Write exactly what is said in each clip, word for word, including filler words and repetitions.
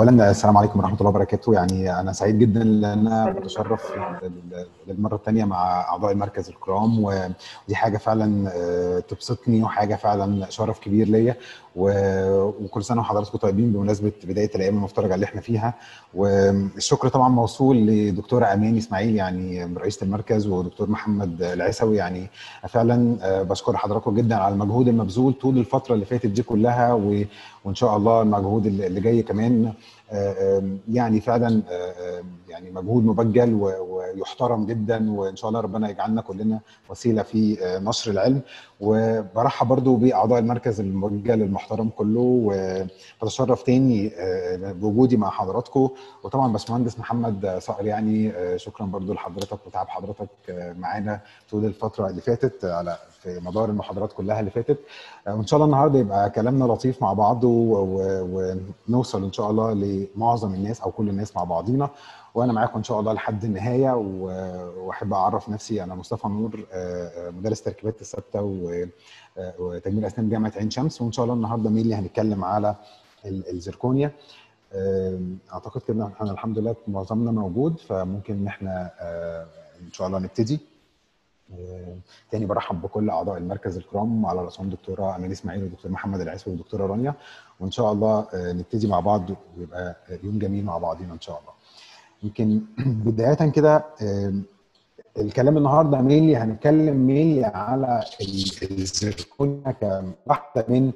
اولا السلام عليكم ورحمه الله وبركاته. يعني انا سعيد جدا ان انا بتشرف للمره الثانيه مع اعضاء المركز الكرام، ودي حاجه فعلا تبسطني وحاجه فعلا شرف كبير ليا. وكل سنه وحضراتكم طيبين بمناسبه بدايه الايام المفترجه اللي احنا فيها. والشكر طبعا موصول لدكتوره امان اسماعيل يعني رئيسه المركز، ودكتور محمد العيسوي. يعني فعلا بشكر حضراتكم جدا على المجهود المبذول طول الفتره اللي فاتت دي كلها، وان شاء الله المجهود اللي جاي كمان يعني فعلا يعني مجهود مبجل ويحترم جدا، وان شاء الله ربنا يجعلنا كلنا وسيله في نشر العلم. وبرحب برضو باعضاء المركز المبجل المحترم كله، وبتشرف تاني بوجودي مع حضراتكم. وطبعا باشمهندس محمد صقر، يعني شكرا برضو لحضرتك وتعب حضرتك معانا طول الفتره اللي فاتت على في مدار المحاضرات كلها اللي فاتت. وان شاء الله النهارده يبقى كلامنا لطيف مع بعض، ونوصل ان شاء الله لمعظم الناس او كل الناس مع بعضينا. وانا معاكم ان شاء الله لحد النهايه. واحب اعرف نفسي، انا مصطفى نور، مدرس تركيبات الثابته وتجميل اسنان جامعه عين شمس. وان شاء الله النهارده مين اللي هنتكلم على الزركونيا. اعتقد كده احنا الحمد لله معظمنا موجود، فممكن ان احنا ان شاء الله نبتدي. تاني برحب بكل اعضاء المركز الكرام، على راسهم دكتوره امان اسماعيل ودكتور محمد العيسوي ودكتوره رانيا. وان شاء الله نبتدي مع بعض ويبقى يوم جميل مع بعضينا ان شاء الله. يمكن بدايه كده الكلام النهارده مينلي هنتكلم مينلي على الزركونيا كواحده من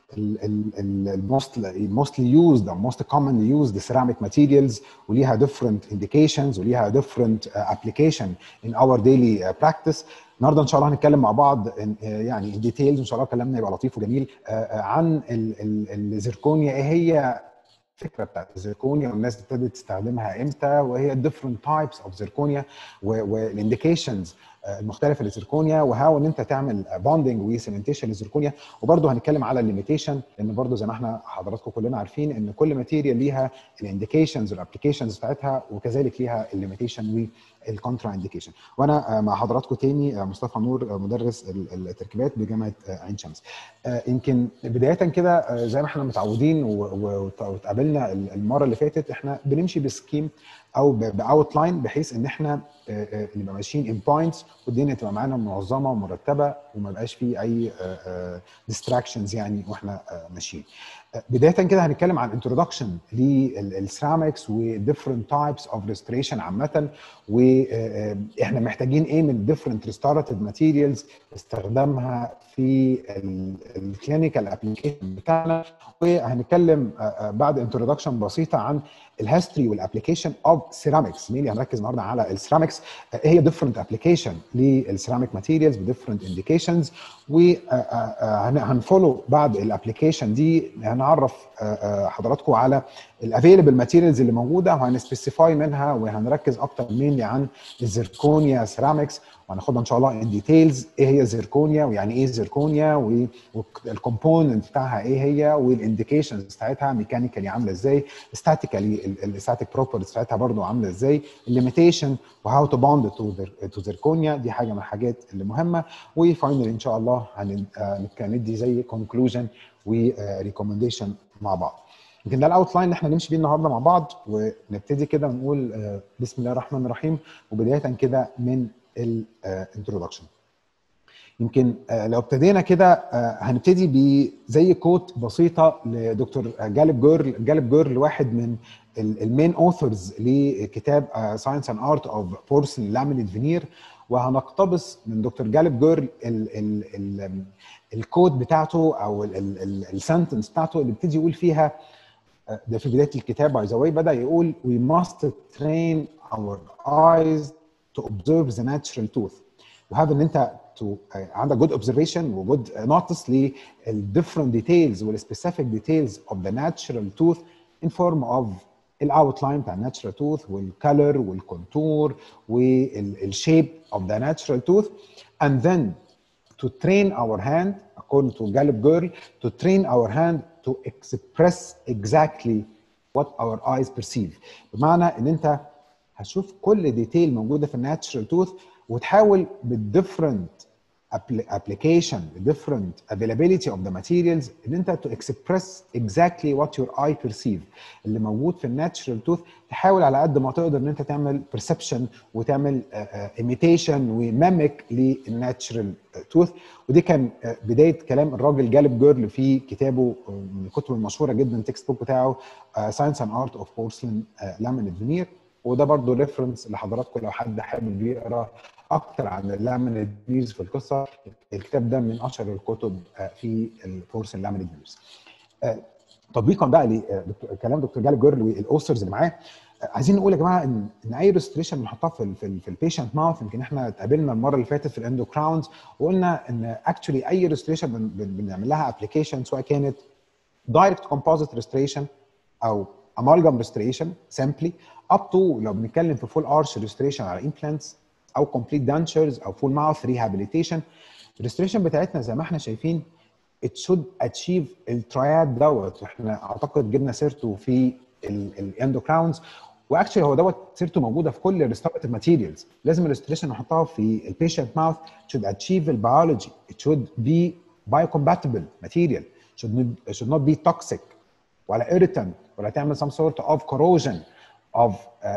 الموستلي يوزد او موست كومنلي يوزد سيراميك ماتيريالز، وليها different indications وليها different application in our daily practice. النهارده ان شاء الله هنتكلم مع بعض يعني in details، وان شاء الله كلامنا يبقى لطيف وجميل عن الزركونيا. ايه هي الفكره بتاعت الزركونيا والناس ابتدت تستخدمها امتى، وهي different types of زركونيا والانديكيشنز المختلفه للزركونيا، وهاو ان انت تعمل بوندنج وسيمنتيشن للزركونيا. وبرده هنتكلم على الليميتيشن، لان برده زي ما احنا حضراتكم كلنا عارفين ان كل ماتيريال ليها الانديكيشنز والابلكيشنز بتاعتها، وكذلك ليها الليميتيشن والكونترا انديكيشن. وانا مع حضراتكم تاني مصطفى نور، مدرس التركيبات بجامعه عين شمس. يمكن بدايه كده زي ما احنا متعودين واتقابلنا المره اللي فاتت، احنا بنمشي بسكيم او باوت لاين، بحيث ان احنا نبقى ماشيين ان بوينتس، والدنيا تبقى معانا منظمه ومرتبه، وما يبقاش فيه اي ديستراكشنز يعني واحنا ماشيين. بدايه كده هنتكلم عن انترودكشن للسيراميكس وديفرنت تايبس اوف ريستوريشن عامه، واحنا محتاجين ايه من ديفرنت ريستوراتيف ماتيريالز استخدامها في الكلينيكال ابلكيشن بتاعنا. وهنتكلم بعد انترودكشن بسيطه عن الهيستوري والابلكيشن اوف سيراميكس. مين هنركز النهارده على السيراميكس، ايه هي ديفرنت ابلكيشن للسيراميك ماتيريالز بديفرنت انديكيشنز، وهنفولو بعد الابلكيشن دي هنعرف حضراتكم على الافيلبل ماتيريالز اللي موجوده، وهنسبيسيفاي منها، وهنركز اكتر مين عن الزركونيا سيراميكس، وهناخدها ان شاء الله ان ديتيلز ايه هي الزركونيا ويعني ايه زركونيا والكومبوننت بتاعها ايه هي، والانديكيشنز بتاعتها ميكانيكالي عامله ازاي، ستاتيكالي الستاتيك بروبرتيز بتاعتها برضو عامله ازاي، الليميتيشن وهاو تو بوند تو زركونيا. دي حاجه من الحاجات اللي مهمه. وفاينلي ان شاء الله هندي زي كونكلوجن وريكومنديشن مع بعض. يمكن ده الاوت لاين اللي احنا نمشي بيه النهارده مع بعض، ونبتدي كده ونقول بسم الله الرحمن الرحيم. وبدايه كده من الانترودكشن، يمكن لو ابتدينا كده هنبتدي بزي كوت بسيطه لدكتور جالب جيرل. جالب جيرل واحد من المين اوثرز لكتاب ساينس اند ارت اوف بورسلين لامينيت فينير، وهنقتبس من دكتور جالب جيرل الكوت بتاعته او السنتنس بتاعته اللي بيبتدي يقول فيها، ده في بدايه الكتاب باي ذا واي، بدا يقول we must train our eyes to observe the natural tooth. وهذا ان انت to عندك good observation و good notice لل different details وال specific details of the natural tooth in form of الاوتلاين بتاع natural tooth والcolor والcontour والshape of the natural tooth, and then to train our hand according to Gallup Girl to train our hand to express exactly what our eyes perceive. بمعنى ان انت هتشوف كل ديتيل موجوده في الناتشرال توث، وتحاول بالديفرنت application, different availability of the materials، ان انت to express exactly what your eye perceive اللي موجود في الناتشرال توث. تحاول على قد ما تقدر ان انت تعمل perception وتعمل uh, uh, imitation وميمك للناتشرال توث. ودي كان uh, بدايه كلام الراجل جالب جيرل في كتابه uh, من الكتب المشهوره جدا، التكست بوك بتاعه uh, Science and Art of Porcelain uh, Laminate Veneer. وده برضه ريفرنس لحضراتكم لو حد حابب يقرا اكتر عن اللامينيت فينيرز في القصه. الكتاب ده من اشهر الكتب في البورسلين لامينيت فينيرز. تطبيقا بقى لكلام دكتور جالب جيرل والاوثرز اللي معاه، عايزين نقول يا جماعه ان ان اي ريستريشن بنحطها في ال في, ال في البيشنت ماوث. يمكن احنا اتقابلنا المره اللي فاتت في الاندو كراونز وقلنا ان اكشولي اي ريستريشن بنعمل لها ابلكيشن، سواء كانت دايركت كومبوزيت ريستريشن او امالجام ريستريشن سامبلي، اب تو لو بنتكلم في فول ارش ريستريشن على امبلانتس او كومبليت دانشرز او فول ماوث ريهابيليتيشن. الريستريشن بتاعتنا زي ما احنا شايفين it should achieve التراياد دوت. احنا اعتقد جبنا سيرته في الاندو كراونز، واكشلي هو دوت سيرته موجوده في كل الريستوراتيف ماتيريالز. لازم الريستريشن نحطها في البيشنت ماوث should achieve البيولوجي، it should be biocompatible material, should not, should not be toxic ولا irritant ولا تعمل some sort of corrosion of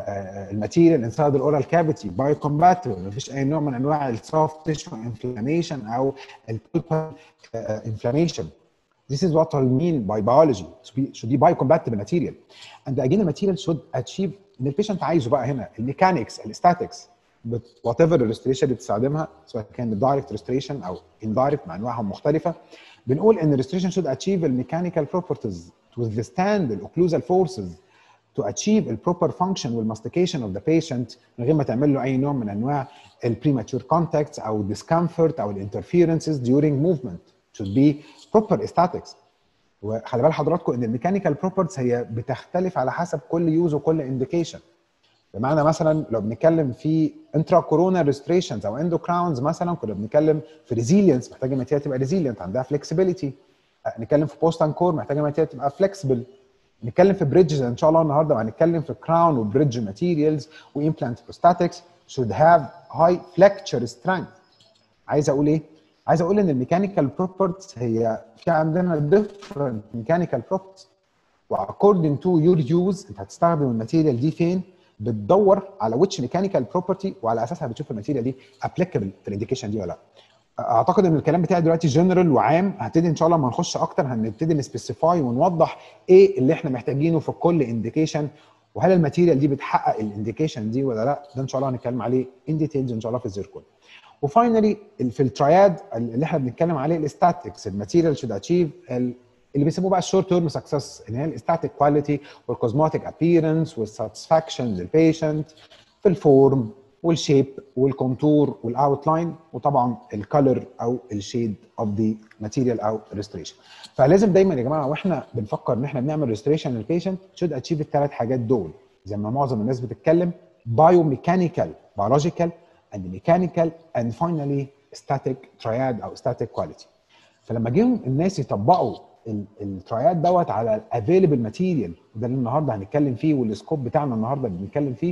الماتيريال inside the oral cavity. biocompatible، مفيش اي نوع من انواع السوفت tissue inflammation او الpulpal inflammation. This is what I mean by biology. It should be, should be biocompatible material. And again, the material should achieve ان البيشنت عايزه بقى هنا الميكانكس، الستاتكس، whatever الريستريشن اللي بتستخدمها، سواء كان direct restoration او indirect مع انواعها مختلفه. بنقول ان الريستريشن should achieve الميكانيكال properties to withstand the occlusal forces to achieve the proper function والmastication of the patient من غير ما تعمل له اي نوع من انواع ال premature contacts او discomfort او interferences during movement. should be proper aesthetics. وخلي بال حضراتكم ان الميكانيكال properties هي بتختلف على حسب كل يوز وكل indication. بمعنى مثلا لو بنتكلم في intracoronal restorations او endocrines مثلا، كنا بنتكلم في resilience، محتاجه الماتيريال تبقى resilient عندها flexibility. نتكلم في post and core، محتاجه الماتيريال تبقى flexible. نتكلم في بريدجز ان شاء الله النهارده هنتكلم في كراون وبريدج ماتيريالز وامبلانت بروستاتكس should have high flexure strength. عايز اقول ايه؟ عايز اقول ان الميكانيكال بروبرتيز هي في عندنا different mechanical properties، واكوردنج تو يور يوز انت هتستخدم الماتيريال دي فين، بتدور على which mechanical property وعلى اساسها بتشوف الماتيريال دي applicable في الانديكيشن دي ولا لا. اعتقد ان الكلام بتاعي دلوقتي جنرال وعام. هبتدي ان شاء الله لما نخش اكتر هنبتدي نسبيسيفاي ونوضح ايه اللي احنا محتاجينه في كل انديكيشن، وهل الماتيريال دي بتحقق الانديكيشن دي ولا لا. ده ان شاء الله هنتكلم عليه ان ديتيلز ان شاء الله في الزيركون. وفاينلي في التراياد اللي احنا بنتكلم عليه الاستاتكس، الماتيريال شود اتشيف اللي بيسموه بقى الشورت تيرم سكسس، اللي هي الاستاتيك كواليتي والكوزماتيك ابييرنس والساتسفاكشن للبيشنت في الفورم والشيب والكونتور والاوتلاين، وطبعا الكالر او الشيد اوف ذا ماتيريال او ريستريشن. فلازم دايما يا جماعه واحنا بنفكر ان احنا بنعمل ريستريشن للبيشنت شود اتشيف الثلاث حاجات دول زي ما معظم الناس بتتكلم: بايو ميكانيكال، بيولوجيكال اند ميكانيكال اند فاينلي ستاتيك تراياد او ستاتيك كواليتي. فلما جم الناس يطبقوا التراياد دوت على الافيلبل ماتيريال، وده اللي النهارده هنتكلم فيه والسكوب بتاعنا النهارده بنتكلم فيه،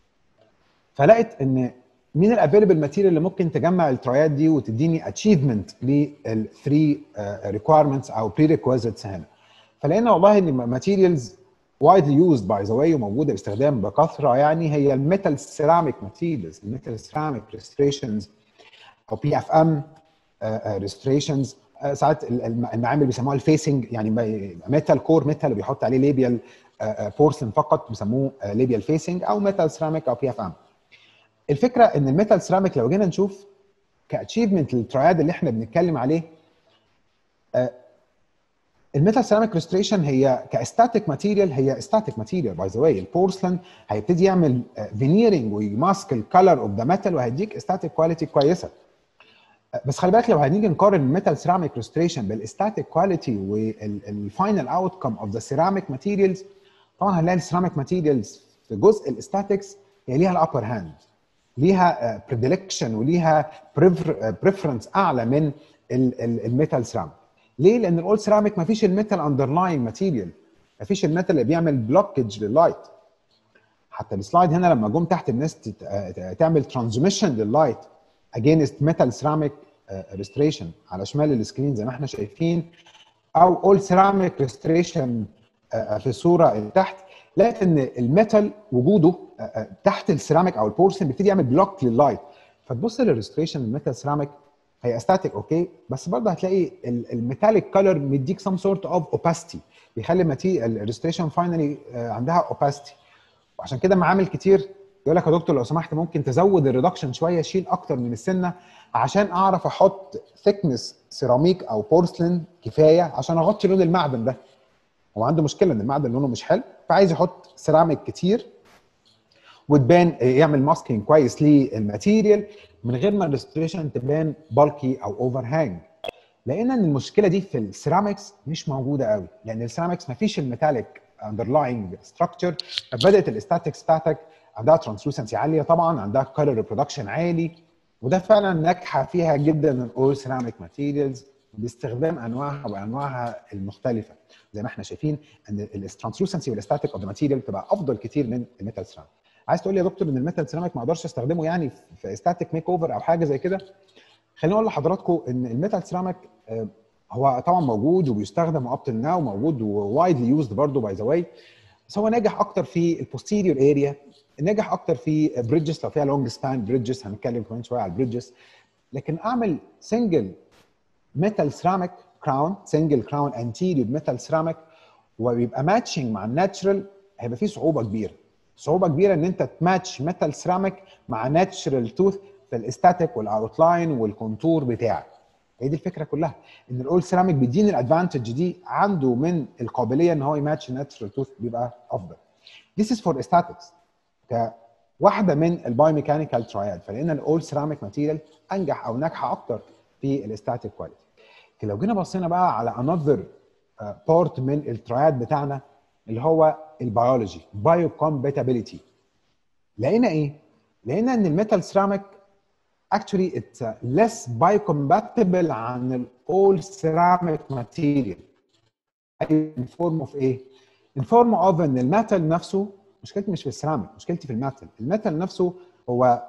فلقيت ان مين الافيلبل ماتيريال اللي ممكن تجمع التراياد دي وتديني اتشيفمنت للثري ريكويرمنتس او بري ريكويزيتس هنا. فلقينا والله ان ماتيريالز وايدلي يوزد باي ذا واي وموجوده باستخدام بكثره يعني هي الميتال سيراميك ماتيريالز، الميتال سيراميك ريستريشنز او بي اف ام ريستريشنز. ساعات المعامل بيسموها الفيسنج، يعني ميتال كور ميتال بيحط عليه ليبيال بورسلين فقط بيسموه ليبيال فيسنج، او ميتال سيراميك او بي اف ام. الفكره ان الميتال سيراميك لو جينا نشوف كاتشيفمنت للتراياد اللي احنا بنتكلم عليه، الميتال سيراميك ريستريشن هي كاستاتيك ماتيريال هي استاتيك ماتيريال باي ذا واي. البورسلين هيبتدي يعمل فينيرنج ويماسك الكالر اوف ذا ميتال وهيديك استاتيك كواليتي كويسه. بس خلي بالك لو هنيجي نقارن الميتال سيراميك ريستريشن بالاستاتيك كواليتي والفاينل اوت كم اوف ذا سيراميك ماتيريالز، طبعا هنلاقي السيراميك ماتيريالز في جزء الاستاتيكس هي ليها الابر هاند، ليها بريديلكشن وليها بريفرنس اعلى من الميتال سيراميك. ليه؟ لان الاول سيراميك ما فيش الميتال اندرلاين ماتيريال، ما فيش الميتال اللي بيعمل بلوكج لللايت. حتى السلايد هنا لما جم تحت الناس تعمل ترانزميشن لللايت اجينست ميتال سيراميك ريستريشن على شمال السكرين زي ما احنا شايفين، او اول سيراميك ريستريشن في الصوره اللي تحت، لقيت ان الميتال وجوده تحت السيراميك او البورسلين بيبتدي يعمل بلوك لللايت. فتبص للريستريشن الميتال سيراميك هي استاتيك اوكي، بس برضه هتلاقي الميتاليك كلر مديك سم سورت اوف اوباستي، بيخلي الريستريشن فاينلي عندها اوباستي. وعشان كده معامل كتير يقول لك يا دكتور لو سمحت ممكن تزود الريدكشن شويه، شيل اكتر من السنه عشان اعرف احط ثيكنس سيراميك او بورسلين كفايه عشان اغطي لون المعدن ده. هو عنده مشكله ان المعدن لونه مش حلو، فعايز يحط سيراميك كتير وتبان، يعمل ماسكينج كويس للماتيريال من غير ما الريستريشن تبان بالكي او اوفر هانج. لقينا ان المشكله دي في السيراميكس مش موجوده قوي، لان السيراميكس ما فيش الميتاليك اندرلاينج ستراكشر، فبدات الاستاتيكس بتاعتك عندها ترانسلوسنسي عاليه، طبعا عندها كلر ريبرودكشن عالي، وده فعلا ناجحه فيها جدا الاول سيراميك ماتيريالز باستخدام انواعها وانواعها المختلفه. زي ما احنا شايفين ان الترانسلوسنسي والاستاتيك اوف ذا ماتيريال بتبقى افضل كتير من الميتال سيراميك. عايز تقول لي يا دكتور ان الميتال سيراميك ما اقدرش استخدمه يعني في استاتيك ميك اوفر او حاجه زي كده؟ خليني اقول لحضراتكم ان الميتال سيراميك هو طبعا موجود وبيستخدم اب تو ناو، موجود ووايدلي يوزد برضه باي ذا واي، بس هو ناجح اكتر في البوستيريور اريا، ناجح اكتر في بريدجز لو فيها لونج سبان بريدجز، هنتكلم كمان شويه على البريدجز. لكن اعمل سنجل ميتال سيراميك كراون، سنجل كراون انتيريور ميتال سيراميك وبيبقى ماتشنج مع الناتشرال، هيبقى فيه صعوبه كبيره. صعوبه كبيره ان انت تماتش ميتال سيراميك مع ناتشرال توث في الاستاتيك والاوتلاين والكونتور بتاعك. هي دي الفكره كلها، ان الاول سيراميك بيديني الادفانتج دي، عنده من القابليه ان هو يماتش ناتشرال توث بيبقى افضل. This is for aesthetics كواحده من الباي ميكانيكال تراياد، فلقينا الاول سيراميك ماتيريال انجح او ناجحه اكتر في الاستاتيك كواليتي. لو جينا بصينا بقى على another بارت من التراياد بتاعنا اللي هو البيولوجي، بايو كومباتيبيليتي، لقينا ايه؟ لقينا ان الميتال سيراميك actually it's less biocompatible عن الاول سيراميك ماتيريال. in form of ايه؟ in form of ان الميتال نفسه، مشكلتي مش في السيراميك، مشكلتي في الميتال. الميتال نفسه هو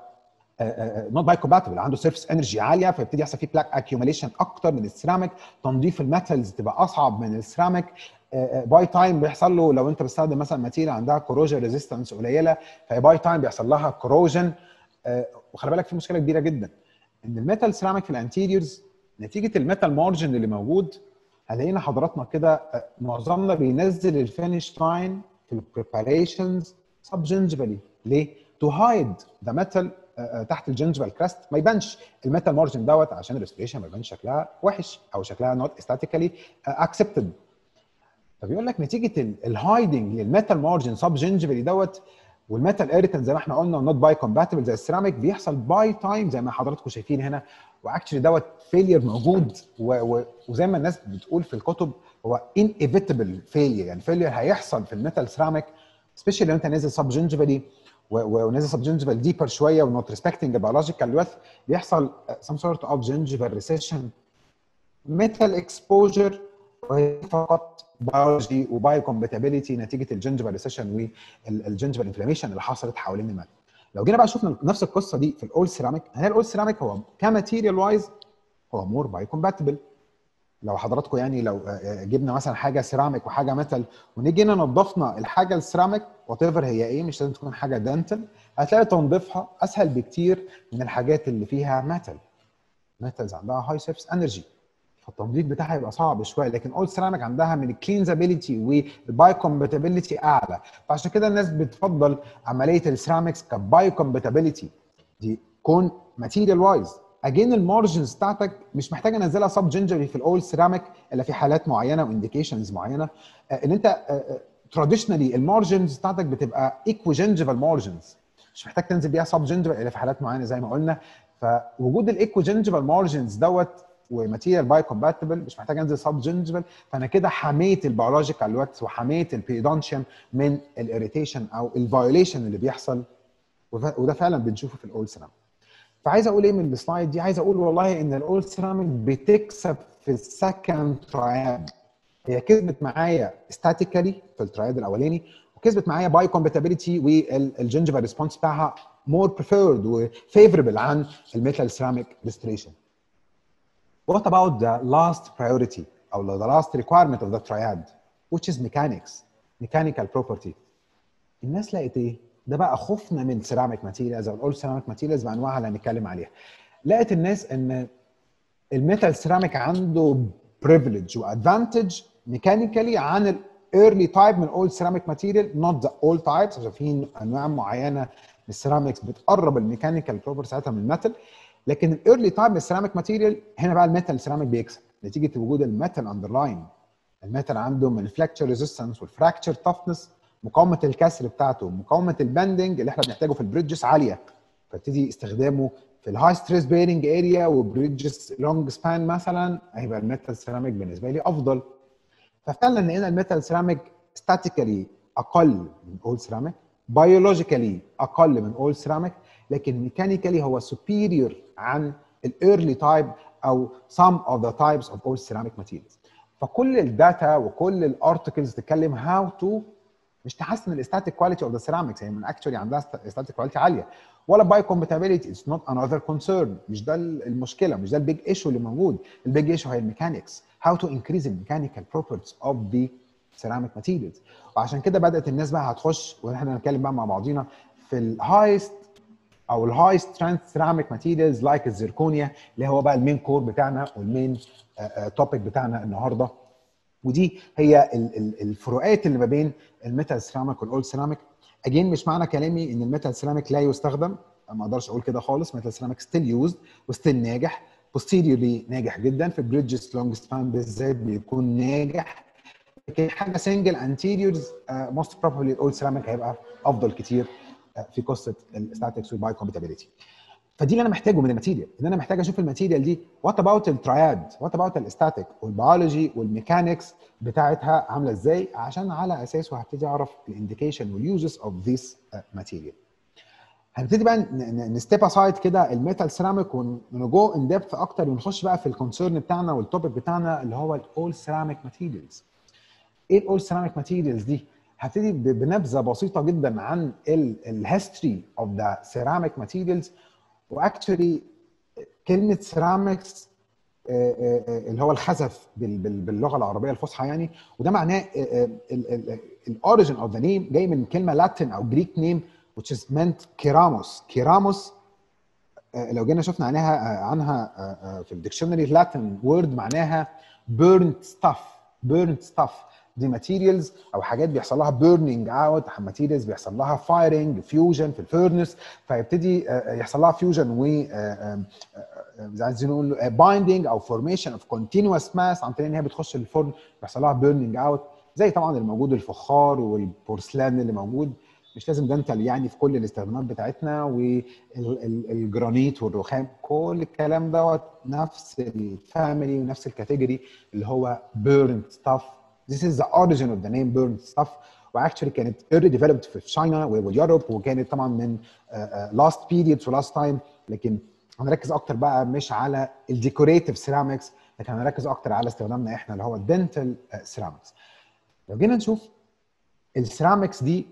نوت باي كومباتبل، عنده سيرفس انرجي عاليه، فيبتدي يحصل فيه بلاك اكيوميليشن اكتر من السيراميك، تنظيف الميتالز تبقى اصعب من السيراميك، باي تايم بيحصل له لو انت بتستخدم مثلا ماتيريال عندها كوروجن ريزيستنس قليله، فباي تايم بيحصل لها كوروجن. وخلي بالك في مشكله كبيره جدا ان الميتال سيراميك في الانتيريورز نتيجه الميتال مارجن اللي موجود، هلاقينا حضراتنا كده معظمنا بينزل الفينش لاين في البريباريشنز سب جنجفالي. ليه؟ تو هايد ذا ميتال تحت الجنجفال كراست، ما يبانش الميتال مارجن دوت عشان الريستريشن ما يبانش شكلها وحش او شكلها نوت استاتيكالي اكسبتد. فبيقول لك نتيجه الهايدنج للميتال مارجن سب جنجفالي دوت، والميتال ايريتنت زي ما احنا قلنا نوت باي كومباتبل زي السيراميك، بيحصل باي تايم زي ما حضراتكم شايفين هنا، واكشلي دوت فيلير موجود، وزي ما الناس بتقول في الكتب هو انيفيتبل فيلير، يعني فيلير هيحصل في الميتال سيراميك سبيشالي لو انت نازل سب جنجفالي ونازل سب جنجفال ديبر شويه ونوت ريسبكتنج البيولوجيكال ويث، بيحصل سم سورت اوف جنجفال ريسيشن. ميتال اكسبوجر فقط بيولوجي وبايو كومباتيبيليتي نتيجه الجنجفال ريسيشن والجنجفال انفلاميشن اللي حصلت حوالين الميتال. لو جينا بقى شفنا نفس القصه دي في الاول سيراميك، هنلاقي الاول سيراميك هو كماتيريال وايز هو مور بايو كومباتبل. لو حضراتكم يعني لو جبنا مثلا حاجه سيراميك وحاجه ميتال ونيجينا نضفنا الحاجه السيراميك وات ايفر هي ايه، مش لازم تكون حاجه دنتل، هتلاقي تنظيفها اسهل بكتير من الحاجات اللي فيها ميتال. ميتالز عندها هاي سيرفس انرجي، فالتنظيف بتاعها يبقى صعب شويه، لكن اول سيراميك عندها من الكلينزابيلتي والباي كومباتيبيليتي اعلى، فعشان كده الناس بتفضل عمليه السيراميكس كباي كومباتيبيليتي دي كون ماتيريال وايز. اجين المارجنز بتاعتك مش محتاج انزلها سب جنجري في الاول سيراميك الا في حالات معينه وانديكيشنز معينه، ان انت تراديشنالي المارجنز بتاعتك بتبقى ايكو جنجفال مارجنز، مش محتاج تنزل بيها سب جنجفال الا في حالات معينه زي ما قلنا. فوجود الايكو جنجفال مارجنز دوت وماتيريال باي كومباتبل مش محتاج انزل سب جنجفال، فانا كده حميت البيولوجيكال ويكس وحميت البيدونشيوم من الاريتيشن او الفايوليشن اللي بيحصل، وده فعلا بنشوفه في الاول سيراميك. فعايز اقول ايه من السلايد دي؟ عايز اقول والله ان الاول سيراميك بتكسب في السكند تراياد. هي كسبت معايا استاتيكالي في التراياد الاولاني، وكسبت معايا باي كومباتيبيليتي والجنجفال ريسبونس بتاعها مور بريفيرد وفيفربل عن الميتال سيراميك ريستريشن. What about the last priority or the last requirement of the triad, which is mechanics, mechanical property. الناس لقت ايه؟ ده بقى خوفنا من سيراميك ماتيريالز او الاول سيراميك ماتيريالز بانواعها اللي هنتكلم عليها. لقت الناس ان الميتال سيراميك عنده بريفليج وادفانتج ميكانيكالي عن الايرلي تايب من الاول سيراميك ماتيريال، نوت ذا اول تايبس، عشان في انواع معينه من السيراميكس بتقرب الميكانيكال بروبر ساعتها من الميتال. لكن الايرلي تايب من السيراميك ماتيريال هنا بقى الميتال سيراميك بيكسب نتيجه وجود الميتال اندرلاين. الميتال عنده من الفلكتشر ريزيستنس والفراكتشر تفنس، مقاومه الكسر بتاعته، مقاومه البندنج اللي احنا بنحتاجه في البريدجز عاليه، فابتدي استخدامه في الهاي ستريس بيرنج اريا وبريدجز لونج سبان مثلا، هيبقى الميتال سيراميك بالنسبه لي افضل. ففعلا لقينا الميتال سيراميك ستاتيكالي اقل من اول سيراميك، بيولوجيكالي اقل من اول سيراميك، لكن ميكانيكالي هو superior عن الايرلي تايب او some of the types of all ceramic materials. فكل الداتا وكل الارتكلز تتكلم how to مش تحسن الاستاتيك كواليتي اوف ذا سيراميكس، هي من اكشولي عندها استاتيك كواليتي عاليه، ولا باي كومباتيبيليتي، اتس نوت انذر كونسيرن، مش ده المشكله، مش ده البيج ايشو اللي موجود. البيج ايشو هي الميكانكس، how to increase the mechanical properties of the ceramic materials. وعشان كده بدات الناس بقى هتخش واحنا هنتكلم بقى مع بعضينا في الهايست او الهاي سترينث سيراميك ماتيريالز لايك الزيركونيا اللي هو بقى المين كور بتاعنا والمين توبيك بتاعنا النهارده. ودي هي الفروقات اللي ما بين الميتال سيراميك والاولد سيراميك. اجين مش معنى كلامي ان الميتال سيراميك لا يستخدم، ما اقدرش اقول كده خالص. ميتال سيراميك ستيل يوزد وستيل ناجح، posteriorly ناجح جدا في بريدجز لونج سبان بالذات بيكون ناجح. لكن حاجه سنجل انتيريورز موست بروبلي الاولد سيراميك هيبقى افضل كتير في قصه الستاتكس والباي كومباتيبيليتي. فدي اللي انا محتاجه من الماتيريال، ان انا محتاج اشوف الماتيريال دي وات اباوت التراياد، وات اباوت الاستاتيك والبيولوجي والميكانكس بتاعتها عامله ازاي، عشان على اساسه هبتدي اعرف الانديكيشن واليوزز اوف ذيس ماتيريال. هنبتدي بقى نستيب اسايد كده الميتال سيراميك ونجو ان ديبث اكتر ونخش بقى في الكونسيرن بتاعنا والتوبيك بتاعنا اللي هو الاول سيراميك ماتيريالز. ايه الاول سيراميك ماتيريالز دي؟ هبتدي بنبذه بسيطه جدا عن الهيستوري اوف ذا سيراميك ماتيريالز. واكشولي كلمه سيراميكس اللي هو الخزف باللغه العربيه الفصحى يعني، وده معناه الاوريجن اوف ذا نيم جاي من كلمه لاتين او جريك نيم which is meant كيراموس. كيراموس لو جينا شفنا عنها عنها في الديكشنري لاتين وورد معناها burnt stuff. burnt stuff دي ماتيريالز او حاجات بيحصل لها بيرنينج اوت، ماتيريالز بيحصل لها فايرنج فيوجن في الفيرنس، فيبتدي يحصل لها فيوجن و زي ما نقول بايندينج او فورميشن اوف كونتينوس ماس عن طريق ان هي بتخش الفرن بيحصل لها بيرنينج اوت، زي طبعا الموجود الفخار والبورسلان اللي موجود، مش لازم دنتال يعني في كل الاستخدامات بتاعتنا، والجرانيت والرخام، كل الكلام دوت نفس الفاميلي ونفس الكاتيجوري اللي هو burnt stuff. This is the origin of the name burnt stuff. واكشلي كانت early developed في تشاينا واليوروب، وكانت طبعا من uh, uh, last periods و last time. لكن هنركز اكتر بقى مش على الديكوريتيف سيراميكس، لكن هنركز اكتر على استخدامنا احنا اللي هو الدنتال سيراميكس. لو جينا نشوف السيراميكس دي،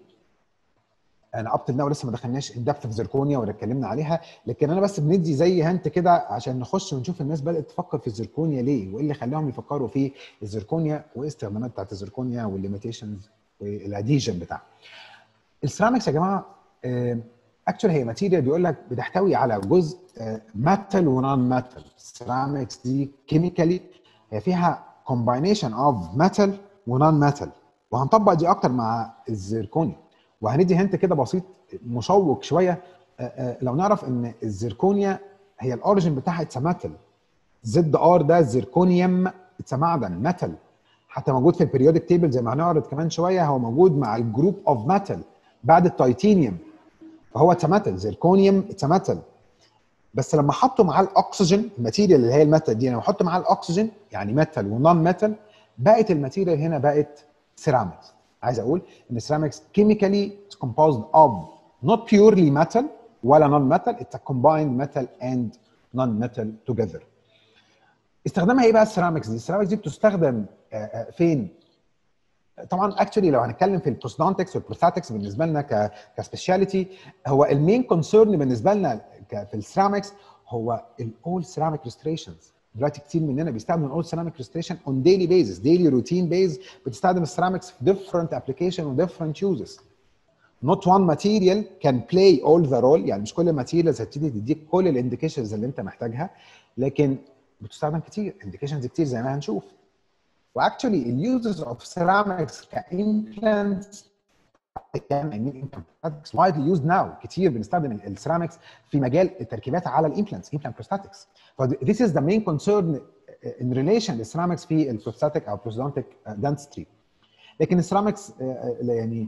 انا اب تو ناو لسه ما دخلناش ان دبث في زيركونيا ولا اتكلمنا عليها، لكن انا بس بندي زي هنت كده عشان نخش ونشوف الناس بدات تفكر في الزيركونيا ليه، وايه اللي خلاهم يفكروا في الزيركونيا، وايه الاستخدامات بتاعت الزيركونيا والليميتيشنز والاديشن بتاعها. السيراميكس يا جماعه اكشولي هي ماتيريال بيقول لك بتحتوي على جزء ميتال ونون ميتال. السيراميكس دي كيميكالي هي فيها كومباينيشن اوف ميتال ونون ميتال، وهنطبق دي اكتر مع الزيركونيا. وهندي هنت كده بسيط مشوق شويه، لو نعرف ان الزيركونيا هي الاوريجن بتاعها اتس ميتال، زد ار ده زيركونيوم اتس معدن ميتال، حتى موجود في البريودك تيبل زي ما هنعرض كمان شويه، هو موجود مع الجروب اوف ميتال بعد التيتانيوم، فهو اتس ميتال، زيركونيوم اتس ميتال. بس لما حطوا معاه الاكسجين، الماتيريال اللي هي الميتال دي لما حطوا معاه الاكسجين يعني ميتال ونون ميتال، بقت الماتيريال هنا بقت سيراميكس. عايز اقول ان السيراميكس كيميكالي composed of not purely metal ولا non metal, it's a combined metal and non metal together. استخدامها ايه بقى السيراميكس دي؟ السيراميكس دي بتستخدم فين؟ طبعا اكشولي لو هنتكلم في البروستودونتكس والبروستاتكس بالنسبه لنا كسبيشاليتي، هو المين كونسيرن بالنسبه لنا في السيراميكس هو الاول سيراميك ريستوريشنز. دلوقتي كتير مننا بيستخدم الاول سيراميك ريستوريشن اون ديلي بيزس، ديلي روتين بيز، بتستخدم السيراميكس في ديفرنت ابلكيشن وديفرنت يوزز. not one material can play all the role، يعني مش كل الماتيريالز هتبتدي تديك كل الانديكيشنز اللي انت محتاجها، لكن بتستخدم كتير، انديكيشنز كتير زي ما هنشوف. واكشولي اليوزز اوف سيراميكس كامبلانتس يعني وايدلي يوزد ناو، كتير بنستخدم السيراميكس في مجال التركيبات على الامبلانتس، امبلانت بروستاتكس. ف this is the main concern in relation للسيراميكس في البروستاتيك او بروستودونتيك دنتستري. لكن السيراميكس يعني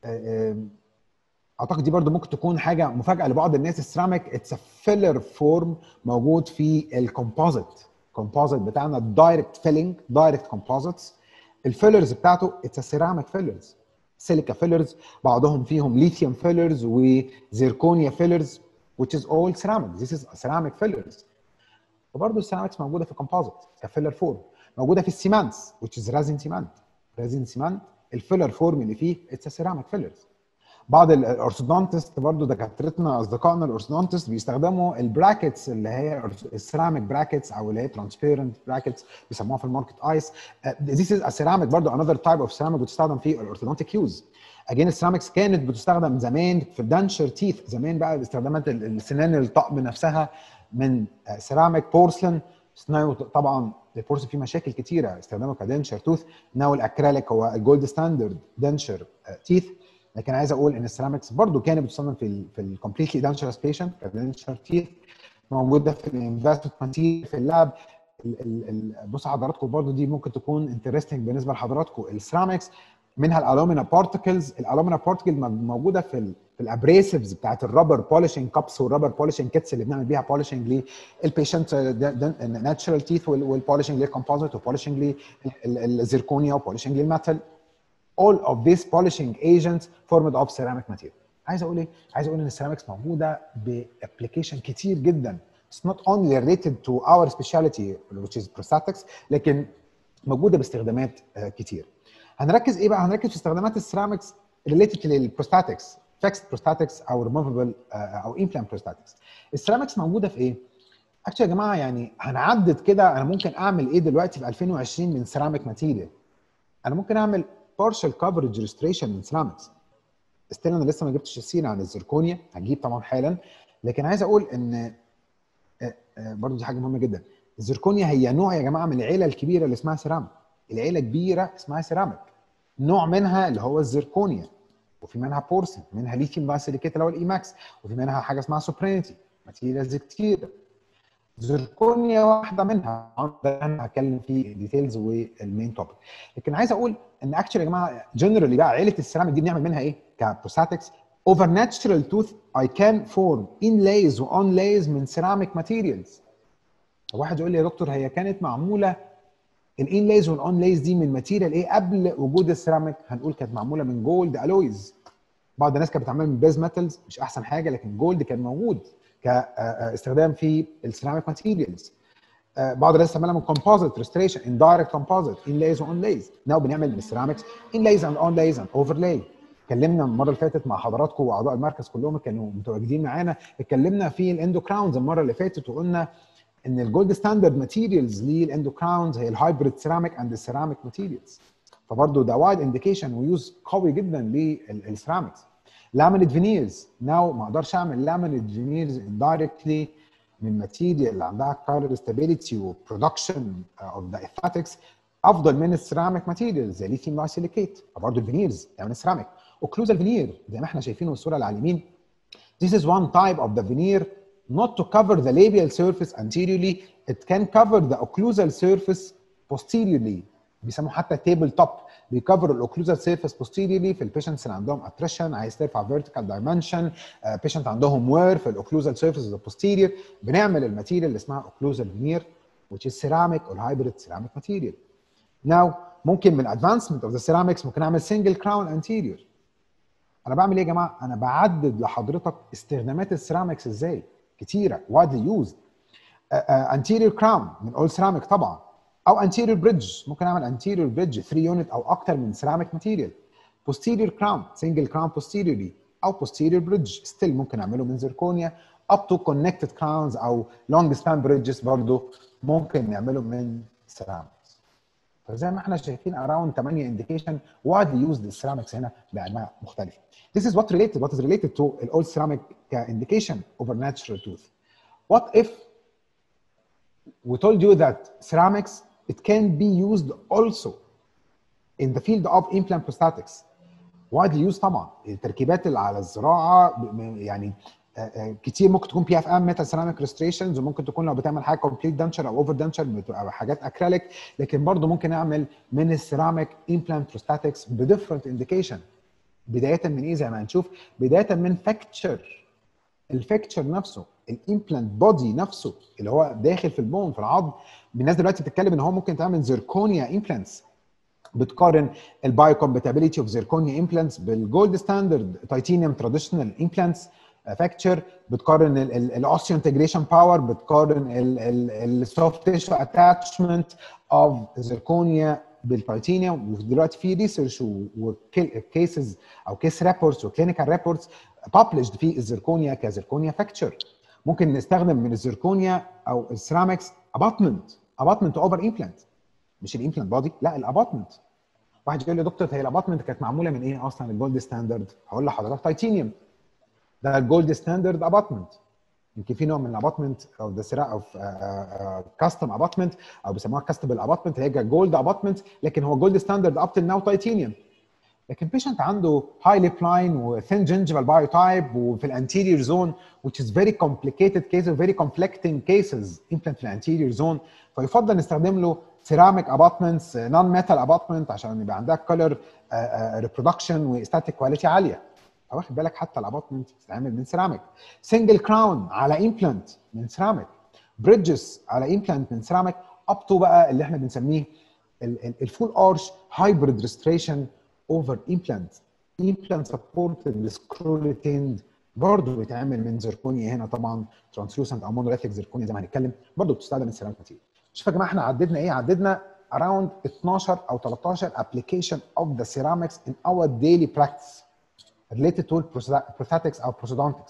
اعتقد دي برضو ممكن تكون حاجه مفاجاه لبعض الناس، السيراميك اتس فيلر فورم موجود في الكومبوزيت. الكومبوزيت بتاعنا دايركت فيلينج، دايركت كومبوزيتس. الفيلرز بتاعته اتس سيراميك فيلرز، سيليكا فيلرز، بعضهم فيهم ليثيوم فيلرز وزيركونيا فيلرز which is all ceramic. This is ceramic fillers. وبرضه السيراميكس موجوده في الكومبوزيت كفيلر فورم، موجوده في السيمانتس which is resin cement. resin cement الفيلر فورم اللي فيه اتس سيراميك فيلرز. بعض الاورثودونتست برضه دكاترتنا اصدقائنا الاورثودونتست بيستخدموا البراكتس اللي هي السيراميك براكتس او اللي هي ترانسبيرنت براكتس بيسموها في الماركت ايس. ذيس از ا سيراميك برضه انذر تايب اوف سيراميك بتستخدم في الاورثودونتيك يوز. اجين السيراميكس كانت بتستخدم زمان في الدنشر تيث، زمان بقى باستخدامات السنان الطقم نفسها من سيراميك بورسلين. طبعا البورسلين فيه مشاكل كتيره، استخدامه كدنشر توث. ناو الاكريليك هو الجولد ستاندرد دنشر تيث. لكن عايز اقول ان السيراميكس برضو كانت بتستخدم في ال في الكومبليتلي دانشرس بيشنت كدنشر تيث، موجوده في الانفستمنت ماتيريال في اللاب. بصوا حضراتكم برضو دي ممكن تكون انترستنج بالنسبه لحضراتكم. السيراميكس منها الالومينا بارتكلز، الالومينا بارتكل موجوده في ال في الابريسيفز بتاعت الرابر بولشنج كابس والرابر بولشنج كيتس اللي بنعمل بيها بولشنج للبيشنت ناتشرال تيث والبولشنج للكومبوزيت وبولشنج للزيركونيا وبولشنج للميتال. all of these polishing agents formed of ceramic material. عايز اقول ايه؟ عايز اقول ان السيراميكس موجوده بابلكيشن كتير جدا. It's not only related to our specialty which is prosthetics، لكن موجوده باستخدامات كتير. هنركز ايه بقى؟ هنركز في استخدامات السيراميكس related للبروستاتكس، fixed prosthetics او removable او implant prosthetics. السيراميكس موجوده في ايه؟ اكشلي يا جماعه يعني هنعدد كده انا ممكن اعمل ايه دلوقتي في ألفين وعشرين من سيراميك ماتيريال. انا ممكن اعمل partial coverage restoration من سيراميكس. استنى انا لسه ما جبتش السيره عن الزركونيا، هجيب طبعا حالا. لكن عايز اقول ان برضه دي حاجه مهمه جدا. الزركونيا هي نوع يا جماعه من العيله الكبيره اللي اسمها سيراميك. العيله كبيره اسمها سيراميك. نوع منها اللي هو الزركونيا، وفي منها بورسن، منها ليثيوم بايسيليكيت اللي هو الايماكس، وفي منها حاجه اسمها سوبرينيتي، ماتيريالز كتير. زركونيا واحده منها، انا هتكلم في الديتيلز والمين توبيك. لكن عايز اقول ان اكشلي يا جماعه جنرالي بقى عيله السيراميك دي بنعمل منها ايه كبروستاتكس؟ اوفر ناتشرال توث اي كان فورم انلايز واونلايز من سيراميك ماتيريالز. واحد يقول لي يا دكتور هي كانت معموله الانلايز والاونلايز دي من ماتيريال ايه قبل وجود السيراميك؟ هنقول كانت معموله من جولد الويز. بعض الناس كانت بتعملها من بيز ميتالز، مش احسن حاجه، لكن جولد كان موجود كاستخدام في السيراميك ماتيريالز. بعض الناس بتعملها من كومبوزيت ريستوريشن، اندايركت كومبوزيت، انلايز واونلايز. ناو بنعمل بالسيراميكس انلايز اند اونلايز اند اوفرلاي. اتكلمنا المره اللي فاتت مع حضراتكم واعضاء المركز كلهم كانوا متواجدين معانا، اتكلمنا في الاندوكراونز المره اللي فاتت وقلنا ان الجولد ستاندرد ماتيريالز للاندوكراونز هي الهايبريد سيراميك اند السيراميك ماتيريالز. فبرضه ده وايد انديكيشن ويوز قوي جدا للسيراميكس. لامينيت فينيرز، ناو ما اقدرش اعمل لامينيت فينيرز دايركتلي من ماتيريال اللي عندها كارير ستابيليتي وبرودكشن اوف ذا ايثاتكس افضل من السيراميك ماتيريال زي ليثيوم بايسيليكيت. فبرضه الفينيرز يعني السيراميك. اوكلوزال فينير زي ما احنا شايفينه الصوره اللي على اليمين. This is one type of the veneer not to cover the labial surface anteriorly, it can cover the occlusal surface posteriorly. بيسموه حتى تيبل توب، بيكفر الاوكلوزال سيرفيس posteriorly في البيشنتس اللي عندهم اتريشن عايز ترفع فيرتيكال دايمنشن، بيشنت عندهم وير في الاوكلوزال سيرفيس البوستيريور، بنعمل الماتيريال اللي اسمها اوكلوزال فينير which is ceramic or hybrid ceramic material. Now ممكن من advancement of the ceramics ممكن اعمل single crown anterior. انا بعمل ايه يا جماعه؟ انا بعدد لحضرتك استخدامات السيراميكس ازاي كتيره widely used. uh, uh, anterior crown من all ceramic طبعا، او anterior bridge ممكن اعمل anterior bridge ثري يونت او اكتر من ceramic material. posterior crown single crown posteriorly او posterior bridge still ممكن اعمله من زركونيا up to connected crowns او long span bridges برضو ممكن نعمله من ceramics. فزي ما احنا شايفين around ثمانية indication widely used السيرامكس هنا بانواع مختلفه. This is what related what is related to all ceramic indication over natural tooth. What if we told you that ceramics it can be used also in the field of implant prosthetics. widely used طبعا التركيبات اللي على الزراعه يعني كتير ممكن تكون بي اف ام ميتال سيراميك ريستريشنز، وممكن تكون لو بتعمل حاجه كومبليت دنشر او اوفر دنشر بتبقى حاجات اكريليك، لكن برضه ممكن اعمل من السيراميك امبلانت بروستاتكس بديفرنت انديكيشن. بدايه من ايه؟ زي ما هنشوف، بدايه من فاكتشر، الفاكتشر نفسه، الامبلانت بودي نفسه اللي هو داخل في البون في العظم. الناس دلوقتي بتتكلم ان هو ممكن تعمل زيركونيا امبلانتس، بتقارن البايو كومباتيبيليتي اوف زيركونيا امبلانتس بالجولد ستاندرد تيتانيوم تراديشنال امبلانتس فاكتشر، بتقارن الاوستيو انتجريشن باور، بتقارن السوفت تيشو اتاتشمنت اوف زيركونيا بالتيتانيوم. ودلوقتي في ريسيرش وكيسز او كيس ريبورتس وكلينيكال ريبورتس ببلشد في الزيركونيا كزيركونيا فاكتشر. ممكن نستخدم من الزيركونيا او السيرامكس اباتمنت اباتمنت اوفر امبلانت، مش الامبلانت بودي، لا الاباتمنت. واحد يقول لي يا دكتور هي الاباتمنت كانت معموله من ايه اصلا الجولد ستاندرد؟ هقول لحضرتك تيتانيوم، ده الجولد ستاندرد اباتمنت. يمكن في نوع من الاباتمنت او ده سرا او كاستم اباتمنت او بيسموها كاستبل اباتمنت، هي جولد اباتمنت، لكن هو جولد ستاندرد اب تل ناو تيتانيوم. لكن بيشنت عنده هاي ليب لاين وثين جنجفال بايو تايب وفي الانتيريور زون which is very complicated case و very conflicting cases implant في الانتيريور زون، فيفضل نستخدم له سيراميك اباتمنتس نون ميتال اباتمنت عشان يبقى عندها كولر ريبرودكشن واستاتيك كواليتي عاليه. واخد بالك؟ حتى الاباتمنت بتتعمل من سيراميك. سنجل كراون على امبلانت من سيراميك، بريدجز على امبلانت من سيراميك، اب تو بقى اللي احنا بنسميه الفول ارش هايبريد ريستريشن اوفر امبلانت. امبلانت سبورتد سكروليتند برضه بيتعمل من زيركونيا هنا طبعا ترانسلوسنت او مونوليثيك زيركونيا زي ما هنتكلم، برضه بتستخدم السيراميك ماتيريال. شوف يا جماعه احنا عددنا ايه؟ عددنا around اتناشر او تلتاشر application of the ceramics in our daily practice related to prosthetics او prosthodontics.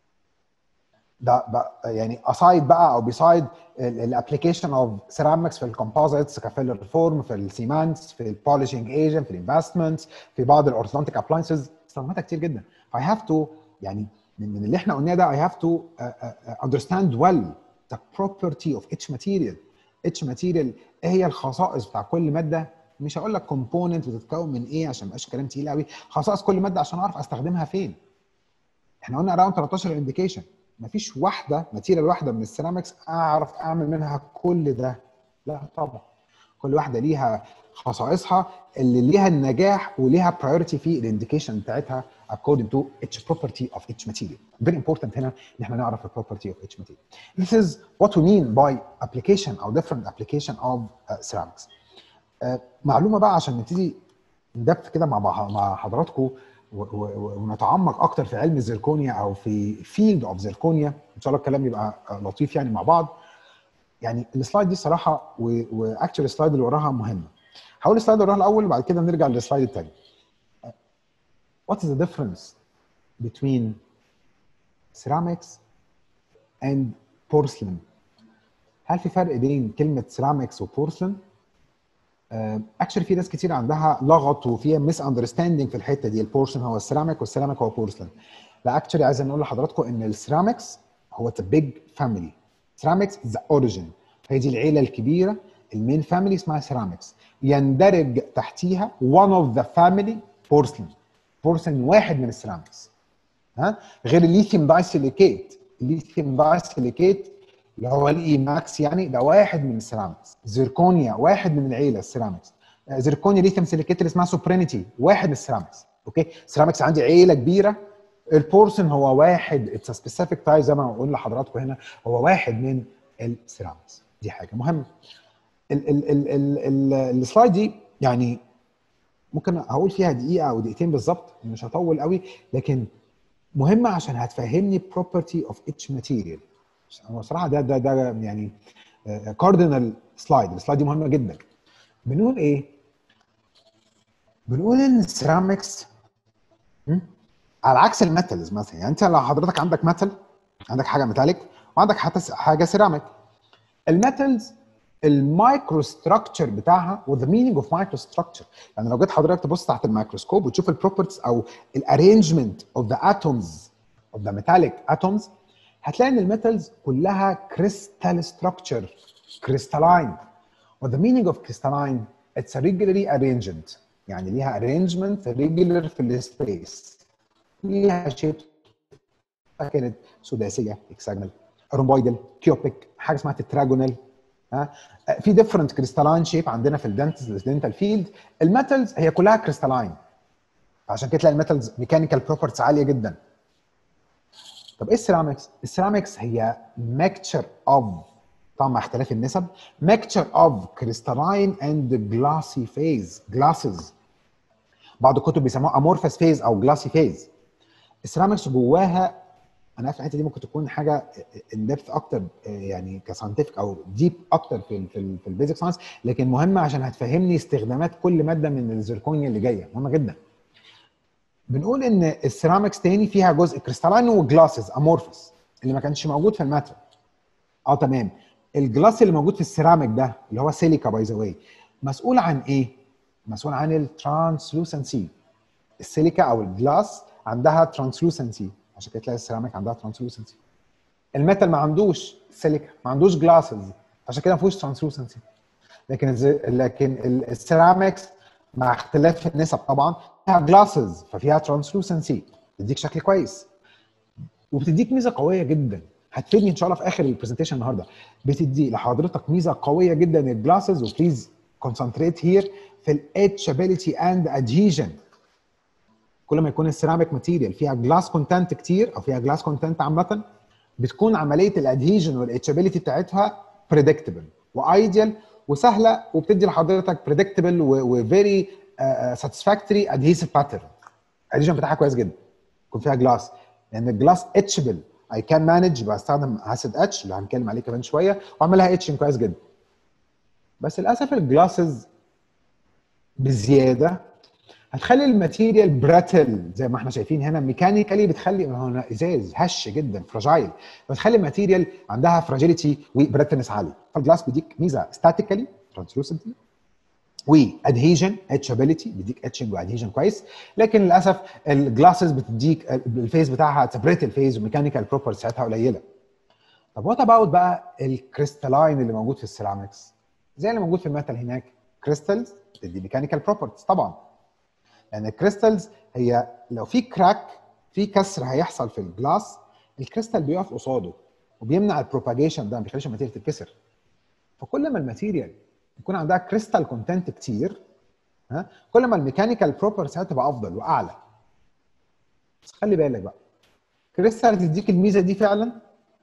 ده يعني aside بقى او beside الابلكيشن اوف سيرامكس في الكومبوزيتس كفيلر فورم، في السيمانتس، في البولشنج ايجنت، في الانفستمنتس، في بعض الاورثودونتيك ابلاينسز، استخداماتها كتير جدا. I have to يعني من اللي احنا قلناه ده I have to uh, uh, understand well the property of each material. each material ايه هي الخصائص بتاع كل ماده. مش هقول لك كومبوننت بتتكون من ايه عشان ما يبقاش كلام تقيل قوي، خصائص كل ماده عشان اعرف استخدمها فين. احنا قلنا اراوند تلتاشر انديكيشن، مفيش واحده ماتيريال واحده من السيرامكس اعرف اعمل منها كل ده، لا طبعا. كل واحده ليها خصائصها اللي ليها النجاح وليها برايورتي في الانديكيشن بتاعتها according to each property of each material. Very important هنا ان احنا نعرف ال property of each material. This is what we mean by application او different application of uh, ceramics. uh, معلومه بقى عشان نبتدي ندبت كده مع مع حضراتكم ونتعمق اكتر في علم الزيركونيا او في فيلد اوف زيركونيا، ان شاء الله الكلام يبقى لطيف يعني مع بعض. يعني السلايد دي صراحه واكشلي السلايد اللي وراها مهمه. هقول السلايد اللي وراها الاول وبعد كده نرجع للسلايد الثاني. What is the difference between ceramics and porcelain؟ هل في فرق بين كلمه ceramics وبورسلين؟ اكشلي في ناس كتير عندها لغط وفيها ميس اندرستاندينج في الحته دي، البورسلين هو السيراميك والسيراميك هو بورسلين. لا اكشلي عايز نقول لحضراتكم ان السيراميكس هو ذا بيج فاميلي، سيراميكس ذا اوريجين، هي دي العيله الكبيره، المين فاميلي اسمها سيراميكس، يندرج تحتيها one of the family بورسلين. بورسلين واحد من السيراميكس، ها، غير الليثيوم دايسيليكيت. الليثيوم دايسيليكيت اللي هو الاي ماكس يعني ده واحد من السيراميكس. زيركونيا واحد من العيله السيراميكس. زيركونيا ليثيوم سيليكيت اللي اسمها سوبرينيتي واحد من السيراميكس. اوكي، السيراميكس عندي عيله كبيره. البورسن هو واحد، اتس سبيسيفيك تايب زي ما بقول لحضراتكم هنا، هو واحد من السيراميكس. دي حاجه مهمه. السلايد دي يعني ممكن هقول فيها دقيقه او دقيقتين بالظبط، مش هطول قوي، لكن مهمه عشان هتفهمني property of each material. هو صراحه ده ده ده يعني كاردينال سلايد. السلايد دي مهمه جدا. بنقول ايه؟ بنقول ان السيراميكس على عكس الميتالز مثلا، يعني انت لو حضرتك عندك ميتال عندك حاجه ميتاليك وعندك حتى حاجه سيراميك. الميتالز المايكرو ستراكشر بتاعها وذا مينينج اوف مايكرو ستراكشر، يعني لو جيت حضرتك تبص تحت الميكروسكوب وتشوف البروبرتيز او الارينجمنت اوف ذا اتومز اوف ذا ميتاليك اتومز، هتلاقي ان الميتالز كلها كريستال ستراكشر، كريستالاين. وذا مينينج اوف كريستالاين اتس regularly arranged، يعني ليها arrangement regular في السبيس، ليها شيب كانت سداسيه، اكساجونال، رومبويدال، كيوبيك، حاجه اسمها تتراجونال. ها في ديفرنت كريستالاين شيب عندنا في الدنتال فيلد. الميتالز هي كلها كريستالاين، عشان كده تلاقي الميتالز ميكانيكال بروبرتيز عاليه جدا. طب ايه السيراميكس؟ السيراميكس هي ميكتشر اوف، طبعا مع اختلاف النسب، ميكتشر اوف كريستالاين اند جلاسي فيز، جلاسز. بعض الكتب بيسموها امورفس فيز او جلاسي فيز. السيراميكس جواها، انا عارف الحته دي ممكن تكون حاجه ان ديبث اكتر يعني كساينتفك او ديب اكتر في ال في, ال في البيزك ساينس، لكن مهمه عشان هتفهمني استخدامات كل ماده من الزركونيا اللي جايه، مهمه جدا. بنقول ان السيراميكس تاني فيها جزء كريستالين وجلاسز امورفس اللي ما كانش موجود في الماتر. اه تمام. الجلاس اللي موجود في السيراميك ده اللي هو سيليكا باي ذا واي، مسؤول عن ايه؟ مسؤول عن الترانسلوسنسي. السيليكا او الجلاس عندها ترانسلوسنسي، عشان كده تلاقي السيراميك عندها ترانسلوسنسي. الميتال ما عندوش سيليكا، ما عندوش جلاسز، عشان كده ما فيهوش ترانسلوسنسي. لكن الزي... لكن السيراميكس مع اختلاف النسب طبعا فيها جلاسز ففيها ترانسلوسنسي، بتديك شكل كويس وبتديك ميزه قويه جدا هتفيدني ان شاء الله في اخر البرزنتيشن النهارده. بتدي لحضرتك ميزه قويه جدا الجلاسز، وبليز كونسنتريت هير في الاتشابيليتي اند ادهيجن. كل ما يكون السيراميك ماتيريال فيها جلاس كونتنت كتير او فيها جلاس كونتنت عامه، بتكون عمليه الادهيجن والاتشابيليتي بتاعتها بريدكتبل وايديال وسهله، وبتدي لحضرتك بريدكتبل وفيري ساتسفاكتوري ادهيسيف باترن. الادهيجن بتاعها كويس جدا يكون فيها جلاس، لان الجلاس اتشبل. اي كان مانج بستخدم اسيد اتش اللي هنتكلم عليه كمان شويه واعملها اتشنج كويس جدا. بس للاسف الجلاسز بزياده هتخلي الماتيريال براتل زي ما احنا شايفين هنا، ميكانيكالي بتخلي هنا ازاز هش جدا فراجايل، بتخلي الماتيريال عندها فراجيليتي وبراتلنس عالي. فالجلاس بيديك ميزه ستاتيكالي ترانسلوسنتي وادهيجن اتشابيليتي، بيديك اتشنج وادهيجن كويس. لكن للاسف الجلاسز بتديك الفيز بتاعها بريتل فيز وميكانيكال بروبرتي بتاعتها قليله. طب وات اباوت بقى الكريستالاين اللي موجود في السيراميكس؟ زي اللي موجود في الميتال هناك، كريستالز بتدي ميكانيكال بروبرتيز طبعا، لان يعني الكريستالز هي لو في كراك، في كسر هيحصل في الجلاس، الكريستال بيقف قصاده وبيمنع البروباجيشن ده، ما بيخليش الماتيريال تتكسر. فكل ما الماتيريال يكون عندها كريستال كونتنت كتير، ها، كل ما الميكانيكال بروبرتيز هتبقى افضل واعلى. بس خلي بالك بقى، كريستال تديك الميزه دي فعلا،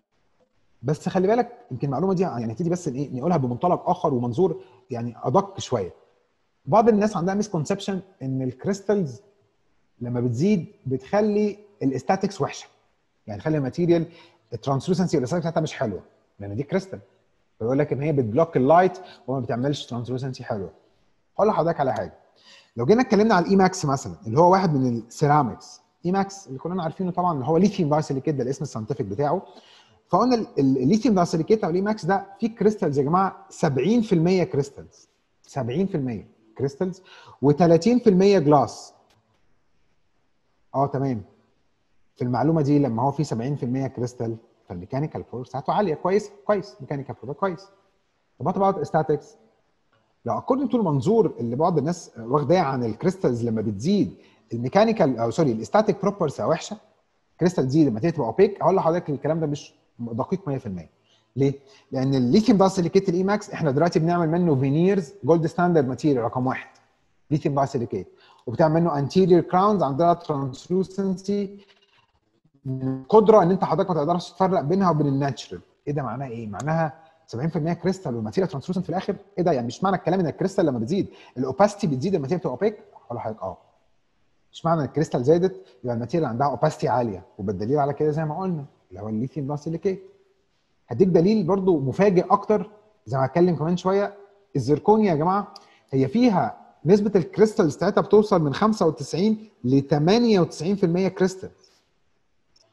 بس خلي بالك يمكن المعلومه دي يعني تيجي بس ايه نقولها بمنطلق اخر ومنظور يعني ادق شويه. بعض الناس عندها ميس كونسبشن ان الكريستالز لما بتزيد بتخلي الاستاتكس وحشه، يعني تخلي الماتيريال الترانسلوسنسي والاستاتكس بتاعتها مش حلوه، لان دي كريستال. بيقول لك ان هي بتبلوك اللايت وما بتعملش ترانسلوسنسي حلوه. هقول لحضرتك على حاجه، لو جينا اتكلمنا على الاي ماكس مثلا اللي هو واحد من السيراميكس، اي ماكس اللي كلنا عارفينه طبعا اللي هو ليثيوم دايسيليكيت، ده الاسم الساينتفك بتاعه. فقلنا الليثيوم دايسيليكيت او الاي ماكس ده فيه كريستالز يا جماعه سبعين في المية كريستالز، سبعين في المية كريستالز و30% جلاس. اه تمام. في المعلومه دي لما هو فيه سبعين في المية كريستال فالميكانيكال بروبرتيز بتاعته عاليه، كويس كويس ميكانيكال بروبرتيز كويس. طب وات اباوت ستاتكس؟ لو اكوردنج تو المنظور اللي بعض الناس واخداه عن الكريستالز لما بتزيد الميكانيكال او سوري الاستاتيك بروبرتيز وحشه، كريستال تزيد لما تبقى اوبيك، هقول لحضرتك الكلام ده مش دقيق مية في المية. ليه؟ لان الليثيوم دايسيليكيت الاي ماكس احنا دلوقتي بنعمل منه فينيرز جولد ستاندرد ماتيريال رقم واحد ليثيوم دايسيليكيت، وبتعمل منه انتيريور كراونز عندها ترانسلوسنسي، قدره ان انت حضرتك ما تقدرش تفرق بينها وبين الناتشرال. ايه ده معناها ايه؟ معناها سبعين في المية كريستال والماتيريال ترانسلوسنت في الاخر؟ ايه ده؟ يعني مش معنى الكلام ان الكريستال لما بتزيد الاوباستي بتزيد الماتيريال بتبقى اوبيك؟ هقول لحضرتك اه. مش معنى ان الكريستال زادت يبقى الماتيريال عندها اوباستي عاليه، وبالدليل على كده زي ما قلنا اللي هو الليثيوم دايسيليكيت. هديك دليل برضو مفاجئ اكتر زي ما هتكلم كمان شويه. الزركونيا يا جماعه هي فيها نسبه الكريستالز بتاعتها بتوصل من خمسة وتسعين ل ثمانية وتسعين في المية كريستال.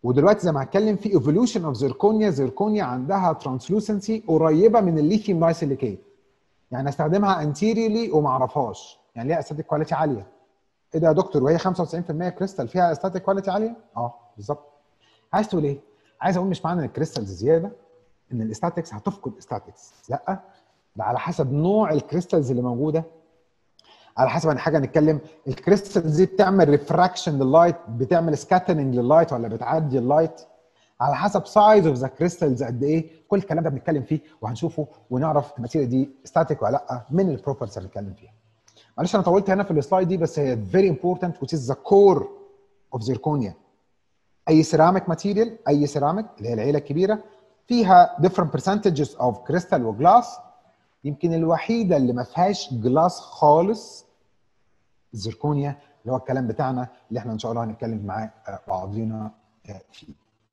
ودلوقتي زي ما هتكلم في ايفولوشن اوف زيركونيا، زيركونيا عندها ترانسلوسنسي قريبه من الليثيوم دايسيليكيت، يعني استخدمها انتيريلي وما اعرفهاش، يعني ليها استاتيك كواليتي عاليه. ايه ده يا دكتور وهي خمسة وتسعين في المية كريستال فيها استاتيك كواليتي عاليه؟ اه بالظبط. عايز تقول ايه؟ عايز اقول مش معنى ان الكريستالز زياده ان الاستاتيكس هتفقد استاتيكس، لا، ده على حسب نوع الكريستالز اللي موجوده، على حسب ان حاجه نتكلم الكريستالز دي بتعمل ريفراكشن لللايت، بتعمل سكاترنج لللايت ولا بتعدي اللايت، على حسب سايز اوف ذا كريستالز قد ايه، كل الكلام ده بنتكلم فيه وهنشوفه ونعرف الماتيريال دي ستاتيك ولا لا من البروبرتيز اللي بنتكلم فيها. معلش انا طولت هنا في السلايد دي بس هي فيري امبورتنت which is the core of zirconia. اي سيراميك ماتيريال، اي سيراميك اللي هي العيله الكبيره فيها different percentages of crystal وجلاس، يمكن الوحيده اللي ما فيهاش جلاس خالص الزركونيا، اللي هو الكلام بتاعنا اللي احنا ان شاء الله هنتكلم معاه بعضينا فيه.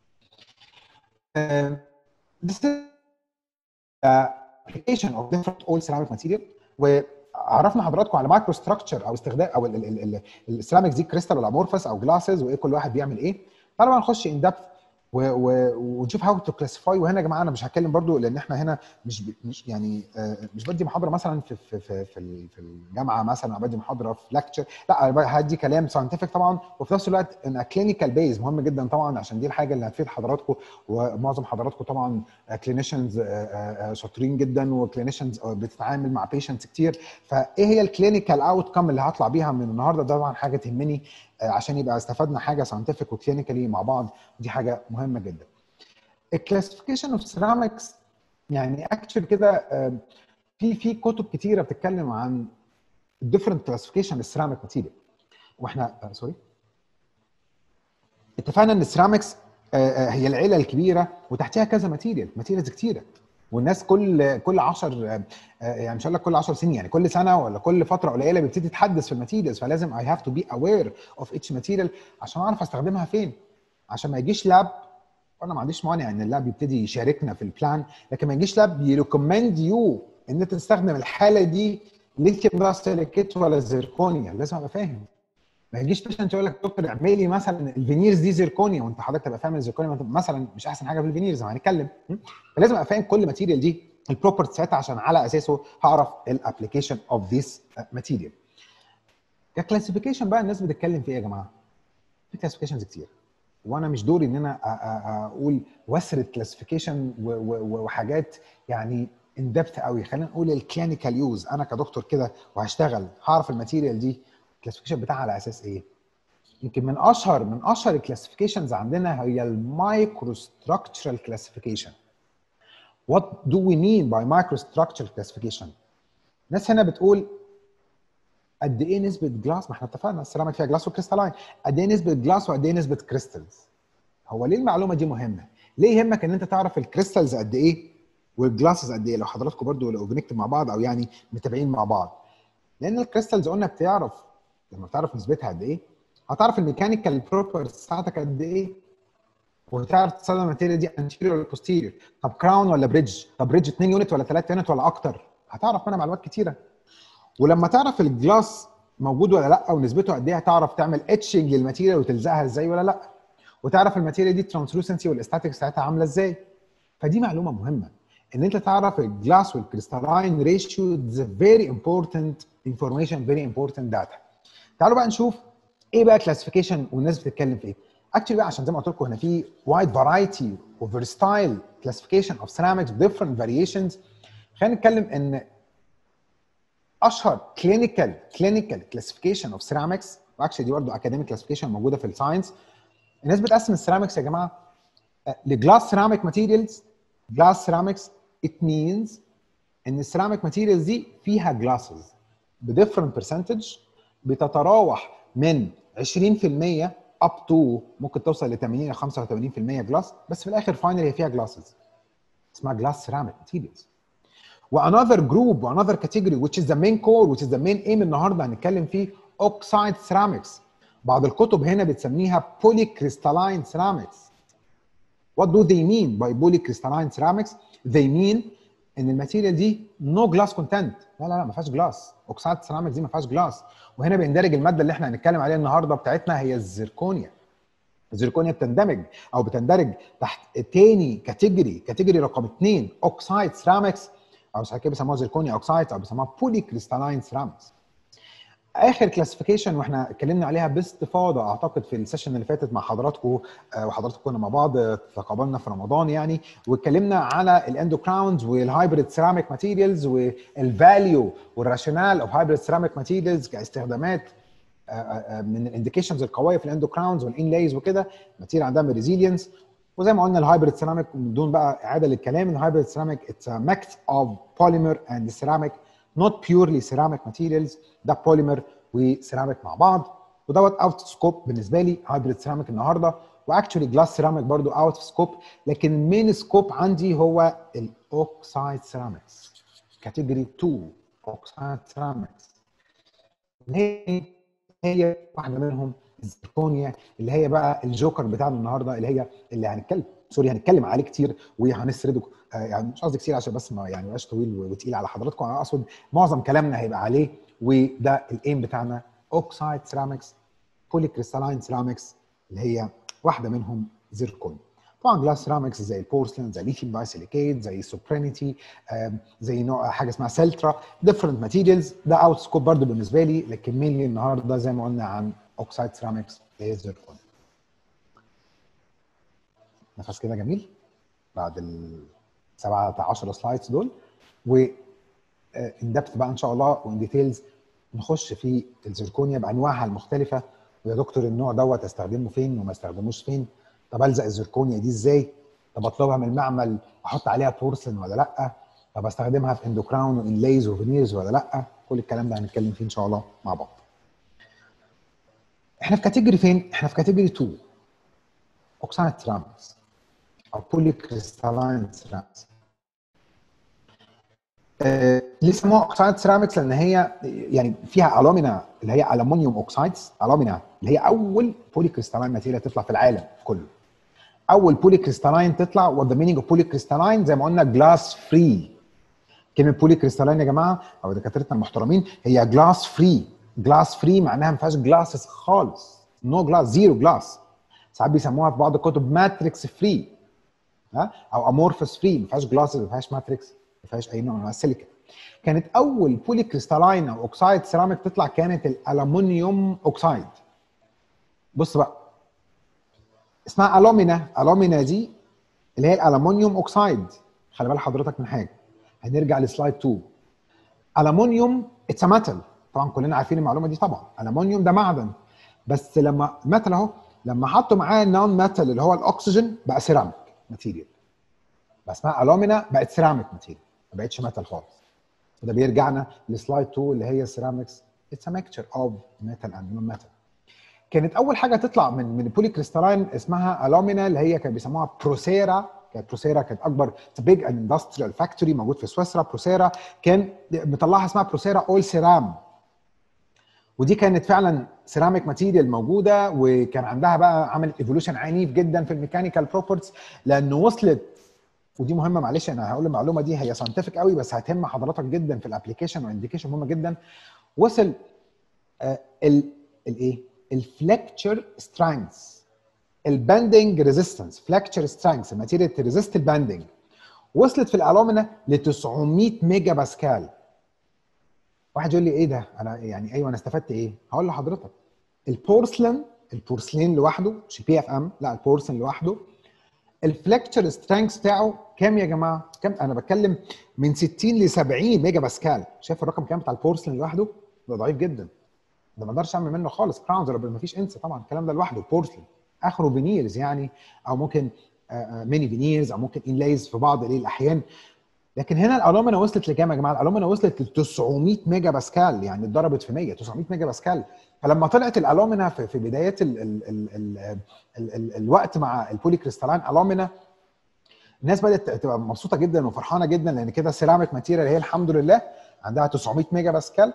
This is application of different old ceramic material، وعرفنا حضراتكم على مايكرو ستراكشر او استخدام او السيراميكس دي كريستال ولا امورفس او جلاسز وايه كل واحد بيعمل ايه. طبعا نخش ان دبث ونشوف هاو تو كلاسيفاي. وهنا يا جماعه انا مش هتكلم برضو لان احنا هنا مش مش يعني مش بدي محاضره مثلا في في في في الجامعه مثلا او بدي محاضره في لكتشر، لا هدي كلام ساينتفك طبعا وفي نفس الوقت ان كلينيكال بيز مهم جدا طبعا عشان دي الحاجه اللي هتفيد حضراتكم، ومعظم حضراتكم طبعا كلينيشنز شاطرين جدا وكلينيشنز بتتعامل مع بيشنتس كتير، فايه هي الكلينيكال اوت كم اللي هطلع بيها من النهارده؟ ده طبعا حاجه تهمني عشان يبقى استفدنا حاجه ساينتفك وكلينيكالي مع بعض، دي حاجه مهمه جدا. الكلاسيفيكيشن اوف سيراميكس يعني اكشن كده في في كتب كتيره بتتكلم عن different classification للسيراميك ماتيريال، واحنا سوري اتفقنا ان السيراميكس هي العيله الكبيره وتحتها كذا ماتيريال، ماتيريالز كتيره، والناس كل كل عشرة يعني مش هقول لك كل عشر سنين، يعني كل سنه ولا كل فتره قليله بيبتدي تتحدث في الماتيريالز، فلازم اي هاف تو بي اوير اوف اتش ماتيريال عشان اعرف استخدمها فين، عشان ما يجيش لاب، وانا ما عنديش مانع ان اللاب يبتدي يشاركنا في البلان، لكن ما يجيش لاب يريكومند يو ان انت تستخدم الحاله دي ليثيوم دايسيليكيت ولا زيركونيا، لازم ابقى فاهم. ما يجيش بيشنت يقول لك دكتور اعملي مثلا الفينيرز دي زيركونيا وانت حضرتك تبقى فاهم الزيركونيا مثلا مش احسن حاجه في الفينيرز زي ما هنتكلم، فلازم ابقى فاهم كل ماتيريال دي البروبرتي بتاعتها عشان على اساسه هعرف الابلكيشن اوف ذيس ماتيريال. ككلاسيفيكيشن بقى الناس بتتكلم في ايه يا جماعه؟ في كلاسيفيكيشنز كتير، وانا مش دوري ان انا اقول وسرد كلاسيفيكيشن وحاجات يعني ان ديبث قوي، خلينا نقول الكلينيكال يوز. انا كدكتور كده وهشتغل هعرف الماتيريال دي الكلاسيفيكيشن بتاعها على اساس ايه. يمكن من اشهر من اشهر الكلاسيفيكيشنز عندنا هي المايكرو ستراكشرال كلاسيفيكيشن. What do we mean by microstructural classification؟ ناس هنا بتقول قد ايه نسبه جلاس، ما احنا اتفقنا السيراميك فيها جلاس وكريستالاين، قد ايه نسبه جلاس وقد ايه نسبه كريستالز. هو ليه المعلومه دي مهمه؟ ليه يهمك ان انت تعرف الكريستالز قد ايه والجلاسز قد ايه؟ لو حضراتكم برضو لو بنكتب مع بعض او يعني متابعين مع بعض، لان الكريستالز قلنا بتعرف لما بتعرف نسبتها قد ايه هتعرف الميكانيكال بروبرتيز بتاعتك قد ايه، وتعرف تستخدم الماتيريال دي انتيريور ولا بوستيريور، طب كراون ولا بريدج، طب بريدج اتنين يونت ولا تلاتة يونت ولا اكتر، هتعرف منها معلومات كتيره. ولما تعرف الجلاس موجود ولا لا ونسبته قد ايه هتعرف تعمل اتشنج للماتيريال وتلزقها ازاي ولا لا، وتعرف الماتيريال دي الترانسلوسنسي والاستاتيك بتاعتها عامله ازاي. فدي معلومه مهمه ان انت تعرف الجلاس والكريستالاين ريشيو، ذا فيري امبورتنت انفورميشن، فيري امبورتنت داتا. تعالوا بقى نشوف ايه بقى كلاسيفيكيشن والناس بتتكلم في ايه. اكشلي بقى عشان زي ما قلت لكم هنا في وايد فرايتي وفيرستايل كلاسيفيكيشن اوف سيراميكس ديفرنت فاريشنز. خلينا نتكلم ان اشهر كلينيكال كلينيكال كلاسيفيكيشن اوف سيراميكس، واكشلي دي برضه اكاديميك كلاسيفيكيشن موجوده في الساينس. الناس بتقسم السيراميكس يا جماعه لجلاس سيراميك ماتيريالز. جلاس سيراميكس ات مينز ان السيراميك ماتيريالز دي فيها جلاسز بديفرنت برسنتج بتتراوح من عشرين في المية اب تو ممكن توصل ل ثمانين او خمسة وثمانين في المية جلاس، بس في الاخر فاينل هي فيها جلاسز اسمها جلاس سيراميك ماتيريالز. وانذر جروب وانذر كاتيجوري which is the main core which is the main aim النهارده هنتكلم فيه اوكسايد سيراميكس. بعض الكتب هنا بتسميها بولي كريستالاين سيراميكس. What do they mean by polycrystalline ceramics؟ They mean ان الماتيريال دي no glass content، لا لا لا ما فيهاش جلاس، اوكسايد سيراميكس دي ما فيهاش جلاس. وهنا بيندرج الماده اللي احنا هنتكلم عليها النهارده بتاعتنا هي الزركونيا. الزيركونيا بتندمج او بتندرج تحت تاني كاتيجوري، كاتيجوري رقم اثنين اوكسايد سيراميكس، او ساعات كده بيسموها زيركونيا اوكسايد او بيسموها بولي كريستالين سيراميكس. اخر كلاسيفيكيشن واحنا اتكلمنا عليها باستفاضه اعتقد في السيشن اللي فاتت مع حضراتكم، وحضراتكم كنا مع بعض تقابلنا في رمضان يعني، واتكلمنا على الاندوكراونز والهايبريد سيراميك ماتيريالز والفاليو والراشونال اوف هايبريد سيراميك ماتيريالز كاستخدامات من الانديكيشنز القويه في الاندوكراونز والانلايز وكده، ماتيريال عندها ريزيلينس. وزي ما قلنا الهايبريد سيراميك بدون بقى اعاده للكلام، الهايبريد سيراميك اتس ا ميكس اوف بوليمر اند سيراميك not purely ceramic materials، ده بوليمر وسيراميك مع بعض، ودوت اوت سكوب بالنسبه لي هايبريد سيراميك النهارده، واكشولي جلاس سيراميك برضو اوت سكوب، لكن المين سكوب عندي هو الاوكسايد سيراميكس كاتيجوري اتنين اوكسايد سيراميكس. هي هي واحده منهم الزيركونيا اللي هي بقى الجوكر بتاعنا النهارده، اللي هي اللي هنتكلم سوري هنتكلم عليه كتير وهنسرده، يعني مش قصدي كتير عشان بس ما يعني مبقاش طويل وتقيل على حضراتكم، انا اقصد معظم كلامنا هيبقى عليه، وده الايم بتاعنا اوكسايد سيراميكس بولي كريستالين سيراميكس اللي هي واحده منهم زيركونيا. طبعا جلاس سيراميكس زي البورسلين زي ليثيوم بايسيليكيت زي السوبرينيتي، زي نوع حاجه اسمها سلترا، ديفرنت ماتيريالز، ده اوت سكوب برضه بالنسبه لي، لكن مينلي النهارده زي ما قلنا عن اوكسايد سيراميكس اللي هي زيركونيا. نفس كده جميل بعد ال سبعة عشر سلايدز دول، و ان دبث بقى ان شاء الله وان ديتيلز نخش في الزيركونيا بانواعها المختلفه، ويا دكتور النوع دوت استخدمه فين وما استخدموش فين؟ طب الزق الزيركونيا دي ازاي؟ طب اطلبها من المعمل احط عليها بورسلين ولا لا؟ طب استخدمها في اندوكراون وانلايز وفينيرز ولا لا؟ كل الكلام ده هنتكلم فيه ان شاء الله مع بعض. احنا في كاتيجوري فين؟ احنا في كاتيجوري اتنين اوكسايد سيراميكس او بولي كريستالين سيراميكس. آه ليه سموها اوكسايد سيراميكس؟ لان هي يعني فيها الومينا اللي هي الومنيوم اوكسايدز، الومينا اللي هي اول بولي كريستالين ماتيريال تطلع في العالم كله. اول بولي كريستالين تطلع، وذا مينينج اوف بولي كريستالين زي ما قلنا جلاس فري. كلمه بولي كريستالين يا جماعه او دكاترتنا المحترمين هي جلاس فري، جلاس فري معناها ما فيهاش جلاسز خالص، نو جلاس، زيرو جلاس. ساعات بيسموها في بعض الكتب ماتريكس فري، ها، او امورفس فري، ما فيهاش جلاسز، ما فيهاش ماتريكس، ما فيهاش اي نوع من السيليكا. كانت اول بولي كريستالين او اوكسايد سيراميك تطلع كانت الالومنيوم اوكسايد. بص بقى اسمها الومينا، الومينا دي اللي هي الالومنيوم اوكسايد. خلي بال حضرتك من حاجه، هنرجع لسلايد اتنين. الومنيوم اتس ميتال، طبعا كلنا عارفين المعلومه دي طبعا، الومنيوم ده معدن، بس لما ميتال اهو، لما حطوا معاه النون ميتال اللي هو الاكسجين بقى سيراميك ماتيريال، بقى اسمها الومينا، بقت سيراميك ماتيريال، ما بقتش ميتال خالص. وده بيرجعنا لسلايد اتنين اللي هي سيراميكس اتس ا ميكتشر اوف ميتال اند نون ميتال. كانت اول حاجه تطلع من من البولي كريستالين اسمها الومينا اللي هي كانوا بيسموها بروسيرا. كانت بروسيرا كانت اكبر بيج اندستريال فاكتوري موجود في سويسرا. بروسيرا كان مطلعها اسمها بروسيرا اول سيرام، ودي كانت فعلا سيراميك ماتيريال موجوده، وكان عندها بقى عملت ايفولوشن عنيف جدا في الميكانيكال بروبرتيز، لانه وصلت، ودي مهمه معلش انا هقول المعلومه دي هي ساينتفك قوي بس هتهم حضرتك جدا في الابلكيشن وانديكيشن مهمه جدا. وصل آه ال الايه الفلكتشر سترينث، الباندنج ريزيستنس، فلكتشر سترينث الماتيريال تريزيست الباندنج، وصلت في الالومينا ل تسعمية ميجا باسكال. واحد يقول لي ايه ده؟ انا يعني ايوه انا استفدت ايه؟ هقول لحضرتك البورسلين، البورسلين لوحده مش بي اف ام، لا البورسلين لوحده الفلكتشر سترينث بتاعه كام يا جماعه؟ كام؟ انا بتكلم من ستين ل سبعين ميجا باسكال. شايف الرقم كام بتاع البورسلين لوحده؟ ده ضعيف جدا، ده ما اقدرش اعمل منه خالص كراونز، ما فيش انسى طبعا الكلام ده لوحده. بورسلين اخره فينيرز يعني، او ممكن ميني فينيرز، او ممكن انلايز في بعض الاحيان. لكن هنا الالومينا وصلت لكام يا جماعه؟ الالومينا وصلت ل تسعمية ميجا باسكال، يعني اتضربت في مية، تسعمية ميجا باسكال. فلما طلعت الالومينا في, في بدايات ال ال ال ال ال ال الوقت مع البولي كريستالين الومينا، الناس بدات تبقى مبسوطه جدا وفرحانه جدا، لان كده سيراميك ماتيريال هي الحمد لله عندها تسعمية ميجا باسكال،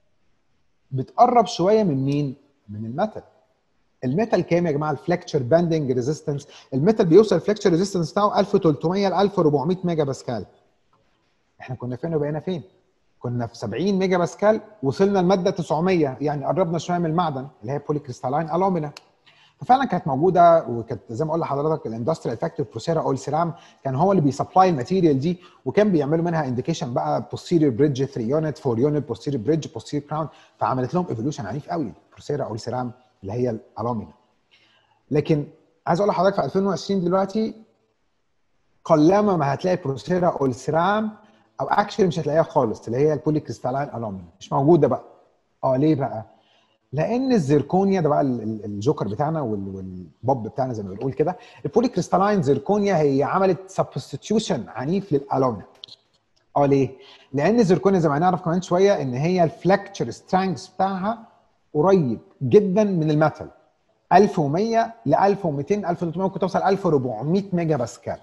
بتقرب شويه من مين؟ من الميتال. الميتال كام يا جماعه؟ الفلكتشر باندنج ريزيستنس، الميتال بيوصل الفلكتشر ريزيستنس بتاعه ألف وتلتمية ل ألف وأربعمية ميجا باسكال. احنا كنا فين وبقينا فين؟ كنا في سبعين ميجا باسكال، وصلنا لماده تسعمية، يعني قربنا شويه من المعدن اللي هي بولي كريستالين الومينا. ففعلا كانت موجوده، وكانت زي ما اقول لحضرتك الاندستريال فاكتور بروسيرا او السيرام كان هو اللي بيسبلاي الماتيريال دي، وكان بيعملوا منها انديكيشن بقى posterior bridge ثلاثة يونت أربعة يونت posterior bridge posterior crown، فعملت لهم ايفولوشن عنيف قوي بروسيرا او السيرام اللي هي الالومينا. لكن عايز اقول لحضرتك في ألفين وعشرين دلوقتي قلما ما هتلاقي بروسيرا او السيرام، او اكشلي مش هتلاقيها خالص، اللي هي البولي كريستالين الومنيوم مش موجوده بقى. اه ليه بقى؟ لان الزيركونيا ده بقى الجوكر بتاعنا والبوب بتاعنا زي ما بنقول كده، البولي كريستالين زيركونيا هي عملت سبستيتيوشن عنيف للالومنيوم. اه ليه؟ لان الزيركونيا زي ما هنعرف كمان شويه ان هي الفلكتشر سترينث بتاعها قريب جدا من الميتال، ألف ومية ل ألف ومئتين ألف وثلاثمية، ممكن توصل ألف وأربعمية ميجا باسكال.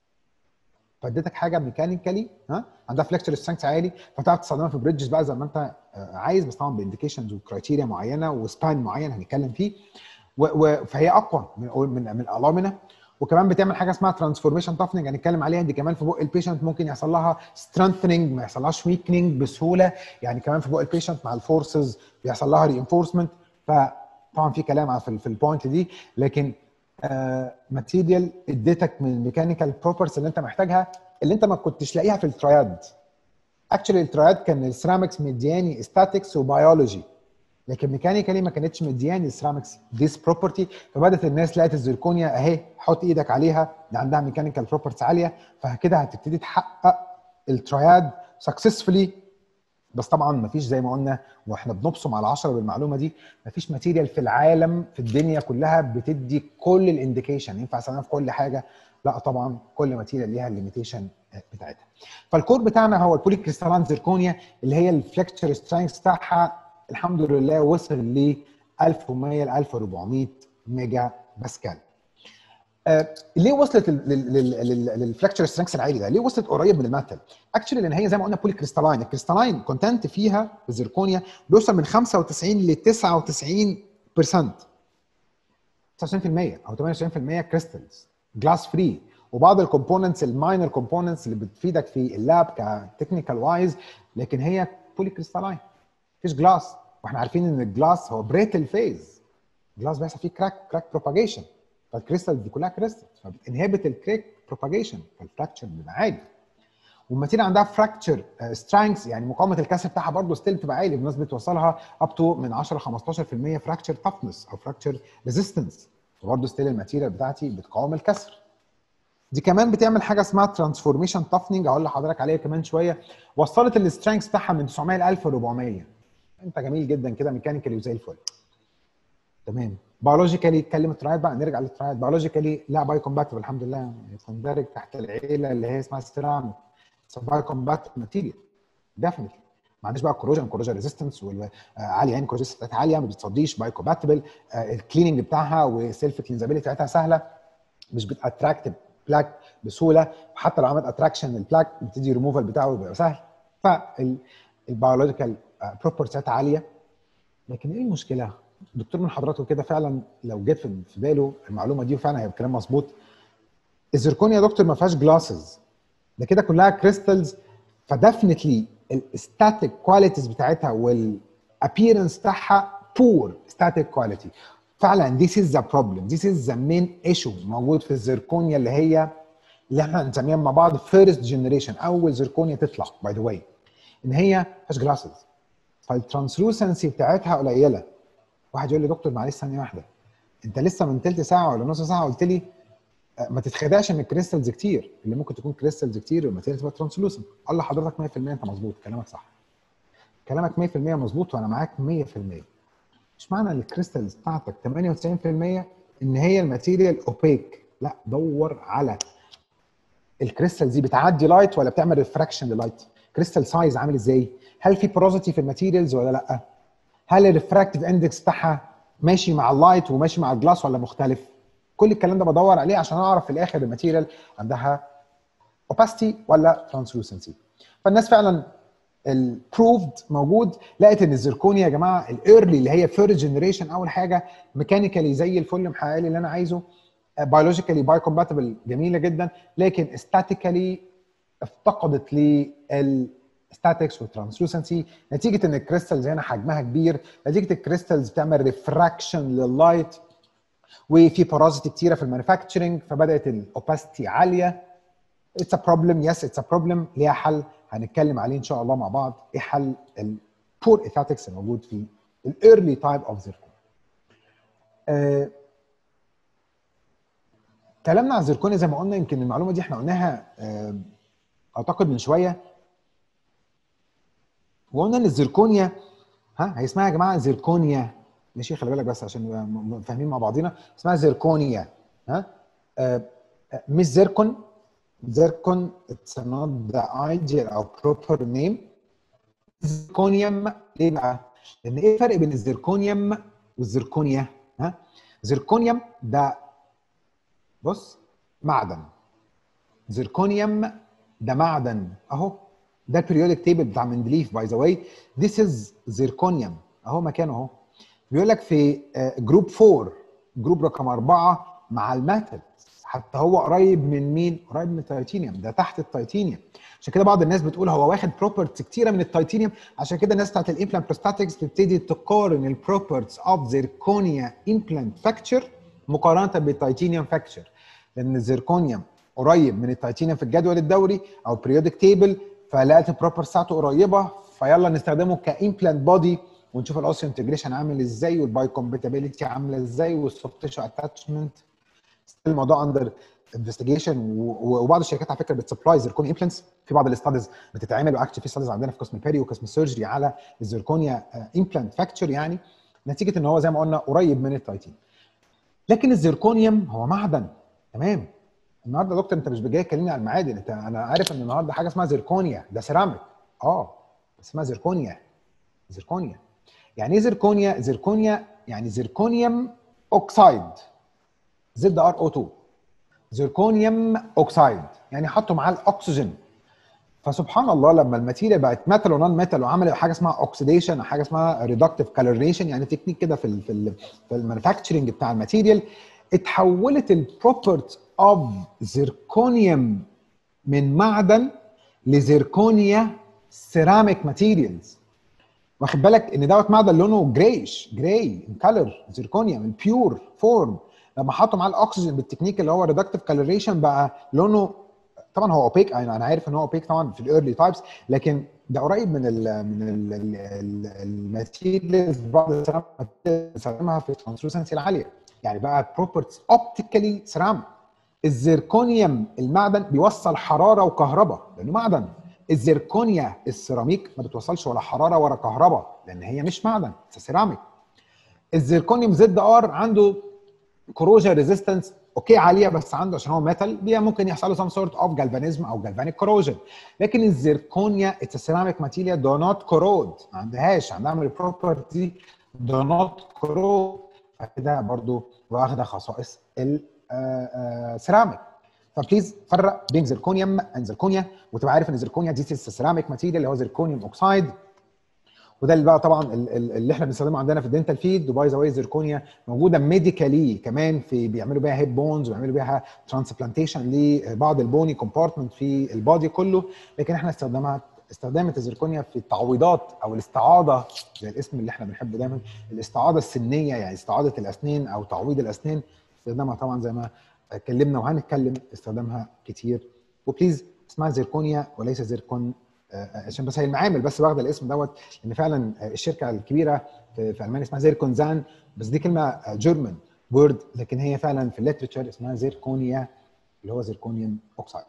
فاديتك حاجه ميكانيكالي ها عندها فلكتشر سترينث عالي، فتعرف تستخدمها في بريدجز بقى زي ما انت عايز، بس طبعا بانديكيشنز وكرايتيريا معينه وسبان معين هنتكلم فيه. فهي اقوى من من من الالومينا، وكمان بتعمل حاجه اسمها ترانسفورميشن تافنج هنتكلم عليها دي كمان في بق البيشنت، ممكن يحصل لها سترينثنينج ما يحصلهاش ويكنينج بسهوله، يعني كمان في بق البيشنت مع الفورسز بيحصل لها رينفورسمنت. فطبعا في كلام في في البوينت دي، لكن ماتيريال uh, اديتك من الميكانيكال بروبرتيز اللي انت محتاجها، اللي انت ما كنتش لاقيها في التراياد. اكشلي التراياد كان السيرامكس مدياني استاتكس وبيولوجي، لكن ميكانيكالي ما كانتش مدياني السيرامكس ذيس بروبرتي. فبدات الناس لقت الزيركونيا اهي، حط ايدك عليها ده عندها ميكانيكال بروبرتيز عاليه، فكده هتبتدي تحقق التراياد سكسسفولي. بس طبعا ما فيش زي ما قلنا واحنا بنبصم على عشرة بالمعلومه دي، ما فيش ماتيريال في العالم في الدنيا كلها بتدي كل الانديكيشن ينفع استخدمها في كل حاجه. لا طبعا كل ماتيريال ليها الليميتيشن بتاعتها. فالكور بتاعنا هو البولي كريستالين زيركونيا اللي هي الفلكتشر سترينث بتاعها الحمد لله وصل ل ألف ومية ل ألف وأربعمية ميجا باسكال. آه ليه وصلت للفلكتشر سترينث العالي ده؟ ليه وصلت قريب من الميتال؟ اكشلي لان هي زي ما قلنا بولي كريستالين، الكريستالين كونتنت فيها في الزيركونيا بيوصل من خمسة وتسعين ل تسعة وتسعين بالمية، تسعة وتسعين بالمية او ثمانية وتسعين بالمية كريستالز جلاس فري، وبعض الكومبوننتس الماينر كومبوننتس اللي بتفيدك في اللاب كتكنيكال وايز، لكن هي بولي كريستالين مفيش جلاس. واحنا عارفين ان الجلاس هو بريتل فيز، الجلاس بيحصل فيه كراك كراك بروباجيشن، فالكريستال دي كلها كريستال فبتنهبت الكريك بروباجيشن، فالفراكتشر بيبقى عالي. والماتيريال عندها فراكتشر سترينث يعني مقاومه الكسر بتاعها برضه ستيل بتبقى عالي، الناس بتوصلها اب تو من عشرة ل خمستاشر بالمية فراكتشر تافنس او فراكتشر ريزيستنس، فبرضه ستيل الماتيريال بتاعتي بتقاوم الكسر. دي كمان بتعمل حاجه اسمها ترانسفورميشن تافنينج هقول لحضرتك عليها كمان شويه، وصلت السترينث بتاعها من تسعمية ل ألف وأربعمية. انت جميل جدا كده ميكانيكالي وزي الفل. تمام. بيولوجيكالي اتكلم الترايد بقى، نرجع للترايد. بيولوجيكالي لا باي كومباتبل الحمد لله، تندرج تحت العيله اللي هي اسمها ستيرام باي كومباتبل ماتيريال ديفنتلي. ما عندناش بقى كوروجن كوروجن ريزيستنس عاليه، يعني كوروجن بتاعتها عاليه ما بتصديش، باي كومباتبل. الكليننج بتاعها والسيلف كلينزابيلتي بتاعتها سهله، مش بتاتراكت بلاك بسهوله، وحتى لو عملت اتراكشن البلاك بتدي ريموفال بتاعه بيبقى سهل. فالبيولوجيكال بروبرتيز بتاعتها عاليه. لكن ايه المشكله؟ دكتور من حضراتكم كده فعلا لو جت في باله المعلومه دي وفعلا هيبقى كلام مظبوط، الزيركونيا يا دكتور ما فيهاش جلاسز، ده كده كلها كريستالز، فدفنتلي الستاتيك كواليتيز بتاعتها والابييرنس بتاعها بور ستاتيك كواليتي. فعلا this is the problem, this is the main issue موجود في الزيركونيا اللي هي اللي احنا هنسميها مع بعض فيرست جنريشن، اول زيركونيا تطلع باي ذا واي، ان هي ما فيهاش جلاسز، فالترانسلوسنسي بتاعتها قليله. واحد يقول لي دكتور معلش ثانيه واحده، انت لسه من ثلث ساعه ولا نص ساعه قلت لي ما تتخدعش من الكريستالز كتير، اللي ممكن تكون كريستالز كتير والماتيريال تبقى ترانسلوسنت. قال لحضرتك مية بالمية انت مظبوط، كلامك صح، كلامك مية بالمية مظبوط وانا معاك مية بالمية. مش معنى ان الكريستالز بتاعتك ثمانية وتسعين بالمية ان هي الماتيريال اوبيك، لا دور على الكريستالز دي بتعدي لايت ولا بتعمل ريفراكشن للايت، كريستال سايز عامل ازاي، هل في بوروزيتي في الماتيريالز ولا لا، هل الريفراكتيف اندكس بتاعها ماشي مع اللايت وماشي مع الجلاس ولا مختلف. كل الكلام ده بدور عليه عشان اعرف في الاخر الماتيريال عندها اوباستي ولا ترانسلوسنسي. فالناس فعلا البروفد موجود، لقيت ان الزيركونيا يا جماعه الايرلي اللي هي فيرست جنريشن اول حاجه ميكانيكالي زي الفل محقق لي اللي انا عايزه، بيولوجيكالي باي كومباتبل جميله جدا، لكن استاتيكالي افتقدت لي الستاتكس والترانسلوسنسي نتيجه ان الكريستالز هنا حجمها كبير، نتيجه الكريستالز بتعمل ريفراكشن لللايت، وفي بارازيتي كتيره في المانيفاكتشرنج فبدات الاوباستي عاليه. اتس ا بروبلم، يس اتس ا بروبلم، ليها حل هنتكلم عليه ان شاء الله مع بعض. ايه حل البور ايثاتكس الموجود في الايرلي تايب اوف زيركونيا؟ آه كلامنا عن الزيركونيا زي ما قلنا، يمكن المعلومه دي احنا قلناها آه اعتقد من شويه، وقلنا ان الزيركونيا ها هي اسمها يا جماعه زيركونيا، ماشي؟ خلي بالك بس عشان نبقى فاهمين مع بعضينا، اسمها زيركونيا. ها آه مش زيركون. زيركون اتس نوت ذا ايديال او بروبر نيم. زيركونيوم ليه بقى؟ لان ايه الفرق بين الزيركونيوم والزيركونيا؟ ها زيركونيوم ده بص معدن، زيركونيوم ده معدن اهو، ده البريودك تيبل بتاع مندليف باي ذا واي. ذيس از زيركونيوم اهو مكانه اهو. بيقول لك في جروب أربعة، جروب رقم أربعة مع الميتال، حتى هو قريب من مين؟ قريب من التيتانيوم، ده تحت التيتانيوم. عشان كده بعض الناس بتقول هو واخد بروبرتيز كتيره من التيتانيوم. عشان كده الناس بتاعت الامبلانت بروستاتكس بتبتدي تقارن البروبرتيز اوف زيركونيا امبلانت فاكتشر مقارنه بالتيتانيوم فاكتشر، لان الزيركونيوم قريب من التيتانيوم في الجدول الدوري او بريودك تيبل، فلقيت البروبرتيز بتاعته قريبه، فيلا نستخدمه كامبلانت بودي ونشوف الاوسيو انتجريشن عامل ازاي، والباي كومباتيبيليتي عامله ازاي، والسوفت تيشو اتاتشمنت. الموضوع اندر انفستيجيشن، وبعض الشركات على فكره بتسبلاي زيركونيا امبلانتس. في بعض الاستاديز بتتعمل، واكشلي في استاديز عندنا في قسم البيري وقسم السيرجري على الزيركونيا امبلانت فاكتشر، يعني نتيجه ان هو زي ما قلنا قريب من التيتانيوم. لكن الزيركونيوم هو معدن، تمام. النهارده يا دكتور انت مش جاي تكلمني عن المعادن، انت انا عارف ان النهارده حاجه اسمها زيركونيا، ده سيراميك اه اسمها زيركونيا. زيركونيا يعني ايه زيركونيا؟ زيركونيا يعني زيركونيوم اوكسايد، زد ار او اتنين، زيركونيوم اوكسايد، يعني حطوا معاه الاكسجين. فسبحان الله لما الماتيريال بقت ميتال ونون ميتال وعملوا حاجه اسمها اوكسيديشن، حاجه اسمها ريدكتيف كالوريشن، يعني تكنيك كده في ال في ال في المانيفاكتشرنج بتاع الماتيريال، اتحولت البروبرتي اوف زيركونيوم من معدن لزيركونيا سيراميك ماتيريالز. واخد بالك ان دوت معدن لونه جرايش، جراي ان كلر، زيركونيا من بيور فورم. لما حطوا معاه الاكسجين بالتكنيك اللي هو ريدكتيف كالوريشن بقى لونه، طبعا هو اوبيك، انا عارف ان هو اوبيك طبعا في الايرلي تايبس، لكن ده قريب من ال من الماتيريالز بعض بنستخدمها في الترانسلوسنسي العاليه، يعني بقى بروبرتيز اوبتيكالي سيراميك. الزيركونيوم المعدن بيوصل حراره وكهرباء لانه معدن. الزيركونيا السيراميك ما بتوصلش ولا حراره ولا كهرباء لان هي مش معدن، سيراميك. الزيركونيوم زد ار عنده كوروجن ريزيستنس اوكي عاليه، بس عنده عشان هو ميتال دي ممكن يحصل له سام سورت اوف جالفانيزم او جالفانيك كوروجن. لكن الزيركونيا اتس سيراميك ماتيريال دو نوت كورود، ما عندهاش عندها البروبرتي دو نوت كورود، فكده برضو واخده خصائص السيراميك. فبليز فرق بين زيركونيوم اند زيركونيا، وتبقى عارف ان زيركونيا دي سيراميك ماتيريال اللي هو زيركونيوم اوكسايد، وده اللي بقى طبعا اللي احنا بنستخدمه عندنا في الدنتال فيلد. وباي ذا واي زيركونيا موجوده ميديكالي كمان، في بيعملوا بيها هيب بونز وبيعملوا بيها ترانسبلانتيشن لبعض البوني كومبارتمنت في البادي كله. لكن احنا استخدمها استخدمت الزيركونيا في التعويضات او الاستعاضه، زي الاسم اللي احنا بنحبه دايما، الاستعاضه السنيه، يعني استعاضه الاسنان او تعويض الاسنان. استخدامها طبعا زي ما اتكلمنا وهنتكلم استخدامها كتير. وبليز اسمها زيركونيا وليس زيركون، عشان بس هي المعامل بس واخده الاسم دوت، لان فعلا الشركه الكبيره في, في المانيا اسمها زيركونزان، بس دي كلمه جيرمان وورد، لكن هي فعلا في الليترشر اسمها زيركونيا اللي هو زيركونيوم اوكسايد.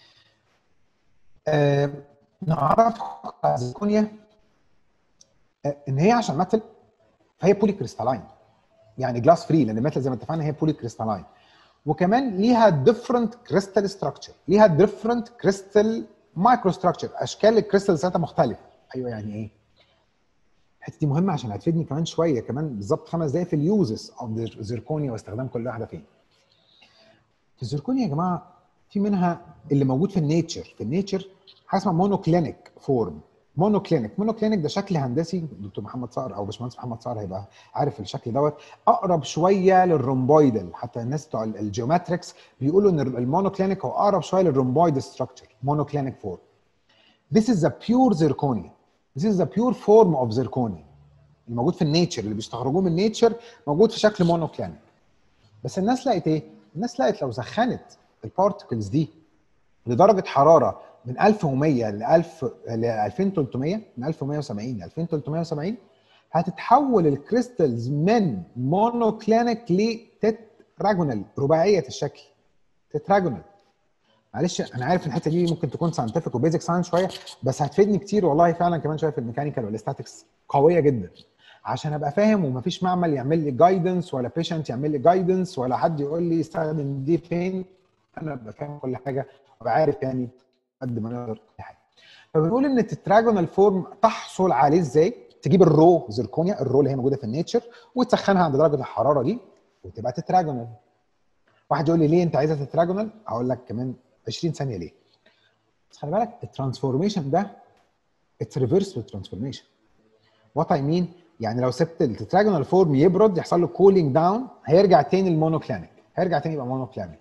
آه نعرف زيركونيا آه ان هي عشان ميتال فهي بولي كريستالاين، يعني جلاس فري، لان الميتال زي ما اتفقنا هي بولي كريستالاين، وكمان ليها ديفرنت كريستال ستراكشر، ليها ديفرنت كريستال مايكرو ستراكشر، اشكال الكريستال ذاتها مختلفه. ايوه يعني ايه؟ الحته دي مهمه عشان هتفيدني كمان شويه، كمان بالظبط خمس دقائق في اليوزز اوف زيركونيا واستخدام كل واحده فين. في الزيركونيا يا جماعه في منها اللي موجود في النيتشر، في النيتشر حاجه اسمها مونوكلينيك فورم. مونوكلينيك مونوكلينيك ده شكل هندسي، دكتور محمد صقر او باشمهندس محمد صقر هيبقى عارف الشكل دوت، اقرب شويه للرومبويدال، حتى الناس بتوع الجيوماتريكس بيقولوا ان المونوكلينيك هو اقرب شويه للرومبويد ستراكشر، مونوكلينيك فورم. This is the pure zirconia. This is the pure form of zirconia. الموجود في النيتشر اللي بيستخرجوه من النيتشر موجود في شكل مونوكلينيك. بس الناس لقت ايه؟ الناس لقت لو سخنت البارتكلز دي لدرجه حراره من ألف ومية ل ألف ل ألفين وتلتمية، من ألف ومية وسبعين ل ألفين وتلتمية وسبعين، هتتحول الكريستالز من مونوكلينيك لتتراجونال، رباعيه الشكل، تتراجونال. معلش انا عارف الحته دي ممكن تكون ساينتفك وبيزك ساينس شويه، بس هتفيدني كتير والله فعلا كمان شويه في الميكانيكال والاستاتكس، قويه جدا عشان ابقى فاهم، ومفيش معمل يعمل لي جايدنس ولا بيشنت يعمل لي جايدنس ولا حد يقول لي استخدم دي فين، انا ابقى فاهم كل حاجه وابقى عارف يعني قد ما نقدر كل حاجه. فبنقول ان التتراجونال فورم تحصل عليه ازاي؟ تجيب الرو زركونيا، الرو اللي هي موجوده في النيتشر، وتسخنها عند درجه الحراره دي وتبقى تتراجونال. واحد يقول لي ليه انت عايزها تتراجونال؟ هقول لك كمان عشرين ثانيه ليه. بس خلي بالك الترانسفورميشن ده اتس ريفرسبل ترانسفورميشن. وات اي مين؟ يعني لو سبت التتراجونال فورم يبرد يحصل له كولينج داون، هيرجع تاني المونوكلينيك، هيرجع تاني يبقى مونوكلينيك.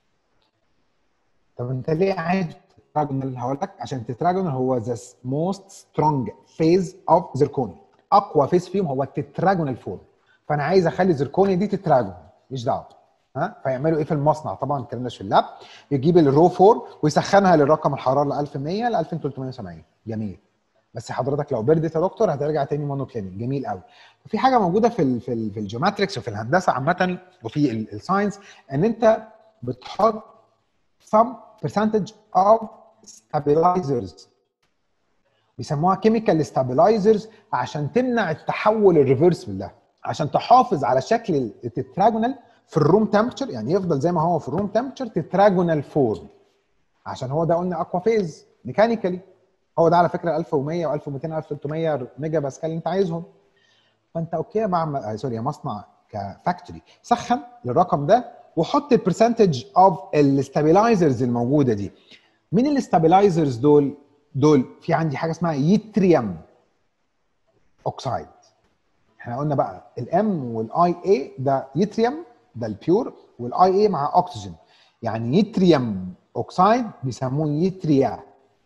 طب انت ليه عايز تتراجونال؟ هقول لك عشان التتراجونال هو ذا موست سترونج فيز اوف زيركونيا، اقوى فيز فيهم هو التتراجونال فورم، فانا عايز اخلي الزيركونيا دي تتراجون، مش دعوه. ها فيعملوا ايه في المصنع؟ طبعا الكلام ده في اللاب، يجيب الرو فور ويسخنها للرقم الحراره ل ألف ومية ل ألفين وتلتمية وسبعين. جميل. بس حضرتك لو بردت يا دكتور هترجع تاني مونوكلينيك. جميل قوي. في حاجه موجوده في ال في ال في الجيوماتريكس وفي الهندسه عامه وفي الساينس، ان انت بتحط some percentage of stabilizers، بيسموها chemical stabilizers، عشان تمنع التحول الريفرسبل ده، عشان تحافظ على شكل التتراجونال في الروم تمبتشر، يعني يفضل زي ما هو في الروم تمبتشر تتراجونال فورم، عشان هو ده قلنا اقوى فيز ميكانيكالي. هو ده على فكره ألف ومية و ألف ومئتين ألف وثلاثمية ميجا باسكال اللي انت عايزهم. فانت اوكي يا معمل سوري يا مصنع كفاكتوري، سخن للرقم ده وحط البرسنتج اوف الستابلايزرز الموجوده دي. مين الستابلايزرز دول؟ دول في عندي حاجه اسمها يتريوم اوكسايد. احنا قلنا بقى الام والاي اي ده يتريوم ده البيور، والاي اي مع اكسجين، يعني يتريوم اوكسايد بيسموه يتريا.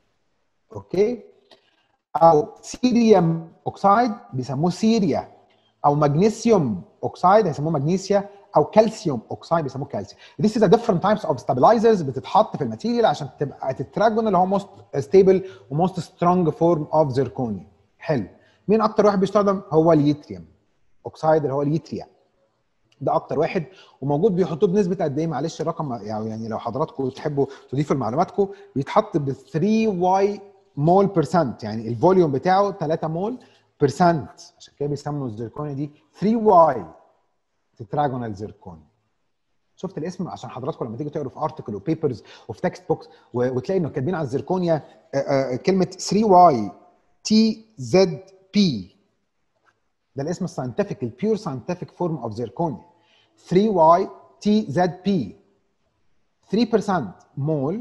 اوكي. او سيريوم اوكسايد بيسموه سيريا، او مغنيسيوم اوكسايد هيسموه مغنيسيا، او كالسيوم اوكسايد بيسموه كالسيوم. This is a different types of stabilizers بتتحط في الماتيريال عشان تبقى تتراجون اللي هو most stable و most strong form of zirconia. حلو. مين اكتر واحد بيستخدم؟ هو اليتريوم اوكسايد اللي هو اليتريا، ده اكتر واحد، وموجود بيحطوه بنسبه قد ايه؟ معلش الرقم يعني لو حضراتكم تحبوا تضيفوا لمعلوماتكم، بيتحط ب ثلاثة واي مول بيرسنت، يعني الفوليوم بتاعه ثلاثة مول بيرسنت، عشان كده بيسموا الزيركونيا دي ثلاثة واي تتراجونال زيركونيا. شفت الاسم؟ عشان حضراتكم لما تيجوا تقروا في ارتكل وبيبرز وفي تكست بوكس وتلاقي انه كاتبين على الزيركونيا كلمه ثلاثة واي تي زد بي، ده الاسم الساينتفك، البيور ساينتفك فورم اوف زيركونيا. ثلاثة واي تي زد بي، ثلاثة بالمية مول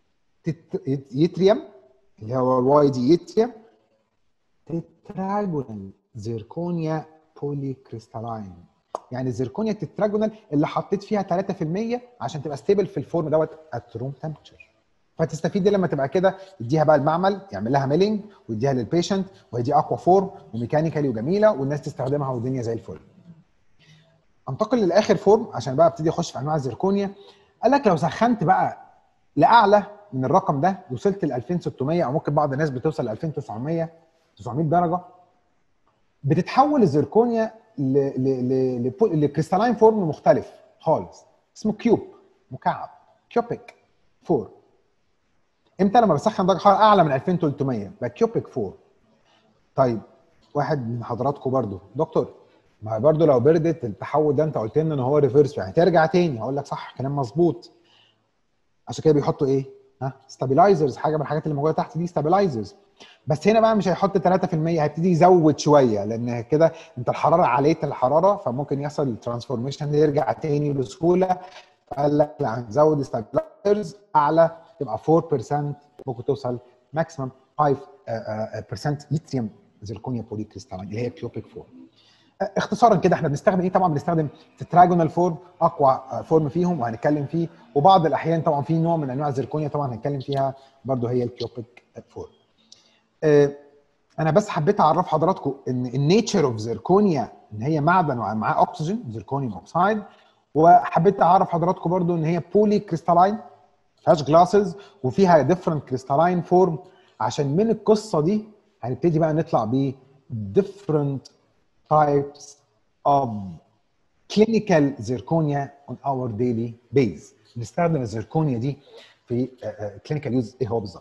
يتريوم اللي هو الواي دي يتريوم تتراجونال زيركونيا بولي كريستالاين، يعني الزيركونيا التتراجونال اللي حطيت فيها ثلاثة بالمية عشان تبقى ستيبل في الفورم دوت ات روم تمبتشر. فتستفيد دي لما تبقى كده، يديها بقى المعمل يعمل لها ميلينج ويديها للبيشنت، وهي دي اقوى فورم وميكانيكالي وجميله والناس تستخدمها والدنيا زي الفل. انتقل للاخر فورم عشان بقى ابتدي اخش في انواع الزيركونيا. قال لك لو سخنت بقى لاعلى من الرقم ده، وصلت ل ألفين وستمية او ممكن بعض الناس بتوصل ل ألفين وتسعمية تسعمية درجه، بتتحول الزيركونيا لكريستالين فورم مختلف خالص اسمه كيوب، مكعب، كيوبيك فورم. امتى؟ لما بسخن درجه حراره اعلى من ألفين وتلتمية بقى كيوبيك فورم. طيب واحد من حضراتكم برضو دكتور، ما برضو لو بردت التحول ده انت قلت لنا ان هو ريفرس يعني ترجع تاني، هقول لك صح كلام مظبوط. عشان كده بيحطوا ايه؟ ها ستابلايزرز، حاجه من الحاجات اللي موجوده تحت دي ستابلايزرز. بس هنا بقى مش هيحط ثلاثة بالمية، هيبتدي يزود شويه، لان كده انت الحراره عليت الحراره فممكن يحصل الترانسفورميشن يرجع تاني بسهوله. فقال لك لا هنزود ستابلايزرز اعلى، تبقى أربعة بالمية، ممكن توصل ماكسيمم خمسة بالمية يتريوم زيركونيا بولي كريستالين اللي هي كيوبيك فورم. اختصارا كده احنا بنستخدم ايه؟ طبعا بنستخدم تتراجونال فورم، اقوى فورم فيهم وهنتكلم فيه، وبعض الاحيان طبعا في نوع من انواع الزيركونيا طبعا هنتكلم فيها برضو هي الكيوبيك فورم. اه انا بس حبيت اعرف حضراتكم ان النيتشر اوف زيركونيا ان هي معدن ومعاه اكسجين، زيركونيوم اوكسايد، وحبيت اعرف حضراتكم برضو ان هي بولي كريستالاين ما فيهاش جلاسز وفيها ديفرنت كريستالاين فورم، عشان من القصه دي هنبتدي بقى نطلع ب different types of clinical zirconia on our daily base. نستخدم الزركونيا دي في كلينيكال يوز ايه هو بالظبط.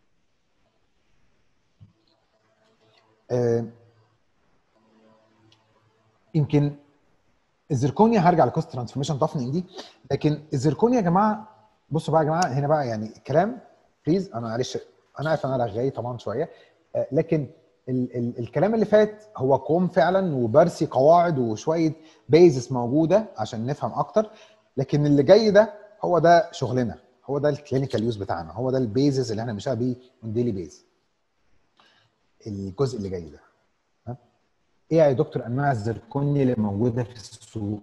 يمكن الزركونيا هرجع لقصه ترانسفورميشن طفننج دي، لكن الزركونيا يا جماعه بصوا بقى يا جماعه هنا بقى يعني الكلام بليز، انا معلش انا عارف انا رغاي طبعا شويه، لكن ال ال الكلام اللي فات هو كوم فعلا وبرسي قواعد وشويه بيزس موجوده عشان نفهم اكتر، لكن اللي جاي ده هو ده شغلنا، هو ده الكلينيكال يوز بتاعنا، هو ده البيزس اللي احنا بنشتغل بيه اون ديلي بيز. الجزء اللي جاي ده ها ايه يا دكتور انواع الزركونيا اللي موجوده في السوق؟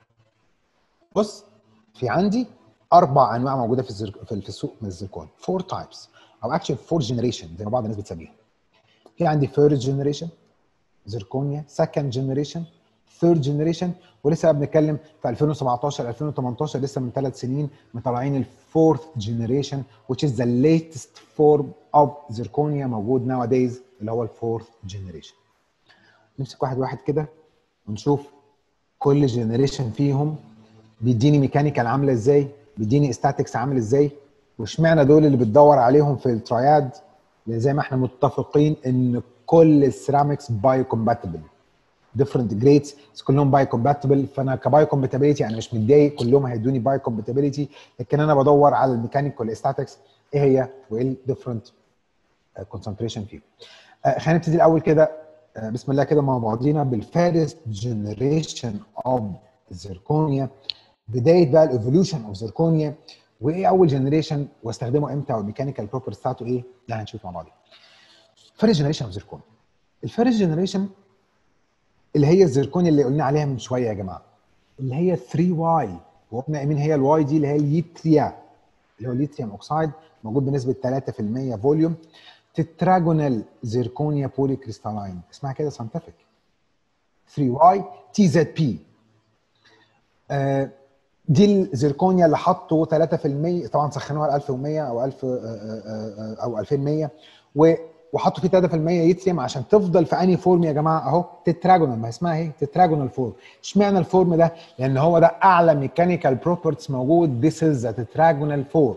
بص في عندي اربع انواع موجوده في الزرك... في السوق من الزركون، فور تايبس او اكشن فور جنريشن زي ما بعض الناس بتسميها. في عندي فيرست جنريشن زركونيا، سكند جنريشن، ثيرد جنريشن، ولسه بنتكلم في ألفين وسبعتاشر ألفين وتمنتاشر لسه من ثلاث سنين مطلعين الفورث جنريشن which is the latest form of zirconia موجود nowadays اللي هو الفورث جنريشن. نمسك واحد واحد كده ونشوف كل جنريشن فيهم بيديني ميكانيكال عامله ازاي، بيديني استاتكس عامل ازاي، واشمعنى دول اللي بتدور عليهم في التراياد، لان زي ما احنا متفقين ان كل السيراميكس بايو كومباتبل ديفرنت جريدز كلهم بايو كومباتبل، فانا كبايو كومباتبيلتي انا مش متضايق كلهم هيدوني بايو كومباتبيلتي، لكن انا بدور على الميكانيك والاستاتكس ايه هي وايه الديفرنت كونسنتريشن فيهم. آه خلينا نبتدي الاول كده آه بسم الله كده مع بعضينا بالفيرست جنريشن اوف زيركونيا، بدايه بقى الايفولوشن اوف زيركونيا، وايه اول جنريشن واستخدمه امتى والميكانيكال بروبرتيز بتاعته ايه، ده هنشوف مع بعض. فيرست جنريشن اوف زيركونيا، الفيرست جنريشن اللي هي الزيركونيا اللي قلنا عليها من شويه يا جماعه، اللي هي ثري واي، وقلنا مين هي الواي دي؟ اللي هي اليتريا، اللي هو الليثيوم اوكسايد موجود بنسبه ثلاثة في المية فوليوم، تتراجونال زيركونيا بولي كريستالاين، اسمها كده ساينتفك ثري واي تي زد بي. آه دي الزيركونيا اللي حطوا ثلاثة في المية، طبعا سخنوها ل ألف ومية او ألف او ألفين ومية، وحطوا فيه ثلاثة في المية يتريم عشان تفضل في انهي فورم يا جماعه؟ اهو تتراجونال، ما اسمها ايه؟ تتراجونال فورم. اشمعنى الفورم ده؟ لان هو ده اعلى ميكانيكال بروبرتيز موجود، ذيس از ذا تتراجونال فورم.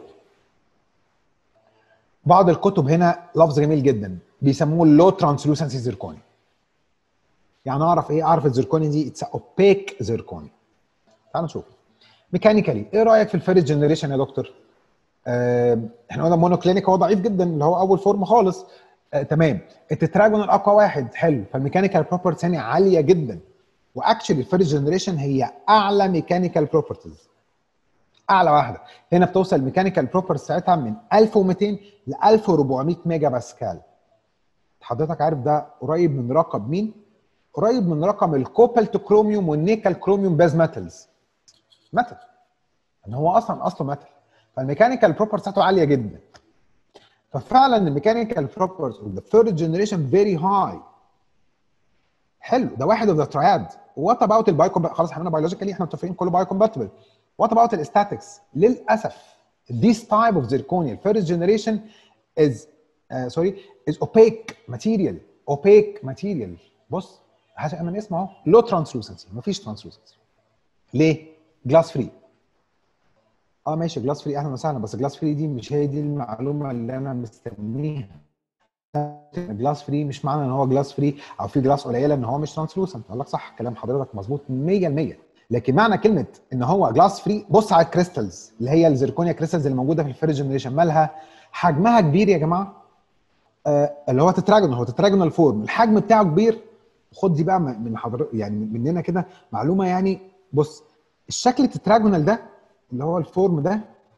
بعض الكتب هنا لفظ جميل جدا بيسموه اللو ترانسلوسنسي زيركوني. يعني اعرف ايه؟ اعرف الزيركوني دي اتس اوبيك زيركوني. تعالوا نشوف ميكانيكالي ايه رايك في الفيرست جنريشن يا دكتور؟ آه احنا قلنا مونوكلينيك هو ضعيف جدا اللي هو اول فورم خالص، آه تمام. التتراجونال اقوى واحد، حلو، فالميكانيكال بروبرتيز هنا عاليه جدا، واكشلي الفيرست جنريشن هي اعلى ميكانيكال بروبرتيز، اعلى واحده. هنا بتوصل الميكانيكال بروبرتيز ساعتها من ألف ومئتين ل ألف وأربعمية ميجا باسكال. حضرتك عارف ده قريب من رقم مين؟ قريب من رقم الكوبالت كروميوم والنيكل كروميوم باز ميتالز. ميتال ان هو اصلا اصله ميتال، فالميكانيكال بروبرتيز بتاعته عاليه جدا. ففعلا الميكانيكال بروبرتيز اوف ذا ثيرد جنريشن فيري هاي. حلو، ده واحد اوف ذا تراياد. وات اباوت الباي كومباتبل؟ خلاص احنا بايولوجيكالي احنا متفقين كله باي كومباتبل. وات اباوت الاستاتكس؟ للاسف this type of zirconia first generation is uh, sorry is opaque material opaque material. بص من اسمه اهو low translucency، مفيش translucency. ليه؟ جلاس فري. اه ماشي جلاس فري اهلا وسهلا، بس جلاس فري دي مش هي دي المعلومه اللي انا مستنيها. جلاس فري مش معنى ان هو جلاس فري او في جلاس قليله ان هو مش ترانسلوسنت. اقول لك صح كلام حضرتك مظبوط مية في المية، لكن معنى كلمه ان هو جلاس فري، بص على الكريستالز اللي هي الزيركونيا كريستالز اللي موجوده في الفيرست جنريشن، مالها؟ حجمها كبير يا جماعه. آه اللي هو تتراجونال، هو تتراجونال فورم، الحجم بتاعه كبير. خد دي بقى من حضرتك يعني مننا كده معلومه يعني. بص الشكل التتراجونال ده اللي هو الفورم ده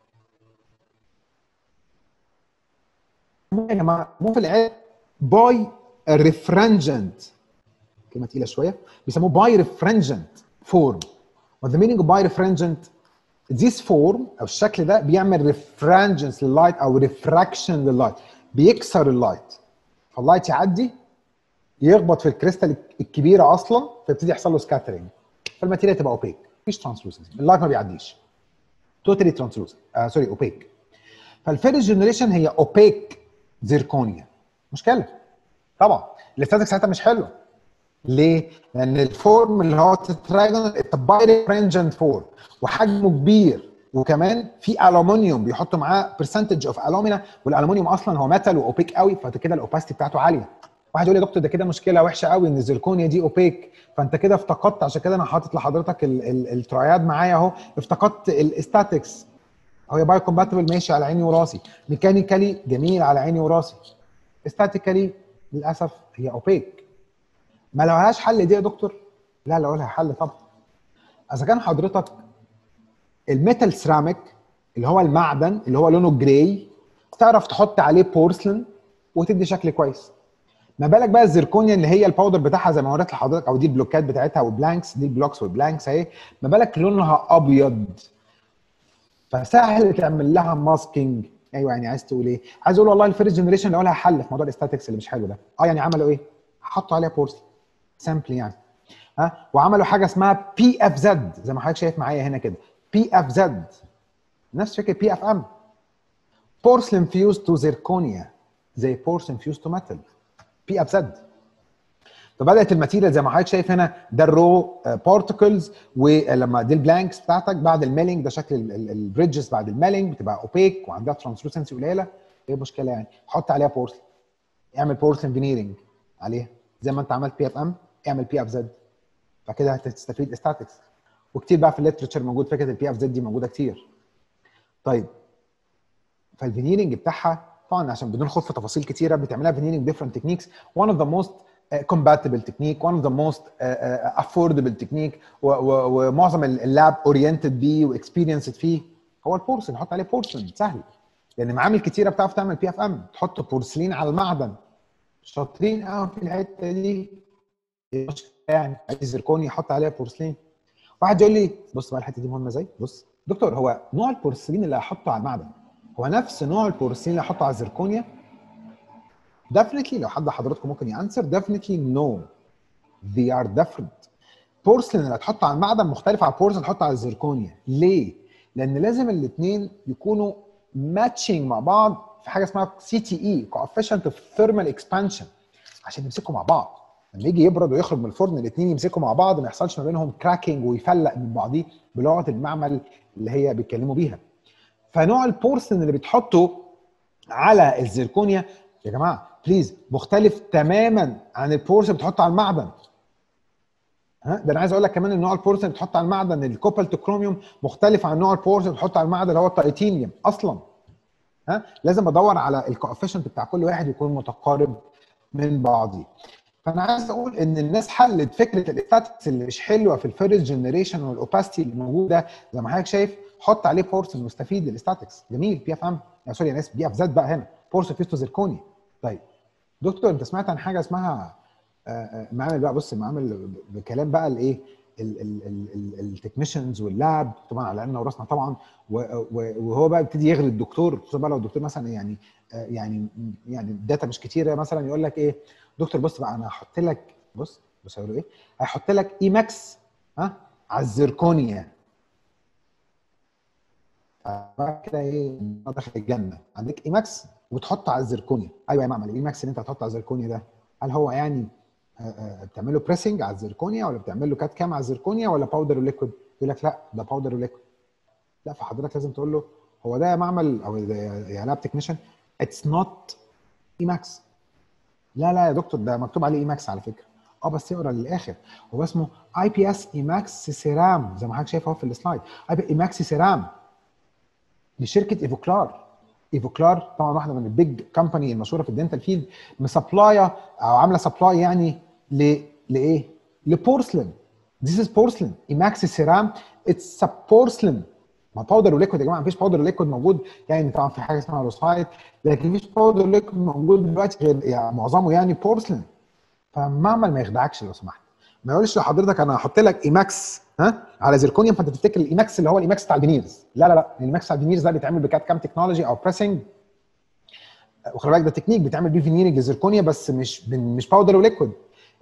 يا جماعه مو في العلم باي ريفرنجنت، كلمه تقيله شويه، بيسموه باي ريفرنجنت فورم. وذا مينينج اوف باي ريفرنجنت ذيس فورم او الشكل ده بيعمل ريفرنجنس لللايت او ريفراكشن لللايت، بيكسر اللايت، فاللايت يعدي يخبط في الكريستال الكبيره اصلا فيبتدي يحصل له سكاترينج، فالماتيريال تبقى اوبيك. مفيش ترانسلوسنسي، اللايت ما بيعديش. توتالي ترانسلوسنت آه سوري اوبيك. فالفيرست جنريشن هي اوبيك زيركونيا. مشكله طبعا، الاستاتيك ساعتها مش حلو. ليه؟ لان الفورم اللي هو تتراجونال بايرنجنت فورم وحجمه كبير، وكمان في الومنيوم بيحطوا معاه برسنتج اوف الومينا، والالومنيوم اصلا هو ميتال واوبيك قوي، فكده الاوباستي بتاعته عاليه. واحد يقول لي يا دكتور ده كده مشكله وحشه قوي ان الزركونيا دي اوبيك، فانت كده افتقدت، عشان كده انا حاطط لحضرتك التراياد معايا اهو، افتقدت الاستاتكس. هو بايو كومباتبل ماشي على عيني وراسي، ميكانيكالي جميل على عيني وراسي، استاتيكالي للاسف هي اوبيك. ما لهاش حل دي يا دكتور؟ لا لا لها حل طبعا. اذا كان حضرتك الميتال سيراميك اللي هو المعدن اللي هو لونه جراي تعرف تحط عليه بورسلين وتدي شكل كويس، ما بالك بقى الزركونيا اللي هي الباودر بتاعها زي ما وريت لحضرتك، او دي البلوكات بتاعتها وبلانكس، دي البلوكس والبلانكس اهي، ما بالك لونها ابيض، فسهل تعمل لها ماسكينج. ايوه يعني عايز تقول ايه؟ عايز اقول والله الفيرست جنريشن لو لها حل في موضوع الاستاتكس اللي مش حلو ده. اه يعني عملوا ايه؟ حطوا عليها بورسلين سامبل يعني، ها، وعملوا حاجه اسمها بي اف زد زي ما حضرتك شايف معايا هنا كده، بي اف زد نفس فكره بي اف ام، بورسلين فيوز تو زيركونيا زي بورسلين فيوز تو ميتال، بي اف زد. فبدات الماتيريال زي ما حضرتك شايف هنا ده الرو بارتكلز، ولما دي البلانكس بتاعتك بعد الميلينج، ده شكل البريدجز بعد الميلينج بتبقى اوبيك وعندها ترانسلوسنسي قليله. ايه المشكله يعني؟ حط عليها بورسلين، اعمل بورسلين فينيرنج عليها زي ما انت عملت بي اف ام، اعمل بي اف زد، فكده هتستفيد استاتكس. وكتير بقى في الليترشر موجود فكره البي اف زد دي موجوده كتير. طيب فالفينيرنج بتاعها طبعا عشان بدون خوض في تفاصيل كتيره بتعملها فينيرنج ديفرنت تكنيكس، one of the most compatible technique, one of the most uh, uh, affordable technique، ومعظم اللاب اورينتد بيه واكسبيرينسد فيه هو البورسلين. حط عليه بورسلين سهل، لان يعني معامل كتيره بتعرف تعمل بي اف ام، تحط بورسلين على المعدن. شاطرين قوي في الحته دي يعني، عايز زركوني يحط عليها بورسلين. واحد يقول لي بص بقى الحته دي مهمه ازاي، بص دكتور هو نوع البورسلين اللي هحطه على المعدن هو نفس نوع البورسلين اللي هحطه على الزركونيا؟ definitely لو حد حضراتكم ممكن يانسر definitely no they are different. بورسلين اللي هتحطه على المعدن مختلف عن البورسلين اللي هتحطه على الزركونيا. ليه؟ لان لازم الاثنين يكونوا ماتشنج مع بعض في حاجه اسمها سي تي اي coefficient of thermal expansion عشان يمسكوا مع بعض. لما يجي يبرد ويخرج من الفرن الاثنين يمسكوا مع بعض، ما يحصلش ما بينهم كراكنج ويفلق من بعضيه بلغه المعمل اللي هي بيتكلموا بيها. فنوع البورسلين اللي بتحطه على الزركونيا يا جماعه بليز مختلف تماما عن البورسلين اللي بتحطه على المعدن. ها ده انا عايز اقول لك كمان ان نوع البورسلين اللي بتحطه على المعدن الكوبالت كروميوم مختلف عن نوع البورسلين اللي بتحطه على المعدن اللي هو التيتانيوم اصلا. ها لازم ادور على الكوفيشنت بتاع كل واحد يكون متقارب من بعضيه. فانا عايز اقول ان الناس حلت فكره الاستاتكس اللي مش حلوه في الفيرست جنريشن والاوباستي اللي موجوده زي ما حضرتك شايف، حط عليه بورسلين مستفيد للاستاتكس جميل بي اف ام يا سوري انا اسف بي اف زد بقى هنا بورسلين فيستو زيركوني. طيب دكتور انت سمعت عن حاجه اسمها معامل بقى، بص معامل بكلام بقى الايه التكنيشنز واللاب طبعا على عيننا وراسنا طبعا، وهو بقى بيبتدي يغري الدكتور، خصوصا بقى لو الدكتور مثلا يعني يعني يعني الداتا مش كتيره، مثلا يقول لك ايه دكتور بص بقى انا هحط لك بص بص هيقول ايه هيحط لك اي ماكس ها على الزركونيا كده ايه داخل الجنه عندك اي ماكس وتحط على الزركونيا. ايوه يا معمل الاي ماكس اللي انت هتحطه على الزركونيا ده هل هو يعني بتعمل له بريسنج على الزركونيا ولا بتعمل له كات كام على الزركونيا ولا باودر وليكويد؟ يقول لك لا ده باودر وليكويد. لا فحضرتك لازم تقول له هو ده يا معمل او يا لاب تكنيشن اتس نوت اي ماكس. لا لا يا دكتور ده مكتوب عليه اي ماكس على فكره. اه بس اقرا للاخر، هو اسمه اي بي اس اي ماكس سيرام زي ما حضرتك شايف اهو في السلايد، اي بي اي ماكس سيرام دي شركه ايفوكلار. ايفوكلار طبعا واحده من البيج كامباني المشهوره في الدنتال فيلد، مسبلايه او عامله سبلاي يعني ل لايه؟ لبورسلين. This is porcelain. ايماكس سيرام اتس بورسلين. ما باودر وليكويد يا جماعه، مفيش باودر وليكويد موجود يعني، طبعا في حاجه اسمها روسايت لكن مفيش باودر وليكويد موجود دلوقتي غير يعني معظمه يعني بورسلين. فالمعمل ما يخدعكش لو سمحت، ما يقولش لحضرتك انا هحط لك ايماكس ها على زيركونيوم فانت تفتكر الايماكس اللي هو الايماكس بتاع الفينيرز. لا لا لا الايماكس بتاع الفينيرز ده بيتعمل بكات كام تكنولوجي او بريسنج، وخلي بالك ده تكنيك بيتعمل بيه فينيرنج للزيركونيا بس مش مش باودر وليكويد.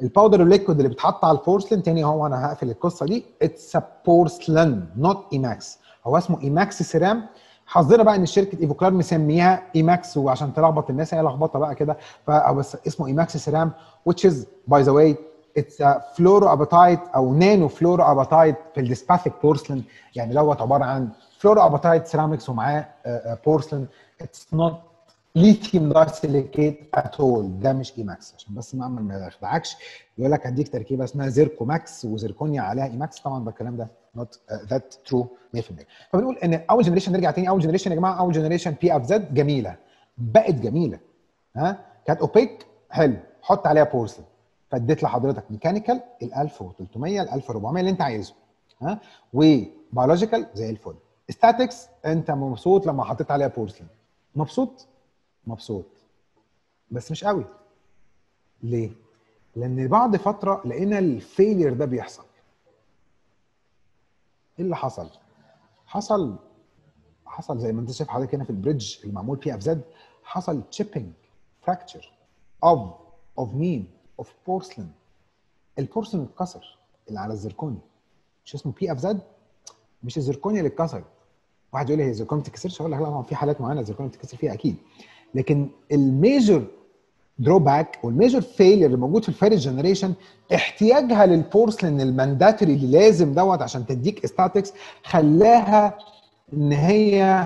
الباودر والليكويد اللي بيتحط على البورسلين تاني، هو انا هقفل القصه دي، اتس ا بورسلين نوت ايماكس، هو اسمه ايماكس سيرام. حظنا بقى ان شركه ايفوكلار مسميها ايماكس، وعشان تلخبط الناس هي لخبطه بقى كده، فبس اسمه ايماكس سيرام which is by the way it's a fluoroapatite او نانو فلورواباتايت في الديسباثيك بورسلين، يعني دوت عباره عن فلورواباتايت سيراميكس ومعاه بورسلين. اتس نوت ليثيوم دايسيليكيت اتول، ده مش ايماكس، عشان بس المعمل ما يخدعكش يقول لك هديك تركيبه اسمها زيركو ماكس وزيركونيا عليها ايماكس، طبعا ده الكلام ده نوت ذات ترو مية في المية. فبنقول ان اول جنريشن، نرجع تاني، اول جنريشن يا جماعه، اول جنريشن بي اف زد جميله، بقت جميله، ها كانت اوبيك حلو، حط عليها بورسلين، فاديت لحضرتك ميكانيكال ال ألف وثلاثمية ال ألف وأربعمية اللي انت عايزه، ها وبيولوجيكال زي الفل. ستاتكس انت مبسوط لما حطيت عليها بورسلين، مبسوط مبسوط بس مش قوي. ليه؟ لان بعد فتره لقينا الفيلير ده بيحصل. ايه اللي حصل؟ حصل حصل زي ما انت شايف حضرتك هنا في البريدج اللي معمول بي اف زد، حصل تشيبنج فراكتشر اوف اوف مين؟ اوف بورسلين. البورسلين اتكسر اللي على الزركوني، مش اسمه بي اف زد، مش الزركونيا اللي اتكسرت. واحد يقول لي هي الزركونيا ما بتتكسرش، اقول لك لا، في حالات معينه الزركونيا بتتكسر فيها اكيد، لكن الميجر دروباك والميجر فيلير اللي موجود في الفيرست جنريشن احتياجها للبورسلين المانداتوري اللي لازم دوت عشان تديك استاتكس، خلاها ان هي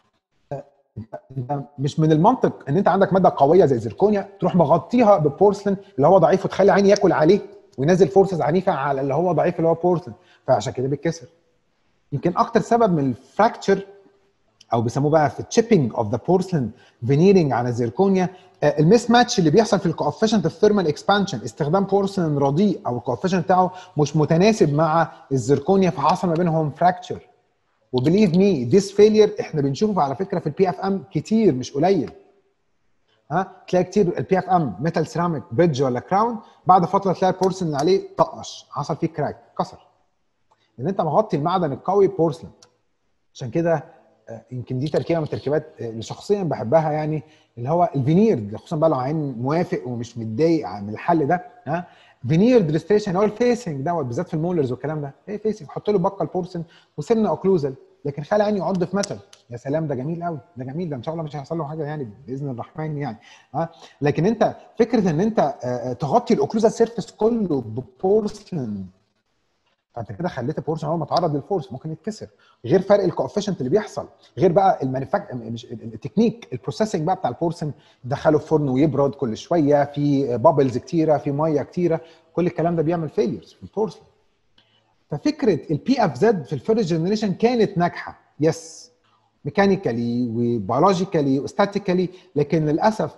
انت مش من المنطق ان انت عندك ماده قويه زي الزركونيا تروح مغطيها ببورسلين اللي هو ضعيف وتخلي عيني ياكل عليه وينزل فورسز عنيفه على اللي هو ضعيف اللي هو بورسلين، فعشان كده بيتكسر. يمكن اكتر سبب من الفراكتشر او بيسموه بقى في التشيبنج اوف ذا بورسلين فينيرنج على الزركونيا، الميس ماتش اللي بيحصل في الكوفيشنت اوف ثيرمال اكسبانشن، استخدام بورسلين رديء او الكوفيشنت بتاعه مش متناسب مع الزركونيا، فحصل ما بينهم فراكتشر. وبليف مي ذيس فيلير احنا بنشوفه على فكره في البي اف ام كتير مش قليل. ها تلاقي كتير البي اف ام ميتال سيراميك بريدج ولا كراون، بعد فتره تلاقي البورسلين اللي عليه طقش، حصل فيه كراك، كسر، لان انت مغطي المعدن القوي بورسلين. عشان كده يمكن دي تركيبه من التركيبات اللي شخصيا بحبها، يعني اللي هو الفينير، خصوصا بقى لو عين موافق ومش متضايق من الحل ده، ها فينير ريستريشن هو الفيسنج دوت بالذات في المولرز والكلام ده، ايه فيسنج، حط له بقه البورسن وسن اوكلوزال، لكن خلي عيني يعض في متل، يا سلام ده جميل قوي، ده جميل، ده ان شاء الله مش هيحصل له حاجه يعني باذن الرحمن يعني، ها لكن انت فكره ان انت تغطي الاوكلوزال سيرفيس كله ببورسلين، فانت كده خليت البورسلين اول ما اتعرض للفورس ممكن يتكسر، غير فرق الكوفيشنت اللي بيحصل، غير بقى المانيفاكت مش التكنيك البروسيسنج بقى بتاع البورسلين، دخله في فرن ويبرد كل شويه، في بابلز كتيره، في ميه كتيره، كل الكلام ده بيعمل فيليرز في البورسلين. ففكره البي اف زد في الفيرست جنريشن كانت ناجحه، يس ميكانيكالي وبيولوجيكالي وستاتيكالي، لكن للاسف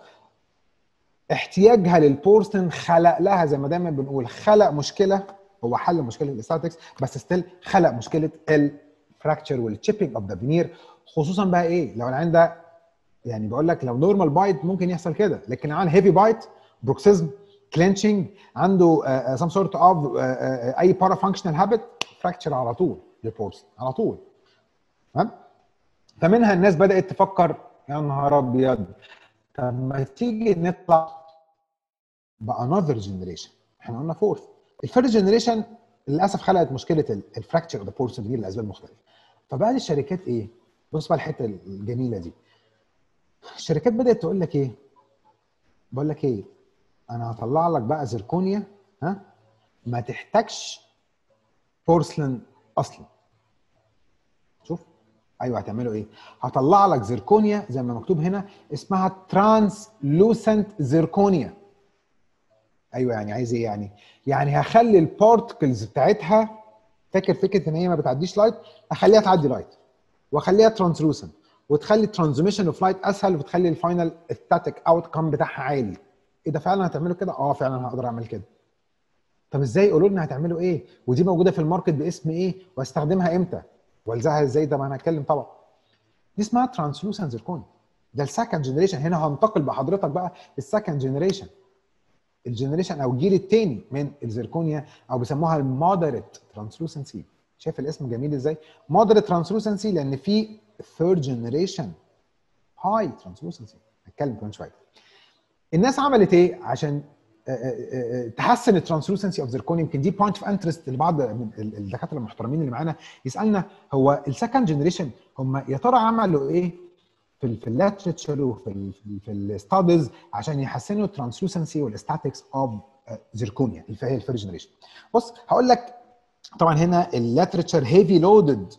احتياجها للبورسلين خلق لها زي ما دايما بنقول، خلق مشكله، هو حل مشكله الاستاتكس بس ستيل خلق مشكله الفراكتشر والتشيبنج اوف ذا فينير، خصوصا بقى ايه لو العين ده يعني بقول لك لو نورمال بايت ممكن يحصل كده، لكن عن هيفي بايت بروكسيزم كلينشنج عنده سم سورت اوف اي بارا فانكشنال هابت، فراكتشر على طول للبورسلين على طول. تمام؟ فمنها الناس بدات تفكر يا نهار ابيض، طب ما تيجي نطلع بانذر جنريشن، احنا قلنا فورث، الفيرست جنريشن للاسف خلقت مشكله الفراكتشر اوف ذا بورسلين دي لاسباب مختلفه. فبقى الشركات ايه؟ بص بقى الحته الجميله دي، الشركات بدات تقول لك ايه؟ بقول لك ايه؟ انا هطلع لك بقى زركونيا، ها ما تحتاجش بورسلين اصلا. شوف ايوه هتعملوا ايه؟ هطلع لك زركونيا زي ما مكتوب هنا اسمها ترانسلوسنت زركونيا. ايوه يعني عايز ايه يعني؟ يعني هخلي البارتكلز بتاعتها، فاكر فكره ان هي ما بتعديش لايت، اخليها تعدي لايت واخليها ترانسلوسنت وتخلي الترانزميشن اوف لايت اسهل وتخلي الفاينل استاتيك اوت كم بتاعها عالي. ايه ده فعلا هتعملوا كده؟ اه فعلا هقدر اعمل كده. طب ازاي؟ قولوا لنا هتعملوا ايه؟ ودي موجوده في الماركت باسم ايه؟ واستخدمها امتى؟ والزقها ازاي؟ ده ما انا هتكلم طبعا. دي اسمها ترانسلوسنت زيركون، ده السكند جنريشن. هنا هنتقل بحضرتك بقى السكند جنريشن، الجنريشن او الجيل الثاني من الزيركونيا، او بيسموها المودريت ترانسلوسنسي. شايف الاسم جميل ازاي؟ مودريت ترانسلوسنسي لان في ثيرد جنريشن هاي ترانسلوسنسي، هتكلم كمان شويه. الناس عملت ايه عشان تحسن الترانسلوسنسي اوف زيركونيا. يمكن دي بوينت اوف انترست لبعض من الدكاتره المحترمين اللي معانا يسالنا هو السكند جنريشن هم يا ترى عملوا ايه في في اللاترشر وفي ال في الستاديز عشان يحسنوا الترانسلوسنسي والاستاتكس اوف زيركونيا اللي هي الفيرست جنريشن. بص هقول لك طبعا هنا اللاترشر هيفي لودد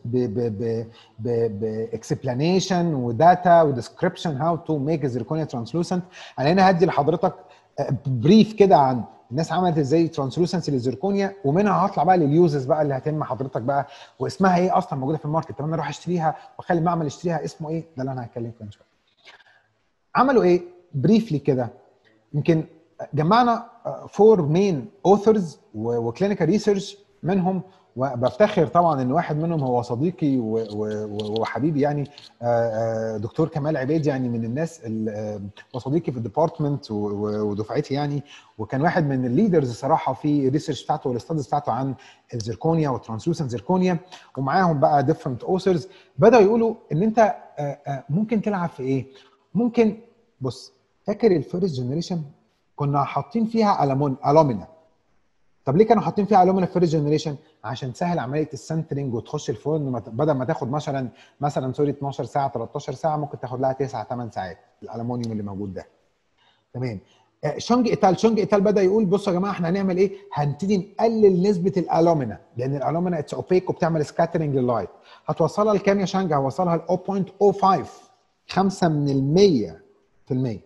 باكسبلانيشن وداتا وديسكربشن هاو تو ميك زيركونيا ترانسلوسنت. انا هنا هدي لحضرتك بريف كده عن الناس عملت ازاي ترانسلوسنسي للزيركونيا، ومنها هطلع بقى لليوزز بقى اللي هتم حضرتك بقى واسمها ايه اصلا موجوده في الماركت. طب انا اروح اشتريها واخلي المعمل يشتريها اسمه ايه؟ ده اللي انا هتكلم فيه ان شاء الله. عملوا ايه؟ بريفلي كده يمكن جمعنا فور مين اوثرز وكلينيكال ريسيرش منهم، وبفتخر طبعا ان واحد منهم هو صديقي وحبيبي يعني دكتور كمال عبيد، يعني من الناس وصديقي في الديبارتمنت ودفعتي يعني، وكان واحد من الليدرز الصراحه في الريسيرش بتاعته والاستاديز بتاعته عن الزيركونيا والترانسلوسنت زيركونيا. ومعاهم بقى ديفرنت اوثرز بداوا يقولوا ان انت ممكن تلعب في ايه؟ ممكن بص فاكر الفيرست جنريشن كنا حاطين فيها الومينا. طب ليه كانوا حاطين فيها الومينا في فيرست جنريشن؟ عشان تسهل عمليه السنترنج وتخش الفرن بدل ما تاخد مثلا مثلا سوري اتناشر ساعه تلتاشر ساعه ممكن تاخد لها تسعة تمن ساعات الالومنيوم اللي موجود ده. تمام. شونج ايتال شونج ايتال بدا يقول بصوا يا جماعه احنا هنعمل ايه؟ هنبتدي نقلل نسبه الالومينا لان الالومينا اتس اوبيك وبتعمل سكاترنج لللايت. هتوصلها لكام يا شانج؟ هوصلها ل صفر فاصلة صفر خمسة خمسة من المية في المية.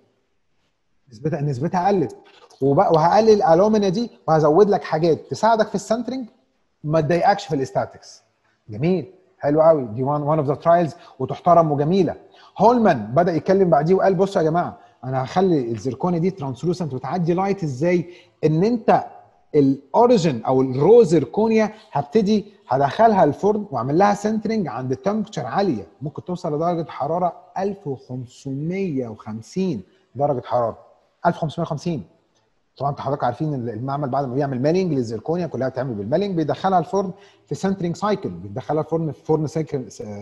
نسبتها نسبتها قلت وهقلل الالومينا دي وهزود لك حاجات تساعدك في السنترنج ما تضايقكش في الاستاتكس. جميل حلو قوي، دي وان وان اوف ذا ترايلز وتحترم وجميله. هولمان بدا يتكلم بعديه وقال بصوا يا جماعه انا هخلي الزيركونيا دي ترانسلوسنت وتعدي لايت ازاي؟ ان انت الاوريجن او الرو زيركونيا هبتدي هدخلها الفرن واعمل لها سنترنج عند تمبرتشر عاليه ممكن توصل لدرجه حراره ألف وخمسمية وخمسين درجه حراره. ألف وخمسمية وخمسين. طبعا انتوا حضرتك عارفين ان المعمل بعد ما بيعمل ميلينج للزيركونيا كلها بتعمل بالميلينج بيدخلها الفرن في سنترنج سايكل، بيدخلها الفرن في فرن سايكل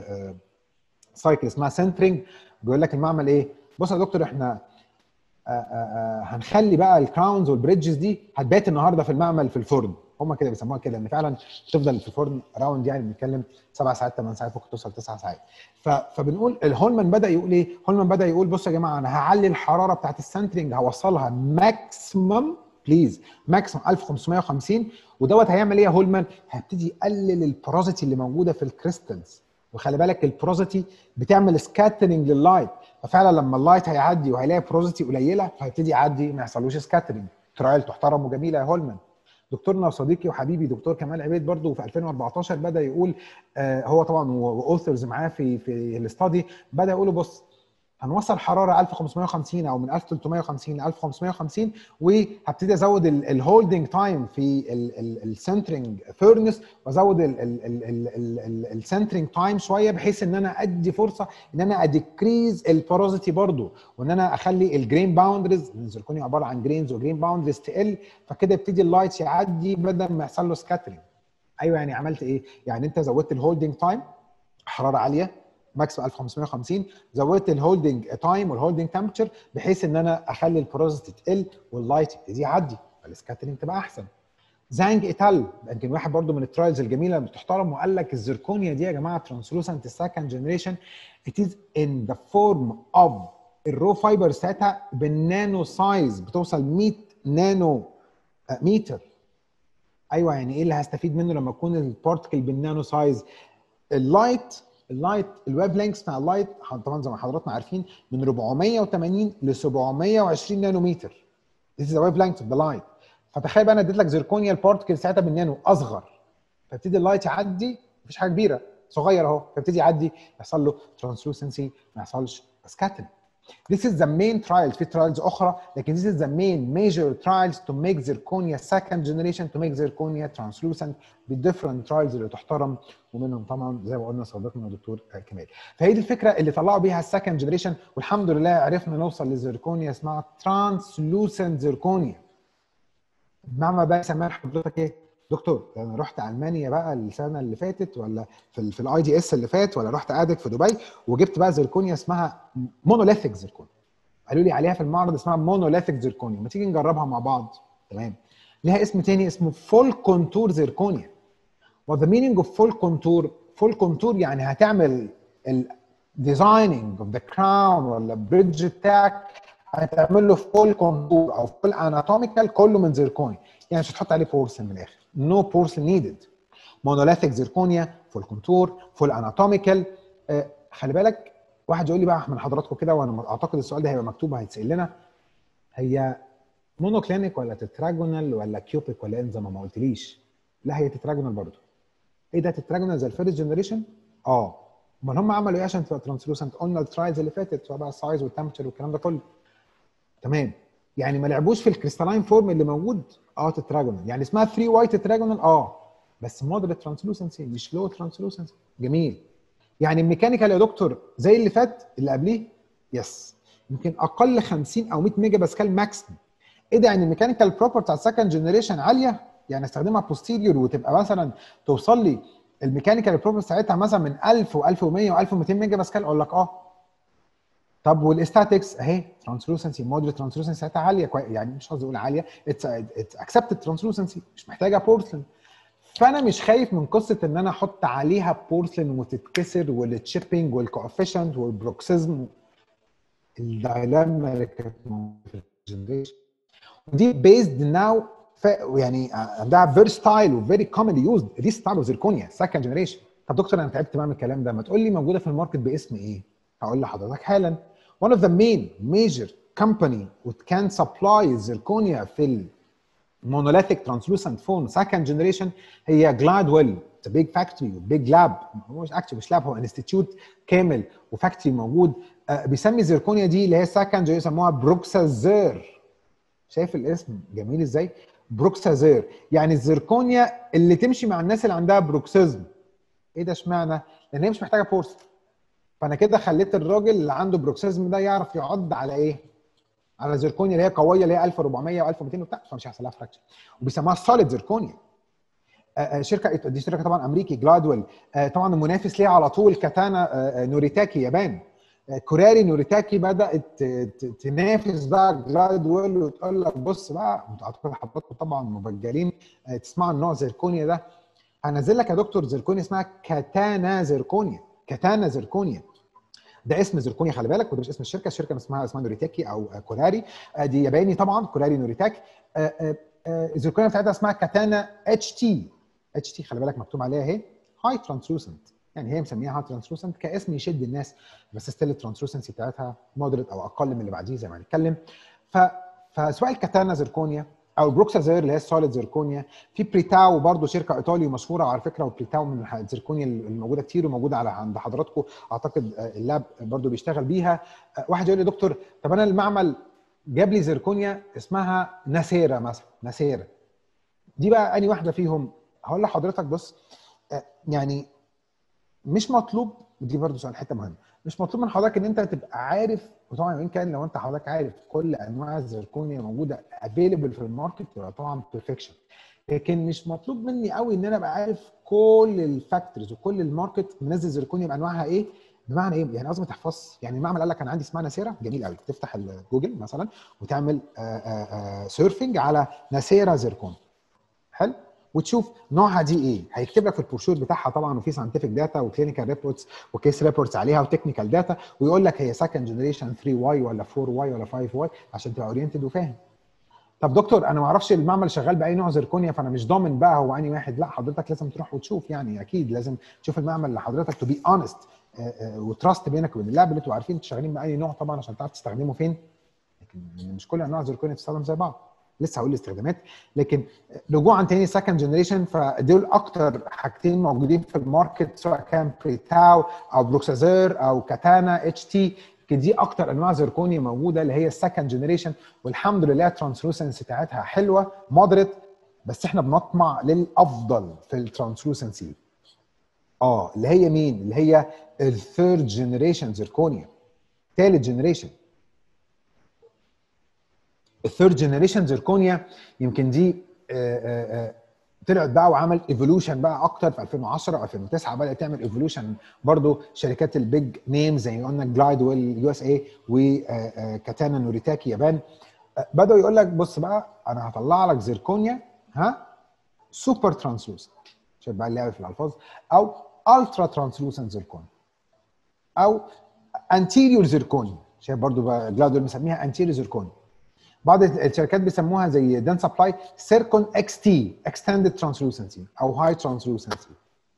سايكل اسمها سنترنج. بيقول لك المعمل ايه؟ بص يا دكتور احنا آآ آآ هنخلي بقى الكراونز والبريدجز دي هتبات النهارده في المعمل في الفرن. هم كده بيسموها كده ان فعلا تفضل في الفرن راوند يعني بنتكلم سبع ساعات ثمان ساعات ممكن توصل تسع ساعات. فبنقول الهولمان بدا يقول ايه؟ هولمان بدا يقول بصوا يا جماعه انا هعلي الحراره بتاعت السنترنج هوصلها ماكسيمم بليز ماكسيمم ألف وخمسمية وخمسين ودوت هيعمل ايه يا هولمان؟ هيبتدي يقلل البروزيتي اللي موجوده في الكريستالز. وخلي بالك البروزيتي بتعمل سكاترنج لللايت، ففعلا لما اللايت هيعدي وهيلاقي بروزيتي قليله فهيبتدي يعدي ما يحصلوش سكاترنج. ترايل تحترم وجميله يا هولمان. دكتورنا وصديقي وحبيبي دكتور كمال عبيد برضو في ألفين وأربعتاشر بدا يقول آه هو طبعا واوثرز معاه في في الاستادي بدا يقولوا بص هنوصل حراره ألف وخمسمية وخمسين او من ألف وتلتمية وخمسين ل ألف وخمسمية وخمسين وهبتدي ازود الهولدنج تايم في السنترنج فيرنس وازود السنترنج تايم شويه بحيث ان انا ادي فرصه ان انا اديكريز البوروزيتي برضو وان انا اخلي الجرين باوندريز الزيركونيا عباره عن جرينز وجرين باوندريز تقل فكده يبتدي اللايت يعدي بدل ما يحصل له سكاترنج. ايوه يعني عملت ايه؟ يعني انت زودت الهولدنج تايم حراره عاليه ماكسيمم ألف وخمسمية وخمسين زودت الهولدنج تايم والهولدنج تمبرتشر بحيث ان انا اخلي البروزيتي تقل واللايت يبتدي يعدي فالسكاترنج تبقى احسن. زانج ايتال يمكن واحد برضو من الترايلز الجميله اللي بتحترم وقال لك الزيركونيا دي يا جماعه ترانسلوسنت السكند جنريشن ات از ان ذا فورم اوف الرو فايبر بتاعتها بالنانو سايز بتوصل مية نانو متر. ايوه يعني ايه اللي هستفيد منه لما يكون البارتكل بالنانو سايز؟ اللايت اللايت الويف لينكس بتاع اللايت طبعا زي ما حضراتنا عارفين من أربعمية وتمانين ل سبعمية وعشرين نانومتر. This is the wavelength of the light. فتخيل بقى انا اديت لك زيركونيا البارتكل ساعتها بالنانو اصغر فيبتدي اللايت يعدي مفيش حاجه كبيره صغير اهو فيبتدي يعدي يحصل له ترانسلوسنسي ما يحصلش سكاترنج. This is the main trials. في trials أخرى لكن this is the main major trials to make zirconia second generation to make zirconia translucent ب different trials اللي تحترم ومنهم طبعا زي ما قلنا صديقنا الدكتور كمال. فهي دي الفكرة اللي طلعوا بيها السكند جنريشن والحمد لله عرفنا نوصل لزيركونيا اسمها translucent zirconia. المعنى بقى سماه حضرتك ايه؟ دكتور انا رحت المانيا بقى السنه اللي فاتت ولا في في الاي دي اس اللي فات ولا رحت قاعد في دبي وجبت بقى زيركونيا اسمها مونوليثيك زيركونيا. قالوا لي عليها في المعرض اسمها مونوليثيك زيركونيا ما تيجي نجربها مع بعض. تمام. ليها اسم تاني اسمه فول كونتور زيركونيا. What the meaning of full contour؟ full contour يعني هتعمل ال designing of the crown ولا البريدج بتاعك هتعمل له فول كونتور او فول اناتوميكال كله من زيركونيا، يعني مش هتحط عليه بورسلين من الاخر. نو بورسلين نيدد. مونوليثيك زيركونيا، فول كونتور، فول اناتوميكال. آه خلي بالك، واحد يقول لي بقى من حضراتكم كده، وانا اعتقد السؤال ده هيبقى مكتوب هيتسال لنا، هي مونوكلينيك ولا تتراجونال ولا كيوبيك ولا انت زي ما ما قلتليش؟ لا هي تتراجونال برضه. ايه ده تتراجونال زي الفيرست جنريشن؟ اه. امال هم عملوا ايه عشان تبقى ترانسلوسنت؟ قلنا الترايلز اللي فاتت سواء بقى السايز والتمبتشر والكلام ده كله. تمام. يعني ما لعبوش في الكريستالاين فورم اللي موجود؟ اه تتراجونال. يعني اسمها ثري واي تتراجونال اه، بس مودريت ترانسلوسنسي مش لو ترانسلوسنسي. جميل. يعني الميكانيكال يا دكتور زي اللي فات اللي قبليه؟ يس. يمكن اقل خمسين او مية ميجا باسكال ماكسيمم. ايه ده؟ يعني الميكانيكال بروبرتي بتاع السكند جنريشن عاليه؟ يعني استخدمها بوستيريور وتبقى مثلا توصل لي الميكانيكال بروبرتي بتاعتها مثلا من ألف و ألف ومية و ألف ومئتين ميجا باسكال؟ اقول لك اه. طب والاستاتكس اهي ترانسلوسنسي مودريت ترانسلوسنسي بتاعتها عاليه، يعني مش قصدي اقول عاليه، اتس اكسبتد ترانسلوسنسي، مش محتاجه بورسلين. فانا مش خايف من قصه ان انا احط عليها بورسلين وتتكسر والتشيبنج والكوفيشنت والبروكسيزم، الدايلاما اللي كانت في الجنريشن دي بيزد ناو يعني عندها فيرستايل وفيري كومنلي يوزد دي ستايل اوف زيركونيا سكند جنريشن. طب دكتور انا تعبت بعمل الكلام ده، ما تقول لي موجوده في الماركت باسم ايه؟ هقول لحضرتك حالا. one of the main major company which can supply zirconia في المونوليثيك ترانسلوسنت فون سكند جنريشن هي جلادويل. اتس بيج فاكتوري وبيج لاب، هو مش اكشلي مش لاب، هو انستيتيوت كامل وفاكتوري موجود. آه بيسمي الزيركونيا دي اللي هي سكند يسموها بروكسازير. شايف الاسم جميل ازاي؟ بروكسازير يعني الزيركونيا اللي تمشي مع الناس اللي عندها بروكسيزم. ايه ده اشمعنى؟ لان هي مش محتاجه بورس. فانا كده خليت الراجل اللي عنده بروكسيزم ده يعرف يعض على ايه؟ على زيركونيا اللي هي قويه اللي هي ألف وأربعمية و ألف ومئتين وبتاع، فمش هيحصل لها فراكشر. وبيسموها سوليد زيركونيا. شركه دي شركه طبعا امريكي جلادويل. طبعا المنافس ليها على طول كاتانا نوريتاكي يابان. كوراري نوريتاكي بدات تنافس بقى جلادويل وتقول لك بص بقى، اعتقد حضراتكم طبعا مبجلين تسمعوا النوع زيركونيا ده. هنزل لك يا دكتور زيركونيا اسمها كاتانا زيركونيا. كاتانا زيركونيا ده اسم زيركونيا خلي بالك، وده مش اسم الشركه، الشركه اسمها اسمها نوريتاكي او كوراري. دي ياباني طبعا كوراري نوريتاكي. الزيركونيا بتاعتها اسمها كاتانا اتش تي. اتش تي خلي بالك مكتوب عليها اهي هاي ترانسلوسنت، يعني هي مسميها هاي ترانسلوسنت كاسم يشد الناس، بس ستيل الترانسلوسنسي بتاعتها مودريت او اقل من اللي بعديه زي ما هنتكلم. ف فسواء الكاتانا زيركونيا او بروكسازير اللي هي السوليد زيركونيا، في بريتاو برضو شركه ايطالي مشهوره على فكره، وبريتاو من الزيركونيا الموجوده كتير وموجوده على عند حضراتكم، اعتقد اللاب برضو بيشتغل بيها. واحد يقول لي دكتور طب انا المعمل جاب لي زيركونيا اسمها ناسيرا مثلا، ناسيرا دي بقى اني واحده فيهم؟ هقول لحضرتك بص، يعني مش مطلوب، ودي برضو سؤال حته مهمه، مش مطلوب من حضرتك ان انت تبقى عارف، وطبعا وان كان لو انت حضرتك عارف كل انواع الزيركونيا موجوده افيلبل في الماركت يبقى طبعا بيرفكشن، لكن مش مطلوب مني قوي ان انا ابقى عارف كل الفاكتورز وكل الماركت منزل زيركونيا بانواعها ايه. بمعنى ايه؟ يعني لازم تحفظ، يعني المعمل قال لك انا عندي اسمها ناسيرا، جميل قوي، تفتح الجوجل مثلا وتعمل سيرفنج على ناسيرا زيركونيا، حلو، وتشوف نوعها دي ايه. هيكتب لك في البروشور بتاعها طبعا، وفي ساينتفك داتا وكلينيكال ريبورتس وكيس ريبورتس عليها وتكنيكال داتا، ويقول لك هي سكند جنريشن ثري واي ولا فور واي ولا فايف واي عشان تبقى اورينتد وفاهم. طب دكتور انا ما اعرفش المعمل شغال باي نوع زيركونيا، فانا مش ضامن بقى هو انهي واحد. لا حضرتك لازم تروح وتشوف، يعني اكيد لازم تشوف المعمل لحضرتك تو بي اونست وتراست بينك وبين اللاب اللي انتوا عارفين انتوا شغالين باي نوع طبعا عشان تعرف تستخدمه فين. لكن مش كل انواع الزيركونيا بتستخدم زي بعض، لسه هقول الاستخدامات. لكن رجوعا تاني سكند جنريشن، فدول اكتر حاجتين موجودين في الماركت، سواء كان بريتاو او بروكسازير او كاتانا اتش تي، دي اكتر انواع زيركونيا موجوده اللي هي السكند جنريشن، والحمد لله الترانسلوسنسي بتاعتها حلوه مودريت، بس احنا بنطمع للافضل في الترانسلوسنسي. اه اللي هي مين؟ اللي هي الثيرد جنريشن زيركونيا، ثالث جنريشن. الثيرد جنريشن زيركونيا يمكن دي آآ آآ طلعت بقى وعمل ايفولوشن بقى اكتر في ألفين وعشرة ألفين وتسعة، بدات تعمل ايفولوشن برضو شركات البيج نيم زي ما قلنا جلايدويل يو اس اي وكاتانا نوريتاكي يابان. بدأوا يقول لك بص بقى انا هطلع لك زيركونيا ها سوبر ترانسلوسنت، شايف بقى اللعبه في الالفاظ، او الترا ترانسلوسنت زيركونيا، او انتيريور زيركونيا، شايف برضو بقى جلاود دول مسميها انتيريور زيركونيا. بعض الشركات بيسموها زي دان سبلاي سيركون اكس تي اكستندد ترانسلوسنسي او هاي ترانسلوسنسي.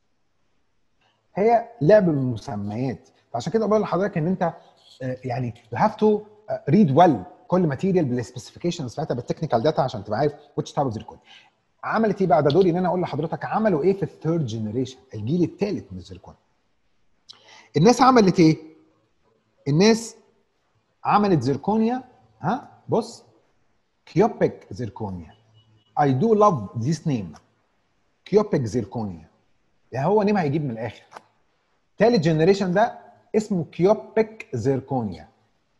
هي لعب المسميات، فعشان كده بقول لحضرتك ان انت يعني يو هاف تو ريد ويل كل ماتيريال بالسبيسيفيكيشنز بتاعتها بالتكنيكال داتا عشان تبقى عارف ويتش تايب اوف زيركونيا. عملت ايه بقى؟ ده دوري ان انا اقول لحضرتك عملوا ايه في الثيرد جنريشن، الجيل الثالث من الزيركونيا. الناس عملت ايه؟ الناس عملت زيركونيا ها بص كيوبيك زيركونيا. I do love this name كيوبيك زيركونيا، يعني هو نيم هيجيب من الاخر. ثالث جنريشن ده اسمه كيوبيك زيركونيا.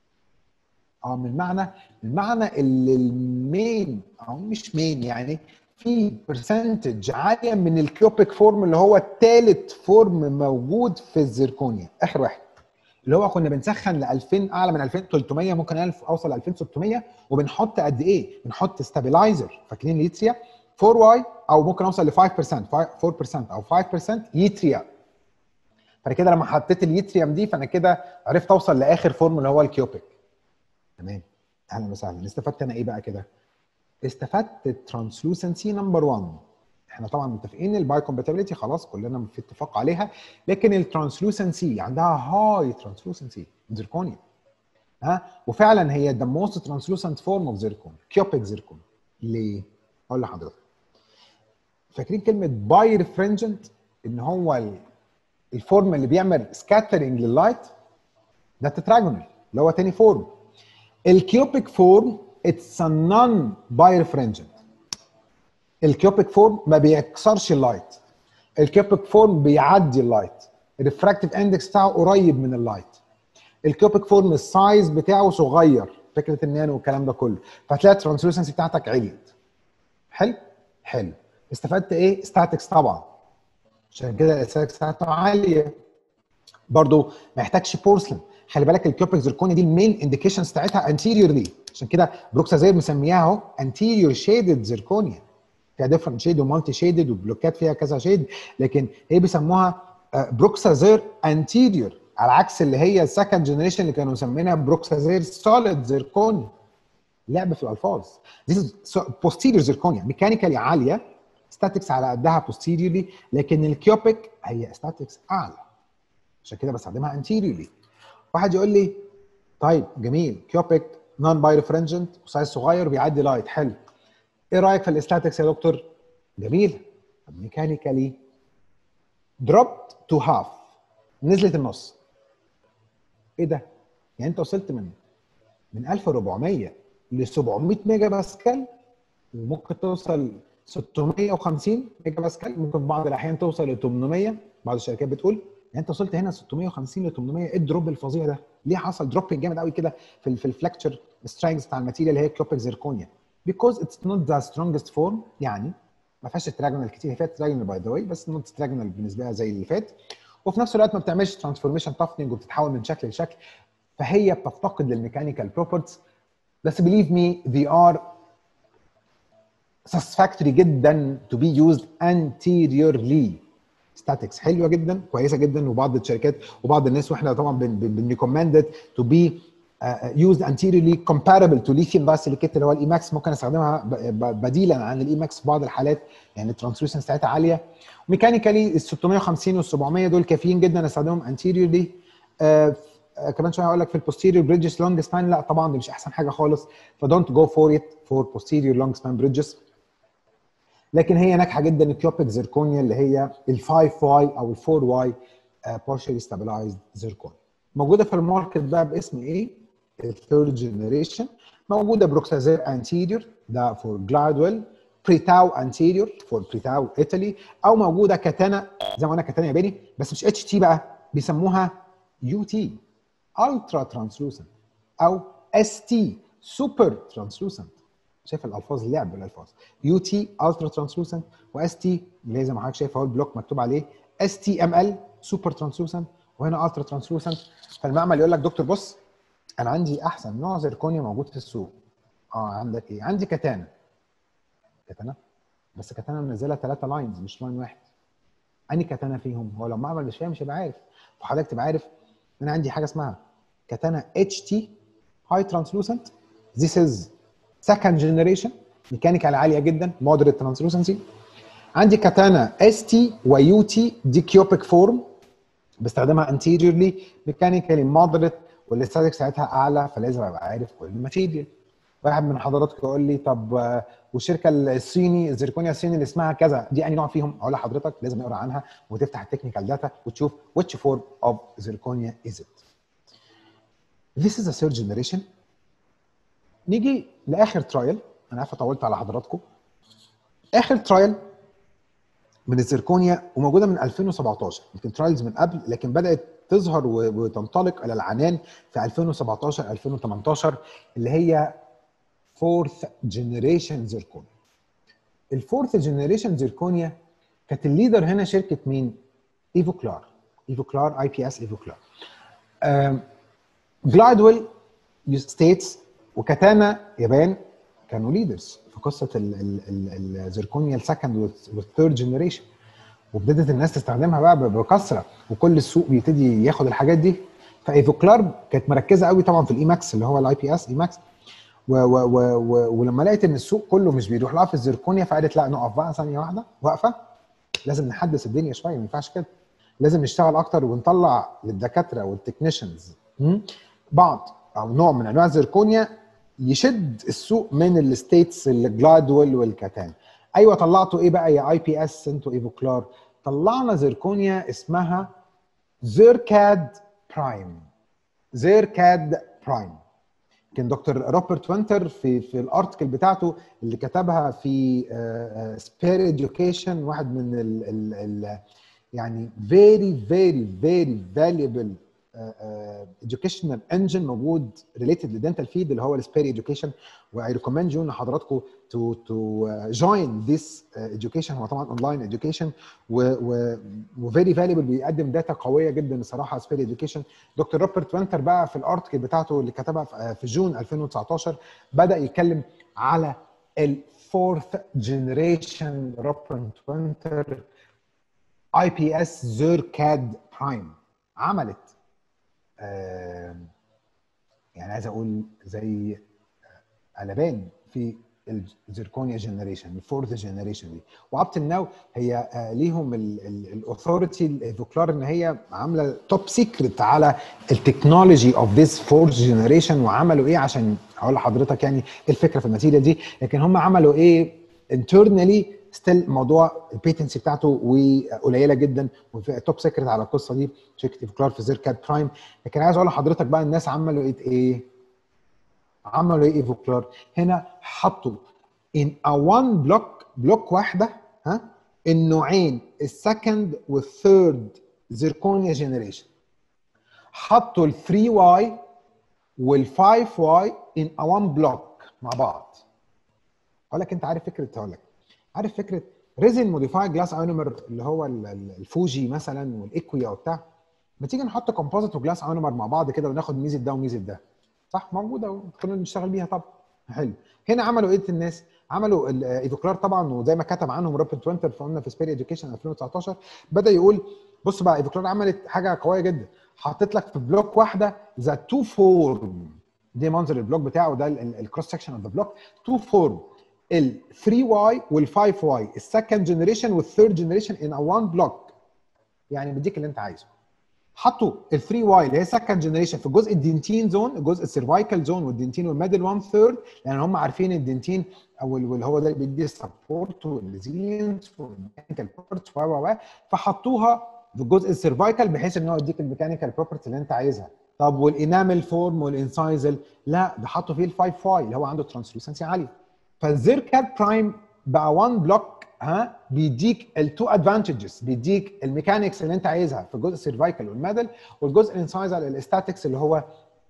اه من المعنى المعنى اللي المين او مش مين يعني في برسنتج عاليه من الكيوبيك فورم اللي هو الثالث فورم موجود في الزيركونيا، اخر واحد اللي هو كنا بنسخن ل ألفين اعلى من ألفين وثلاثمية ممكن ألف اوصل ل ألفين وستمية، وبنحط قد ايه؟ بنحط ستابلايزر فاكرين اليتريا أربعة واي او ممكن اوصل ل خمسة بالمية أربعة بالمية او خمسة بالمية يتريا. فانا كده لما حطيت اليتريم دي فانا كده عرفت اوصل لاخر فورم اللي هو الكيوبيك. تمام، اهلا وسهلا. استفدت انا ايه بقى كده؟ استفدت الترانسلوسنسي نمبر واحد. احنا طبعا متفقين الباي كومباتيبيليتي خلاص كلنا في اتفاق عليها، لكن الترانسلوسنسي عندها هاي ترانسلوسنسي زيركونيا ها، وفعلا هي ذا موست ترانسلوسنت فورم اوف زيركون كيوبيك زيركون. ليه؟ اقول لحضرتك. فاكرين كلمه باي ريفرنجنت ان هو الفورم اللي بيعمل سكاترنج لللايت؟ ده تتراجونال اللي هو تاني فورم. الكيوبيك فورم اتس ا نون بايرفرنجنت. الكيوبيك فورم ما بيكسرش اللايت، الكيوبيك فورم بيعدي اللايت، الريفراكتيف اندكس بتاعه قريب من اللايت. الكيوبيك فورم السايز بتاعه صغير، فكره النانو والكلام ده كله، فهتلاقي الترانسلوسنسي بتاعتك عليت. حلو؟ حلو. استفدت ايه؟ ستاتكس طبعا، عشان كده الستاتكس بتاعته عاليه. برضو ما يحتاجش بورسلين. خلي بالك الكيوبيك زيركونيا دي المين انديكيشنز بتاعتها انتيريورلي، عشان كده بروكسازير مسمياها اهو انتيريور شيدد زيركونيا، فيها ديفرنت شيد ومالتي شيدد وبلوكات فيها كذا شيد، لكن هي بيسموها بروكسازير انتيريور، على عكس اللي هي السكند جنريشن اللي كانوا مسمينها بروكسازير سوليد زيركونيا. لعب في الالفاظ. This is posterior زيركونيا ميكانيكالي عاليه، ستاتكس على قدها posteriorly، لكن الكيوبيك هي ستاتكس اعلى، عشان كده بستخدمها انتيريورلي. واحد يقول لي طيب جميل كيوبيك نون بايرفرنجنت وسايز صغير بيعدي لايت، حلو. ايه رايك في الاستاتكس يا دكتور؟ جميل. طب ميكانيكالي دروبت تو هاف، نزلت النص. ايه ده؟ يعني انت وصلت من من ألف وأربعمية ل سبعمية ميجا باسكال، وممكن توصل ستمية وخمسين ميجا باسكال، ممكن بعض الاحيان توصل ل تمنمية، بعض الشركات بتقول. يعني انت وصلت هنا ستمية وخمسين ل تمنمية، ايه الدروب الفظيع ده؟ ليه حصل دروبنج جامد قوي كده في في الفلكتشر سترينجز بتاع الماتيريال اللي هي كيوبيك زيركونيا؟ بيكوز اتس نوت ذا سترونجست فورم، يعني ما فيهاش تراجونال كتير، هي فيها تراجونال باي ذا واي بس نوت تراجونال بالنسبه لها زي اللي فات، وفي نفس الوقت ما بتعملش ترانسفورميشن تافنينج وبتتحول من شكل لشكل، فهي بتفتقد للميكانيكال بروبرتيز. بس believe me they are satisfactory جدا to be used anteriorly. statics حلوه جدا كويسه جدا، وبعض الشركات وبعض الناس واحنا طبعا بنريكومند to be uh, used anteriorly comparable to lithium disilicate اللي هو الاي ماكس، ممكن استخدمها بديلا عن الاي ماكس في بعض الحالات، يعني الترانسلوسنس بتاعتها عاليه. ميكانيكالي ال ستمية وخمسين وال سبعمية دول كافيين جدا استخدمهم anteriorly. uh, كمان شويه هقول لك في البوستيريور بريدجز لونج سبان لا طبعا دي مش احسن حاجه خالص، فدونت جو فور ات فور بوستيريور لونج سبان بريدجز. لكن هي ناجحه جدا الكيوبيك زيركونيا اللي هي ال خمسة واي او ال أربعة واي partially stabilized زيركونيا. موجوده في الماركت بقى باسم ايه؟ الثيرد جنريشن. موجوده بروكسازير انتيريور ده فور جلادويل، بريتاو انتيريور فور بريتاو ايطالي، او موجوده كاتانا زي ما قلنا كاتانا ياباني بس مش اتش تي بقى، بيسموها يو تي الترا ترانسلوسنت او اس تي سوبر ترانسلوسنت. شايف الالفاظ اللعب بالالفاظ، يو تي الترا ترانسلوسنت واس تي اللي زي ما حضرتك شايف اهو البلوك مكتوب عليه اس تي ام ال سوبر ترانسلوسنت، وهنا الترا ترانسلوسنت. فالمعمل يقول لك دكتور بص انا عندي احسن نوع زيركونيا موجود في السوق، اه عندك ايه؟ عندي كاتانا. كاتانا بس كاتانا منزله ثلاثه لاينز مش لاين واحد. انهي كاتانا فيهم؟ هو لو معمل مش فاهم مش هيبقى عارف. فحضرتك تبقى عارف ان انا عندي حاجه اسمها كاتانا اتش تي هاي ترانسلوسنت. ذيس از سكند جنريشن ميكانيكال عاليه جدا مودريت ترانسلوسنسي. عندي كاتانا اس تي ويو تي دي كيوبيك فورم بستخدمها انتيريورلي ميكانيكالي مودريت والاستاتيك ساعتها اعلى، فلازم ابقى عارف كل الماتيريال. واحد من حضراتكم يقول لي طب آه، والشركه الصيني الزركونيا الصيني اللي اسمها كذا دي انهي نوع فيهم؟ اقول لحضرتك لازم نقرا عنها وتفتح التكنيكال داتا وتشوف which form of zirconia is it. This is a third generation. نيجي لاخر ترايل، انا عارفه طولت على حضراتكم. اخر ترايل من الزركونيا وموجوده من ألفين وسبعتاشر، يمكن ترايلز من قبل لكن بدات تظهر وتنطلق الى العنان في ألفين وسبعتاشر ألفين وتمنتاشر، اللي هي فورث جنريشن زيركونيا. الفورث جنريشن زيركونيا كانت الليدر هنا شركه مين؟ ايفوكلار. ايفوكلار اي بي اس ايفوكلار. جلادويل ستيتس وكاتانا يابان كانوا ليدرز في قصه الزيركونيا السكند والثيرد جنريشن، وابتدت الناس تستخدمها بقى بكثره وكل السوق بيبتدي ياخد الحاجات دي. فايفوكلار كانت مركزه قوي طبعا في الاي ماكس اللي هو الاي بي اس اي ماكس، ولما لقيت ان السوق كله مش بيروح لها في الزركونيا فقالت لا نقف بقى ثانيه واحده واقفه، لازم نحدث الدنيا شويه، ما ينفعش كده، لازم نشتغل اكتر ونطلع للدكاتره والتكنيشنز بعض او نوع من انواع الزركونيا يشد السوق من الستيتس الجلادويل والكاتان. ايوه طلعتوا ايه بقى يا اي بي اس انتوا ايفوكلار؟ طلعنا زركونيا اسمها زيركاد برايم. زيركاد برايم. كان دكتور روبرت وينتر في في الارتكل بتاعته اللي كتبها في سبير اديوكيشن، واحد من ال ال ال يعني فيري فيري فيري فاليبل educational engine موجود related للدنتال فيد اللي هو السبير education. واي ريكومند يو ان حضراتكم تو تو جوين ذيس education. هو طبعا اونلاين education وفيري فاليبل بيقدم داتا قويه جدا الصراحه سبير education. دكتور روبرت وينتر بقى في الارتكل بتاعته اللي كتبها في جون ألفين وتسعتاشر بدا يتكلم على الفورث جنريشن روبرت وينتر اي بي اس زيركاد برايم. عملت آه يعني عايز اقول زي قلبان في الزيركونيا جنريشن الفورث جنريشن دي، واب til ناو هي آه ليهم الاثوريتي الايفوكلار ان هي عامله توب سيكريت على التكنولوجي اوف ذيس فورث جنريشن. وعملوا ايه عشان اقول لحضرتك يعني الفكره في الماتيريال دي، لكن هم عملوا ايه انترنالي ستيل موضوع البيتنسي بتاعته وقليله جدا وفي توب سيكريت على القصه دي شركه ايفوكلار في زيركاد برايم. لكن عايز اقول لحضرتك بقى الناس عملوا ايه ايه عملوا ايه ايفوكلار هنا؟ حطوا ان ا وان بلوك بلوك واحده ها النوعين السكند والثيرد زيركونيا جنريشن، حطوا ال ثري واي وال فايف واي ان ا وان بلوك مع بعض. اقول لك انت عارف فكره هقول لك عارف فكره ريزن موديفايد جلاس ايونومر اللي هو الفوجي مثلا والايكويا وبتاع؟ ما تيجي نحط كومبوزيت وجلاس ايونومر مع بعض كده وناخد ميزه ده وميزه ده، صح؟ موجوده وكنا بنشتغل بيها طبعا. حلو. هنا عملوا ايه الناس؟ عملوا الايفوكلار طبعا وزي ما كتب عنهم روبرت وينتر فقلنا في سبير اديوكيشن ألفين وتسعتاشر بدا يقول بص بقى ايفوكلار عملت حاجه قويه جدا، حطيت لك في بلوك واحده ذا تو فورم. دي منظر البلوك بتاعه ده الكروس سكشن اوف ذا بلوك تو فورم ال ثري واي وال فايف واي السكند جنريشن والثيرد جنريشن ان ا وان بلوك، يعني بيديك اللي انت عايزه. حطوا ال ثري واي اللي هي سكند جنريشن في الجزء الدنتين زون، الجزء السيرفايكال زون والدنتين والميدل وان ثيرد، لان هم عارفين الدنتين او اللي هو ده بيدي السبورت والريزيلينس والميكانيكال بروبرتيز و فحطوها في الجزء السيرفايكال بحيث ان هو يديك الميكانيكال بروبرتيز اللي انت عايزها. طب والانامل فورم والانسايزل لا ده حطوا فيه ال فايف واي اللي هو عنده ترانسلوسنسي عاليه. فالزيركاد برايم بقى وان بلوك ها بيديك التو ادفانتجز، بيديك الميكانكس اللي انت عايزها في الجزء السيرفايكال والميدل، والجزء الانسايزال الاستاتكس اللي هو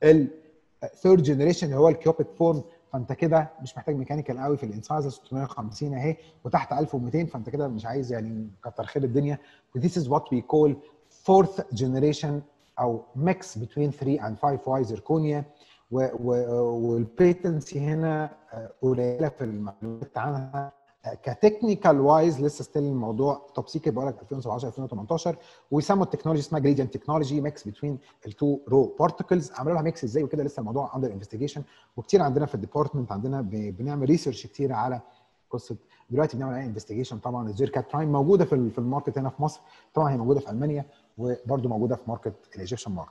الثيرد جنريشن اللي هو الكيوبيك فورم. فانت كده مش محتاج ميكانيكال قوي في الانسايزال ستمية وخمسين اهي وتحت ألف ومئتين، فانت كده مش عايز يعني كتر خير الدنيا. This is what we call fourth generation او mix between three and five واي zirconia. والبيتنسي هنا قليله في المعلومات عنها كتكنيكال وايز. لسه ستيل الموضوع توب سيكريت بقول لك ألفين وسبعتاشر ألفين وتمنتاشر. ويسموا التكنولوجي اسمها جريدينت تكنولوجي ميكس بتوين التو رو بارتكلز. عملوا لها ميكس ازاي وكده لسه الموضوع اندر انفستيجيشن. وكتير عندنا في الديبارتمنت عندنا بنعمل ريسيرش كتير على قصه. دلوقتي بنعمل عليها انفستيجيشن. طبعا الزيركات برايم موجوده في في الماركت هنا في مصر، طبعا هي موجوده في المانيا وبرده موجوده في ماركت الايجيبشن ماركت.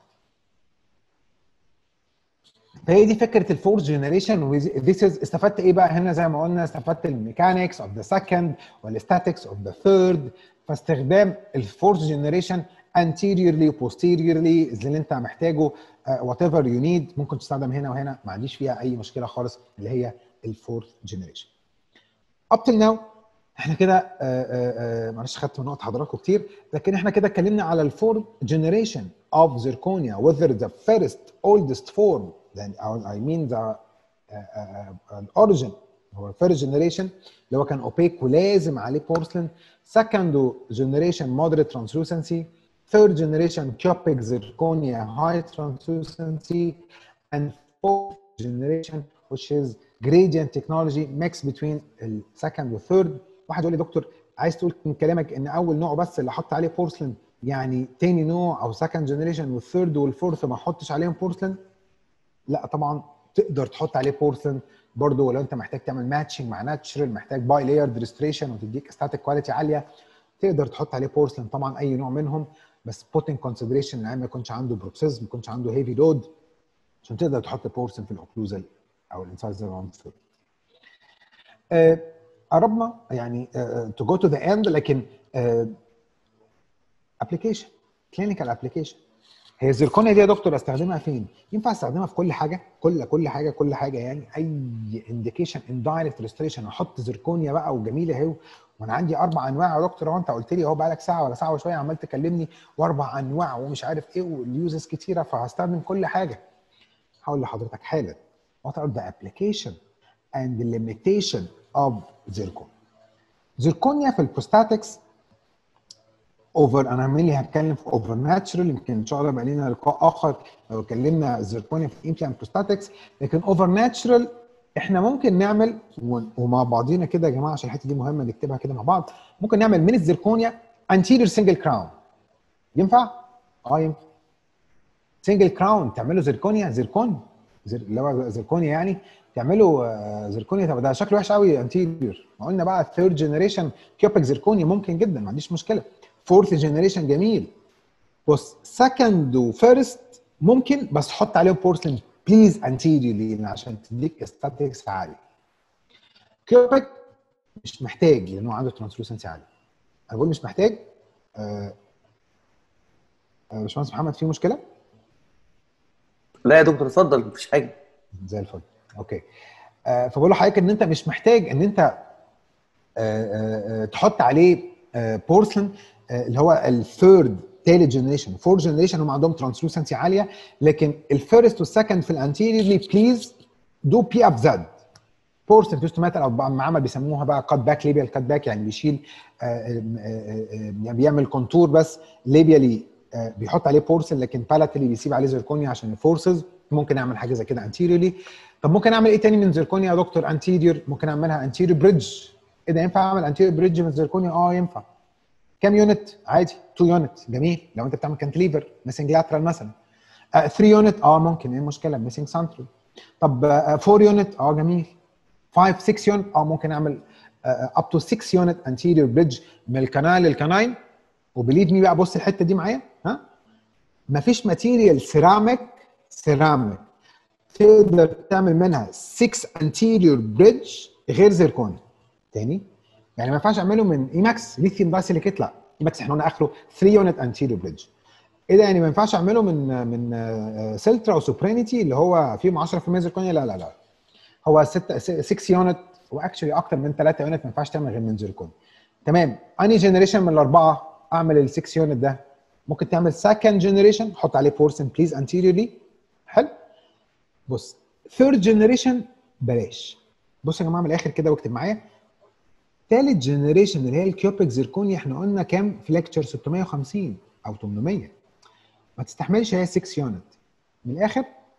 فهي دي فكره الفورث جنريشن. وذيس استفدت ايه بقى هنا؟ زي ما قلنا استفدت الميكانكس اوف ذا سكند والستاتكس اوف ذا ثيرد. فاستخدام الفورث جنريشن anteriorly وposteriorly اللي انت محتاجه وات ايفر يو نيد ممكن تستخدم هنا وهنا، ما عنديش فيها اي مشكله خالص، اللي هي الفورث جنريشن. up till now احنا كده معلش خدت من وقت حضراتكم كتير، لكن احنا كده اتكلمنا على الفورث جنريشن of zirconia whether the first oldest form then I mean the uh, uh, uh, origin هو first generation اللي هو كان opaque ولازم عليه porcelain. second generation moderate translucency. third generation cubic zirconia high translucency. and fourth generation which is gradient technology mix between the second والثيرد. واحد يقول لي دكتور عايز تقول من كلامك ان اول نوع بس اللي حط عليه بورسلين يعني تاني نوع او سكند جنريشن والثيرد والفورث ما احطش عليهم بورسلين؟ لا طبعا تقدر تحط عليه بورسلين برضه، ولو انت محتاج تعمل ماتشنج مع ناتشرال، محتاج باي لاير ريستريشن وتديك ستاتيك كواليتي عاليه، تقدر تحط عليه بورسلين طبعا اي نوع منهم. بس بوت ان كونسيدريشن ان ما يكونش عنده بروكسيزم، ما يكونش عنده هيفي لود عشان تقدر تحط بورسلين في الاوكلوزال او الانسايزر راوند ثيرد. قربنا يعني تو جو تو ذا اند، لكن ابلكيشن كلينيكال ابلكيشن. هي الزركونيا دي يا دكتور استخدمها فين؟ ينفع استخدمها في كل حاجه، كل كل حاجه كل حاجه يعني اي انديكيشن ان دايركت ريستريشن احط زركونيا بقى وجميله اهي. وانا عندي اربع انواع يا دكتور، هو انت قلت لي اهو بقى لك ساعه ولا ساعه وشويه عمال تكلمني واربع انواع ومش عارف ايه واليوزز كتيره، فهستخدم كل حاجه. هقول لحضرتك حالا what are the application and the limitation of zirconia. زركونيا في البروستاتكس اوفر، انا مينلي هتكلم في اوفر ناتشرال، يمكن ان شاء الله يبقى لنا لقاء اخر لو اتكلمنا زركونيا في الامبلانت بروستاتكس. لكن اوفر ناتشرال احنا ممكن نعمل ومع بعضينا كده يا جماعه عشان الحته دي مهمه نكتبها كده مع بعض. ممكن نعمل من الزركونيا anterior single crown. ينفع؟ اه ينفع. سنجل كراون تعمله زركونيا زركون زر... اللي هو زركونيا يعني تعمله زركونيا. طب ده شكله وحش قوي انتيريور. ما قلنا بقى ثيرد جنريشن كيوبيك زركونيا ممكن جدا ما عنديش مشكله. فورث جنريشن جميل. بص سكند وفيرست ممكن بس حط عليهم بورسلين بليز انتيريورلي عشان تديك استاتيكس عالي. كيوبيك مش محتاج لانه عنده ترانسلوسنسي عالي. انا بقول مش محتاج. آه آه باشمهندس محمد في مشكله؟ لا يا دكتور اتفضل مفيش حاجه. زي الفل. اوكي. آه فبقول لحضرتك ان انت مش محتاج ان انت آه آه تحط عليه آه بورسلين آه اللي هو الثيرد ثالث جنريشن. فورث جنريشن هم عندهم ترانسلوسنسي عاليه، لكن الفيرست والسكند في الانتيريورلي بليز دو بي اب زد بورسلين توست ماتر او معمل بيسموها بقى كات باك ليبيال كات باك، يعني بيشيل آه آه آه يعني بيعمل كونتور بس ليبيالي آه بيحط عليه بورسلين، لكن بالاتلي بيسيب عليه زركونيا عشان الفورسز. ممكن اعمل حاجه زي كده انتيريورلي. طب ممكن اعمل ايه تاني من زركونيا يا دكتور انتيريور؟ ممكن اعملها انتيريور بريدج. ايه ده ينفع اعمل انتيريور بريدج من زركونيا؟ اه ينفع. كام يونت؟ عادي اتنين يونت جميل لو انت بتعمل كانتليفر ميسنج لاترال مثلا. تلاتة يونت اه ممكن، ايه المشكله؟ ميسنج سنترال. طب اربعة يونت اه جميل. خمسة ستة يونت اه ممكن اعمل اب تو ستة يونت انتيريور بريدج من الكنال للكناين. وبليد مي بقى بص الحته دي معايا ها، مفيش ماتيريال سيراميك سيراميك تقدر تعمل منها ستة انتيريور بريدج غير زيركونيا. تاني يعني ما ينفعش اعمله من ايماكس ليثيوم باي سيليكيت، لا ايماكس احنا قلنا اخره تلاتة يونت انتيريور بريدج. ايه ده يعني ما ينفعش اعمله من من سيلترا وسوبرينيتي اللي هو فيهم عشرة في المية زيركونيا؟ لا لا لا هو ستة ستة يونت واكشلي اكتر من ثلاثة يونت ما ينفعش تعمل غير من زيركونيا. تمام. اني جنريشن من الاربعه اعمل ال ستة يونت ده؟ ممكن تعمل سكند جنريشن حط عليه بورسن بليز انتيريورلي. حلو. بص ثيرد جنريشن بلاش. بص يا جماعه من الاخر كده واكتب معايا. ثالث جنريشن اللي هي الكيوبيك زيركونيا احنا قلنا كام في ليكتشر؟ ستمية وخمسين او تمنمية. ما تستحملش هي ستة يونت. من الاخر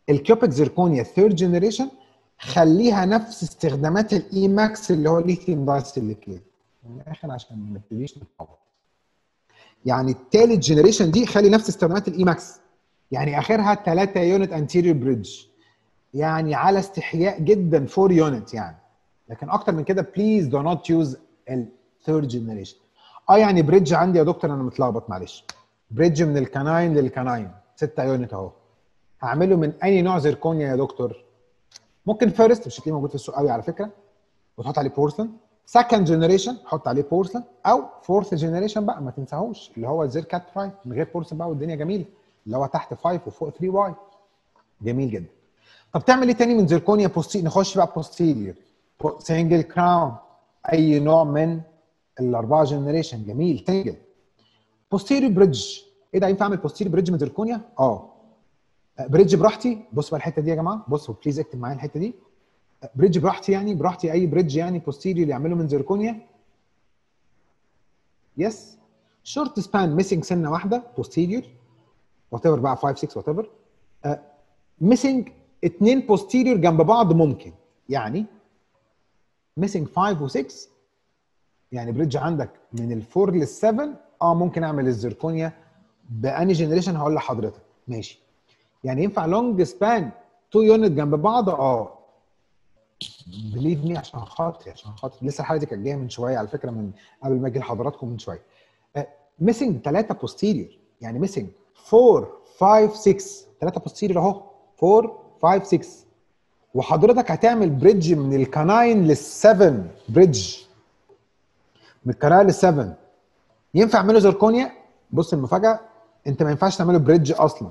الكيوبيك زيركونيا ثيرد جنريشن خليها نفس استخدامات الاي ماكس اللي هو الليثيوم دايسيليكيت. من الاخر عشان ما نبتديش نتلخبط. يعني الثالث جنريشن دي خلي نفس استخدامات الاي ماكس، يعني اخرها ثلاثة يونت انتيريور بريدج، يعني على استحياء جدا أربعة يونت يعني، لكن اكتر من كده بليز دو نوت يوز الثيرد جنريشن. اه يعني بريدج عندي يا دكتور انا متلخبط معلش، بريدج من الكناين للكناين ستة يونت اهو، هعمله من اي نوع زيركونيا يا دكتور؟ ممكن فيرست، مش هتلاقيه موجود في السوق قوي على فكره، وتحط عليه بورسلان. سكند جنريشن حط عليه بورسلان، او فورث جنريشن بقى ما تنساهوش اللي هو الزير كات برايم من غير بورسلان بقى والدنيا جميله، اللي هو تحت خمسة وفوق ثلاثة واي، جميل جدا. طب تعمل ايه تاني من زيركونيا بوستي؟ نخش بقى بوستيريور سنجل كراون، اي نوع من الاربعه جنريشن، جميل. سنجل بوستيريور بريدج، ايه ده ينفع اعمل بوستيريور بريدج من زيركونيا؟ اه بريدج براحتي. بص بقى الحته دي يا جماعه، بصوا بليز اكتب معايا الحته دي، بريدج براحتي يعني براحتي اي بريدج يعني بوستيريور يعمله من زيركونيا. يس شورت سبان ميسنج سنه واحده بوستيريور وات ايفر بقى خمسة ستة وات ايفر، ميسنج اثنين بوستيريور جنب بعض ممكن، يعني ميسنج خمسة و6، يعني بريدج عندك من الفور للسفن، اه ممكن اعمل الزيركونيا باني جنريشن هقول لحضرتك ماشي. يعني ينفع لونج سبان تو يونت جنب بعض؟ اه بليف مي عشان خاطري عشان خاطري لسه الحاله دي كانت جايه من شويه على فكره، من قبل ما اجي لحضراتكم من شويه. ميسنج ثلاثه بوستيريور، يعني ميسنج أربعة خمسة ستة، ثلاثه بوستيريور اهو أربعة خمسة ستة، وحضرتك هتعمل بريدج من الكناين للسفن، بريدج من الكناين للسفن، ينفع اعمله زيركونيا؟ بص المفاجاه، انت ما ينفعش تعمله بريدج اصلا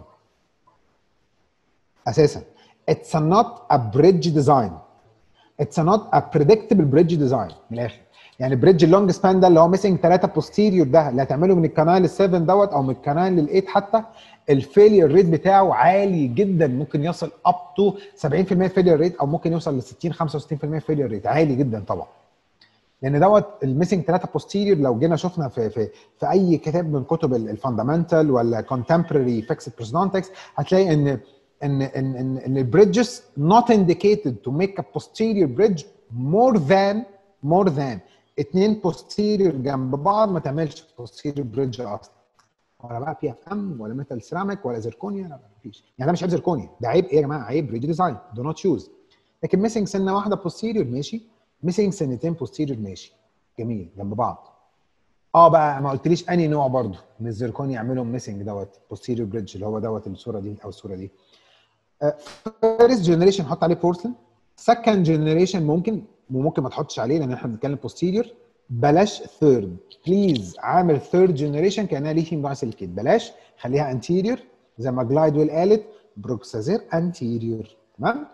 اساسا. اتس نوت ا بريدج ديزاين، اتس نوت ا بريدكتبل بريدج ديزاين من الاخر. يعني بريدج اللونج سبان ده اللي هو ميسنج ثلاثه بوستيريور ده اللي هتعمله من الكنال لل7 دوت او من الكنال لل8 حتى، الفيلير ريت بتاعه عالي جدا، ممكن يصل اب تو سبعين في المية فيلير ريت، او ممكن يوصل ل ستين خمسة وستين في المية فيلير ريت، عالي جدا طبعا. لان دوت الميسنج ثلاثه بوستيريور لو جينا شفنا في في في اي كتاب من كتب الفاندامنتال ولا كونتمبرري فيكسد بريزودونتكس هتلاقي ان ان ان ان ان البريدجز not indicated to make a posterior bridge more than more than اتنين posterior جنب بعض، ما تعملش posterior bridge اصلا، ولا بقى بي اف ام ولا ميتال سيراميك ولا زيركونيا، لا مفيش. يعني ده مش عيب زيركونيا، ده عيب ايه يا جماعه؟ عيب بريدج ديزاين، دو نوت يوز. لكن ميسنج سنه واحده posterior ماشي، ميسنج سنتين posterior ماشي، جميل جنب بعض. اه بقى ما قلتليش انهي نوع برضو من الزيركونيا يعملوا ميسنج دوت posterior bridge اللي هو دوت الصوره دي او الصوره دي. فيرست جنريشن حط عليه بورسلين، سكند جنريشن ممكن وممكن ما تحطش عليه لان احنا بنتكلم بوستيريور، بلاش ثيرد بليز، عامل ثيرد جنريشن كانها ليثيوم دايسيليكيت، بلاش خليها انتيريور زي ما جلايد ويل قالت بروكسازير انتيريور، تمام.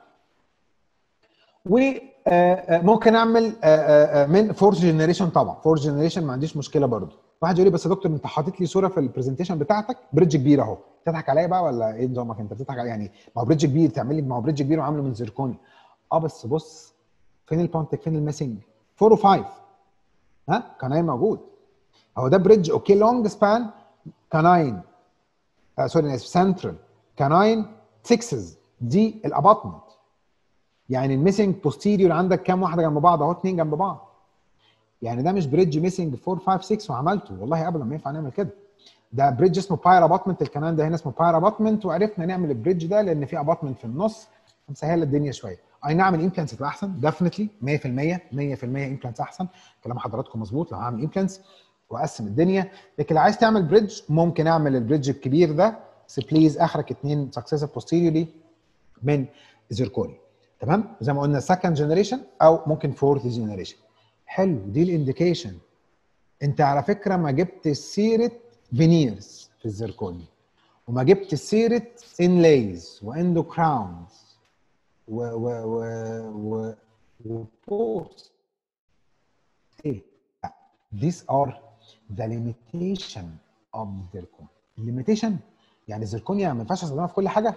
وممكن اعمل من فورث جنريشن طبعا، فورث جنريشن ما عنديش مشكله برضه. واحد يقول لي بس يا دكتور انت حاطط لي صوره في البرزنتيشن بتاعتك بريدج كبير اهو، بتضحك عليا بقى ولا ايه نظامك انت؟ بتضحك عليا يعني؟ ما هو بريدج كبير تعمل لي، ما هو بريدج كبير وعامله من زيركوني. اه بس بص فين البونتك فين الميسنج؟ أربعة و5 ها كناين موجود اهو، ده بريدج اوكي لونج سبان كناين، آه سوري انا اسف سنترال كناين ستة، دي الاباطمنت. يعني الميسنج بوستيريور عندك كام واحده جنب بعض اهو؟ اثنين جنب بعض. يعني ده مش بريدج ميسنج أربعة خمسة ستة وعملته، والله ابدا ما ينفع نعمل كده. ده بريدج اسمه باير اباطمنت، الكنان ده هنا اسمه باير اباطمنت، وعرفنا نعمل البريدج ده لان في اباطمنت في النص، مسهله الدنيا شويه. اي نعم الامبلانتس هتبقى احسن ديفنتلي مية في المية مية في المية امبلانتس احسن، كلام حضراتكم مظبوط لو هعمل امبلانتس واقسم الدنيا. لكن لو عايز تعمل بريدج ممكن اعمل البريدج الكبير ده، بس بليز اخرك اثنين سكسيسيف بوستيريورلي من زيركوني، تمام. زي ما قلنا سكند جنريشن او ممكن فورث جنريشن. حلو دي الانديكيشن. انت على فكره ما جبت سيره فينيرز في الزيركوني، وما جبت سيره انلايز واندو كراونز و و و و وبوست. ايه these are the limitation of zirconia. الليميتيشن يعني الزيركونيا ما ينفعش استخدمها في كل حاجه.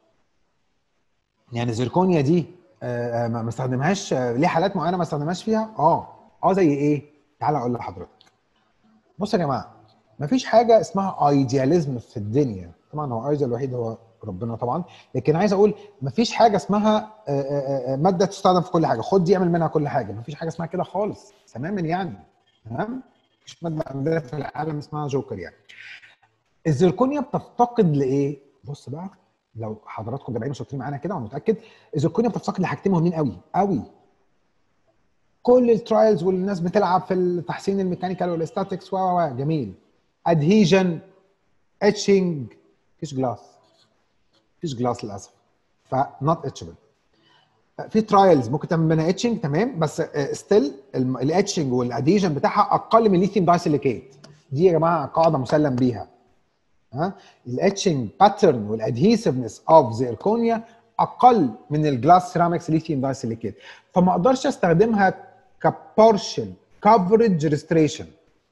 يعني الزيركونيا دي آه ما استخدمهاش، آه ليه حالات معينه ما استخدمهاش فيها؟ اه اه زي ايه؟ تعالى اقول لحضرتك. بص يا جماعه، مفيش حاجه اسمها ايدياليزم في الدنيا، طبعا هو ايديال الوحيد هو ربنا طبعا، لكن عايز اقول مفيش حاجه اسمها ماده تستخدم في كل حاجه، خد دي اعمل منها كل حاجه، مفيش حاجه اسمها كده خالص تماما يعني. تمام؟ مفيش ماده عندنا في العالم اسمها جوكر يعني. الزركونيا بتفتقد لايه؟ بص بقى، لو حضراتكم جايين شاطرين معانا كده وانا متاكد، الزركونيا بتفتقد لحاجتين مهمين قوي قوي. كل الترايلز والناس بتلعب في التحسين الميكانيكال والاستاتكس و و جميل. ادهيجن، اتشنج، مفيش جلاس، مفيش جلاس للاسف، فنوت اتشبل. في ترايلز ممكن تعمل منها اتشنج تمام، بس ستيل الاتشنج والاديجن بتاعها اقل من الليثيوم دايسيليكيت. دي يا جماعه قاعده مسلم بيها. ها، الاتشنج باترن والادهيسفنس اوف زيركونيا اقل من الجلاس سيراميكس ليثيوم دايسيليكيت، فما اقدرش استخدمها كبارشل كفرج ريستريشن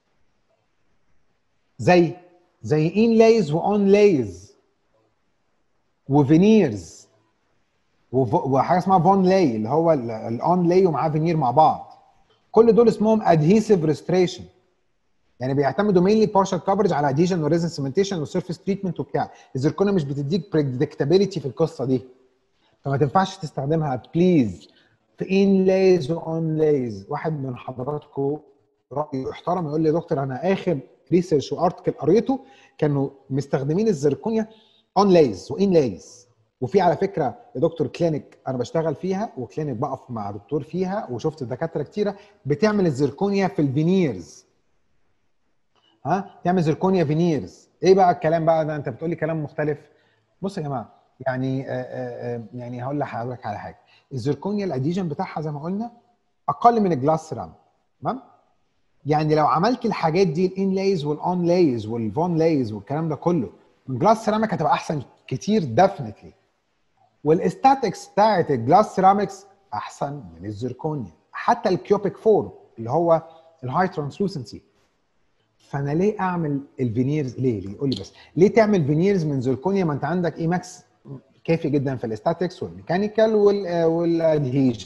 زي زي انلايز واونلايز وفينيرز وحاجه اسمها فون لاي اللي هو الاون لاي ومعاه فينير مع بعض. كل دول اسمهم ادهيسيف ريستريشن، يعني بيعتمدوا مينلي بارشال كفرج على اديشن وريزن سيمنتيشن وسيرفيس تريتمنت وبتاع. الزركونيا مش بتديك بريدكتابيلتي في القصه دي، فما تنفعش تستخدمها بليز في انلايز واون لايز. واحد من حضراتكم رايه يحترم يقول لي يا دكتور انا اخر ريسيرش وارتكل قريته كانوا مستخدمين الزركونيا اون لايز وان لايز. وفي على فكره يا دكتور كلينيك انا بشتغل فيها وكلينيك بقف مع دكتور فيها وشفت دكاتره كتيره بتعمل الزركونيا في الفينيرز. ها، تعمل زركونيا فينيرز. ايه بقى الكلام بقى ده؟ انت بتقول لي كلام مختلف. بص يا جماعه، يعني آآ آآ يعني هقول لحضرتك على حاجه. الزركونيا الاديجن بتاعها زي ما قلنا اقل من الجلاس سيرام. تمام؟ يعني لو عملت الحاجات دي الانلايز والاون لايز والفون لايز والكلام ده كله من جلاس سيراميك هتبقى احسن كتير ديفنتلي. والاستاتكس بتاعت الجلاس سيراميكس احسن من الزركونيا، حتى الكيوبيك فورم اللي هو الهاي ترانسلوسنسي. فانا ليه اعمل الفينيرز؟ ليه ليه قول لي بس ليه تعمل فينيرز من زركونيا ما انت عندك اي ماكس كافي جدا في الاستاتكس والميكانيكال والادهيجن.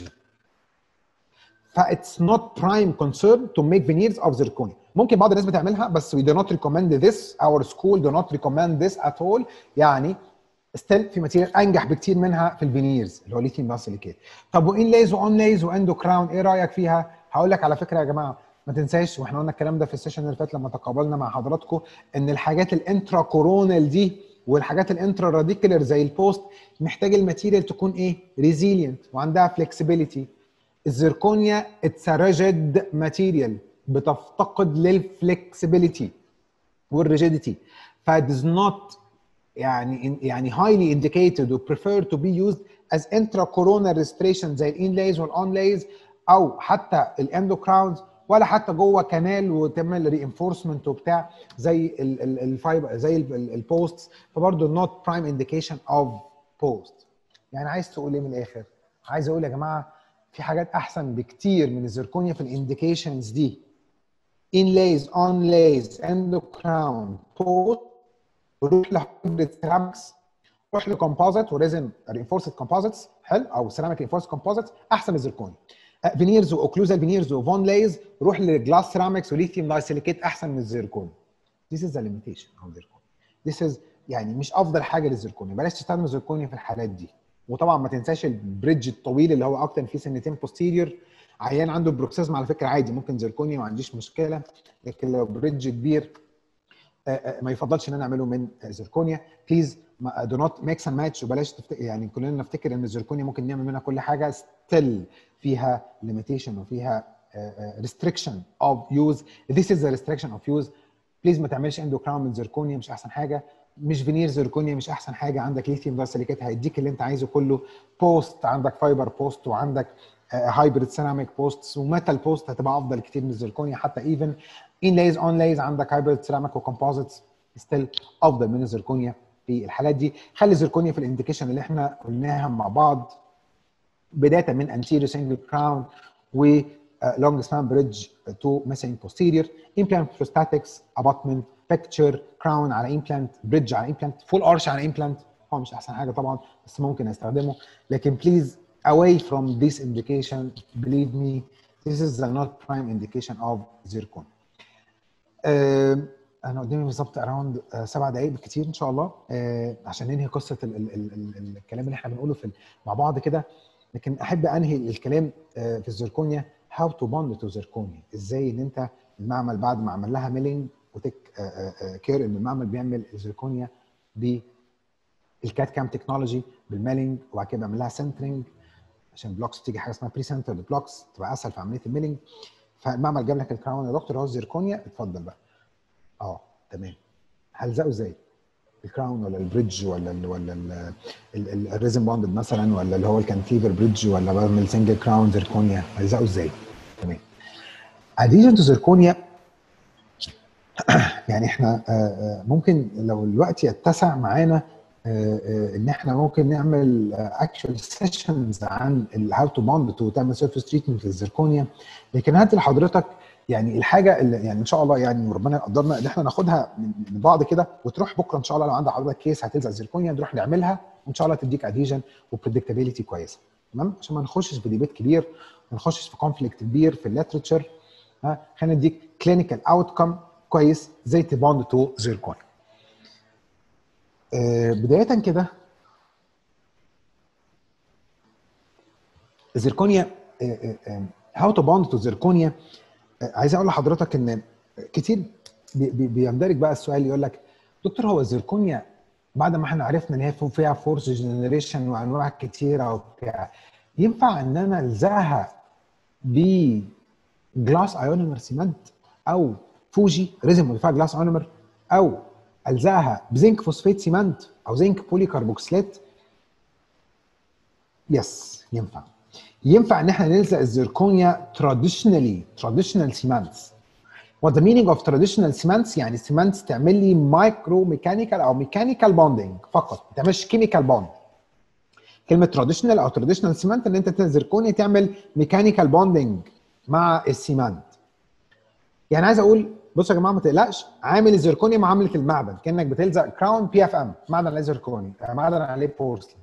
فاتس نوت برايم كونسيرن تو ميك فينيرز اوف زركونيا. ممكن بعض الناس بتعملها بس we do not recommend this, our school do not recommend this at all. يعني ستيل في ماتيريال انجح بكتير منها في الفينيرز اللي هو ليثيوم دايسيليكيت. طب وان لايز واون لايز واندو كراون ايه رايك فيها؟ هقول لك على فكره يا جماعه ما تنساش، واحنا قلنا الكلام ده في السيشن اللي فات لما تقابلنا مع حضراتكم، ان الحاجات الانترا كورونال دي والحاجات الانترا راديكولر زي البوست محتاج الماتيريال تكون ايه؟ ريزيلينت وعندها فلكسبيليتي. الزركونيا اتس ريجيد ماتيريال بتفتقد للفلكسبيليتي والريجيديتي، فدز نوت يعني يعني highly indicated و prefer to be used as intracoronal restoration زي الانلايز والانلايز او حتى الاندوكراونز، ولا حتى جوه كانال وتعمل رينفورسمنت وبتاع زي الفايبر زي البوستس، فبرضه not prime indication of post. يعني عايز تقول ايه من الاخر؟ عايز اقول يا جماعه في حاجات احسن بكتير من الزركونيا في الانديكيشنز دي. انلايز، اونلايز، اندوكراون، بوست، روح لهايبريد سيرامكس، روح لكومبوزيت وريزن رينفورسد كومبوزيتس حلو او سيراميك رينفورسد كومبوزيتس احسن من الزركونيا. فينيرز واوكلوزال فينيرز وفون لايز روح لجلاس سيراميكس وليثيوم دايسيليكيت احسن من الزركونيا. This is the limitation of zirconia. This is يعني مش افضل حاجه للزركونيا، بلاش تستخدم الزركونيا في الحالات دي. وطبعا ما تنساش البريدج الطويل اللي هو اكتر فيه سنتين بوستيريور. عيان عنده بروكسيزم على فكره عادي ممكن زركونيا ما عنديش مشكله، لكن لو بريدج كبير ما يفضلش ان انا اعمله من زركونيا. بليز دو نوت ميكس اند ماتش، وبلاش تفتكر يعني كلنا نفتكر ان الزركونيا ممكن نعمل منها كل حاجه، ستيل فيها ليميتيشن وفيها ريستريكشن اوف يوز. ذيس از ذا ريستريكشن اوف يوز. بليز ما تعملش اندوكراون من زركونيا مش احسن حاجه، مش فينير زركونيا مش احسن حاجه. عندك ليثيوم دايسيليكيت هيديك اللي انت عايزه كله. بوست عندك فايبر بوست وعندك هايبريد سيراميك بوست وميتال بوست هتبقى افضل كتير من الزركونيا. حتى ايفن انلايز اونلايز عندك هايبريد سيراميك وكومبوزيتس ستيل افضل من الزركونيا في الحالات دي. خلي الزركونيا في الانديكيشن اللي احنا قلناها مع بعض بدايه من anterior single crown و long span bridge to missing posterior, implant prosthetics, abutment, picture, crown على implant, bridge على implant, full arch على implant. هو مش احسن حاجه طبعا بس ممكن استخدمه، لكن please away from this indication. Believe me, this is the not prime indication of zirconia. Uh, انا قدامي بالظبط اراوند سبع دقائق بالكتير ان شاء الله آه عشان ننهي قصه ال ال ال ال الكلام اللي احنا بنقوله في مع بعض كده. لكن احب انهي الكلام آه في الزركونيا، هاو تو بوند تو زركونيا، ازاي ان انت المعمل بعد ما عمل لها ميلينج وتك كير ان المعمل بيعمل الزركونيا بالكات كام تكنولوجي بالميلينج، وبعد كده بيعمل لها سنترنج عشان بلوكس تيجي حاجه اسمها بري سنترد بلوكس تبقى اسهل في عمليه الميلينج. فالمعمل جاب لك الكراون يا دكتور اهو الزركونيا، اتفضل بقى. اه تمام. هلزقه ازاي؟ الكراون ولا البريدج ولا ال ولا ال الريزن بوندد مثلا، ولا اللي هو الكانتيفر بريدج، ولا بعمل سنجل كراون زركونيا؟ هلزقه ازاي؟ تمام. اديشن تو زركونيا يعني احنا ممكن لو الوقت يتسع معانا ان احنا ممكن نعمل اكشوال سيشنز عن الهاو تو بوند تو تعمل سيرفيس تريتمنت للزركونيا. لكن هات لحضرتك يعني الحاجه اللي يعني ان شاء الله يعني وربنا يقدرنا ان احنا ناخدها من بعض كده، وتروح بكره ان شاء الله لو عندك حضرتك كيس هتلزق زركونيا نروح نعملها وان شاء الله تديك اديجن وبريدكتابيلتي كويسه. تمام؟ عشان ما نخشش في ديبيت كبير، ما نخشش في كونفليكت كبير في الليترشر. ها خلينا نديك كلينيكال اوتكم كويس زي تبوند تو زركونيا. آه بدايه كده الزركونيا، هاو تو بوند تو زركونيا. عايز اقول لحضرتك ان كتير بي بي بيندرج بقى السؤال يقول لك دكتور هو الزركونيا بعد ما احنا عرفنا ان هي فيها فورس جنريشن وانواع كتيره وبتاع، ينفع ان انا الزقها بجلاس ايونيمر سيمنت او فوجي ريزن موديفايد جلاس ايونيمر، او الزقها بزنك فوسفات سيمنت او زنك بولي كربوكسيلات؟ يس ينفع. ينفع ان احنا نلزق الزركونيا traditionally traditional cements. What the meaning of traditional cements؟ يعني cements تعمل لي مايكرو ميكانيكال او ميكانيكال بوندنج فقط، ما تعملش كيميكال بوند. كلمه traditional او traditional cement ان انت الزركونيا تعمل ميكانيكال بوندنج مع السيمنت. يعني عايز اقول بصوا يا جماعه ما تقلقش، عامل الزركونيا معامله المعدن، كانك بتلزق كراون بي اف ام معدن عليه زركوني، معدن عليه بورسلين.